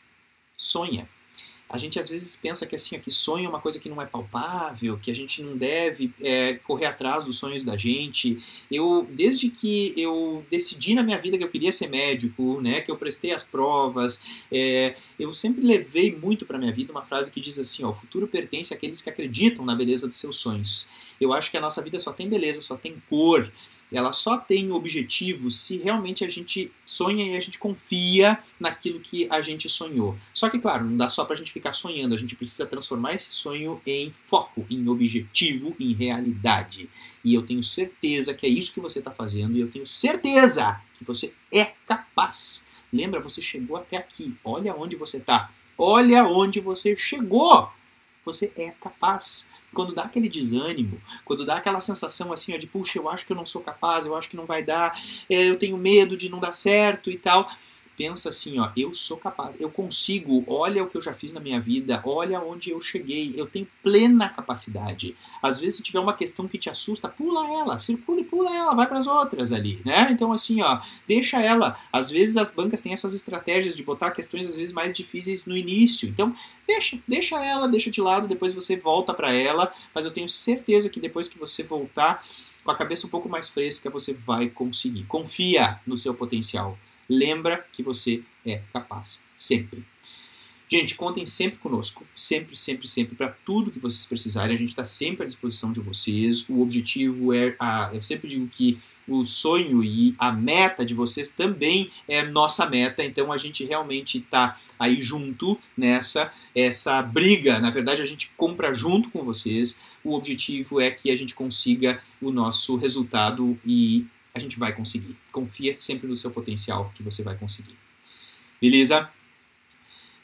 S1: sonha. A gente às vezes pensa que assim, que sonho é uma coisa que não é palpável, que a gente não deve é, correr atrás dos sonhos da gente. Eu, desde que eu decidi na minha vida que eu queria ser médico, né, que eu prestei as provas, é, eu sempre levei muito para minha vida uma frase que diz assim, ó, o futuro pertence àqueles que acreditam na beleza dos seus sonhos. Eu acho que a nossa vida só tem beleza, só tem cor. Ela só tem objetivo se realmente a gente sonha e a gente confia naquilo que a gente sonhou. Só que, claro, não dá só pra gente ficar sonhando, a gente precisa transformar esse sonho em foco, em objetivo, em realidade. E eu tenho certeza que é isso que você está fazendo e eu tenho certeza que você é capaz. Lembra, você chegou até aqui, olha onde você está, olha onde você chegou. Você é capaz. Quando dá aquele desânimo, quando dá aquela sensação assim, ó, de puxa, eu acho que eu não sou capaz, eu acho que não vai dar, é, eu tenho medo de não dar certo e tal, pensa assim, ó, eu sou capaz, eu consigo, olha o que eu já fiz na minha vida, olha onde eu cheguei, eu tenho plena capacidade. Às vezes se tiver uma questão que te assusta, pula ela, circula e pula ela, vai para as outras ali, né? Então assim, ó, deixa ela. Às vezes as bancas têm essas estratégias de botar questões às vezes mais difíceis no início, então deixa, deixa ela, deixa de lado, depois você volta para ela, mas eu tenho certeza que depois que você voltar com a cabeça um pouco mais fresca, você vai conseguir. Confia no seu potencial. Lembra que você é capaz, sempre. Gente, contem sempre conosco, sempre, sempre, sempre, para tudo que vocês precisarem, a gente está sempre à disposição de vocês, o objetivo é, a, eu sempre digo que o sonho e a meta de vocês também é nossa meta, então a gente realmente está aí junto nessa essa briga, na verdade a gente compra junto com vocês, o objetivo é que a gente consiga o nosso resultado e a gente vai conseguir. Confia sempre no seu potencial que você vai conseguir. Beleza?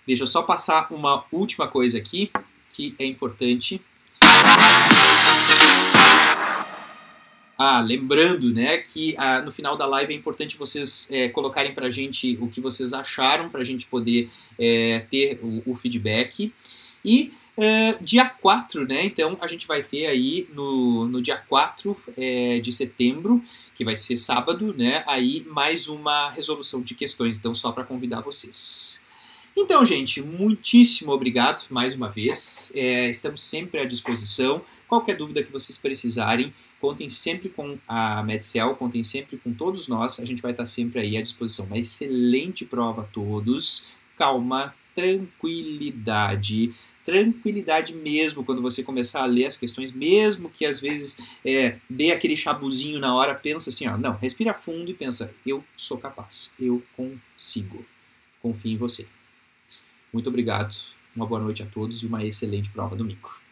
S1: Deixa eu só passar uma última coisa aqui, que é importante. Ah, lembrando, né, que ah, no final da live é importante vocês é, colocarem pra gente o que vocês acharam, pra gente poder é, ter o, o feedback. E uh, dia quatro, né, então a gente vai ter aí no, no dia quatro é, de setembro, que vai ser sábado, né, aí mais uma resolução de questões, então só para convidar vocês. Então, gente, muitíssimo obrigado mais uma vez, é, estamos sempre à disposição, qualquer dúvida que vocês precisarem, contem sempre com a Medcel, contem sempre com todos nós, a gente vai estar sempre aí à disposição. Uma excelente prova a todos, calma, tranquilidade, tranquilidade mesmo quando você começar a ler as questões, mesmo que às vezes é, dê aquele chabuzinho na hora, pensa assim, ó, não, respira fundo e pensa, eu sou capaz, eu consigo, confio em você. Muito obrigado, uma boa noite a todos e uma excelente prova domingo.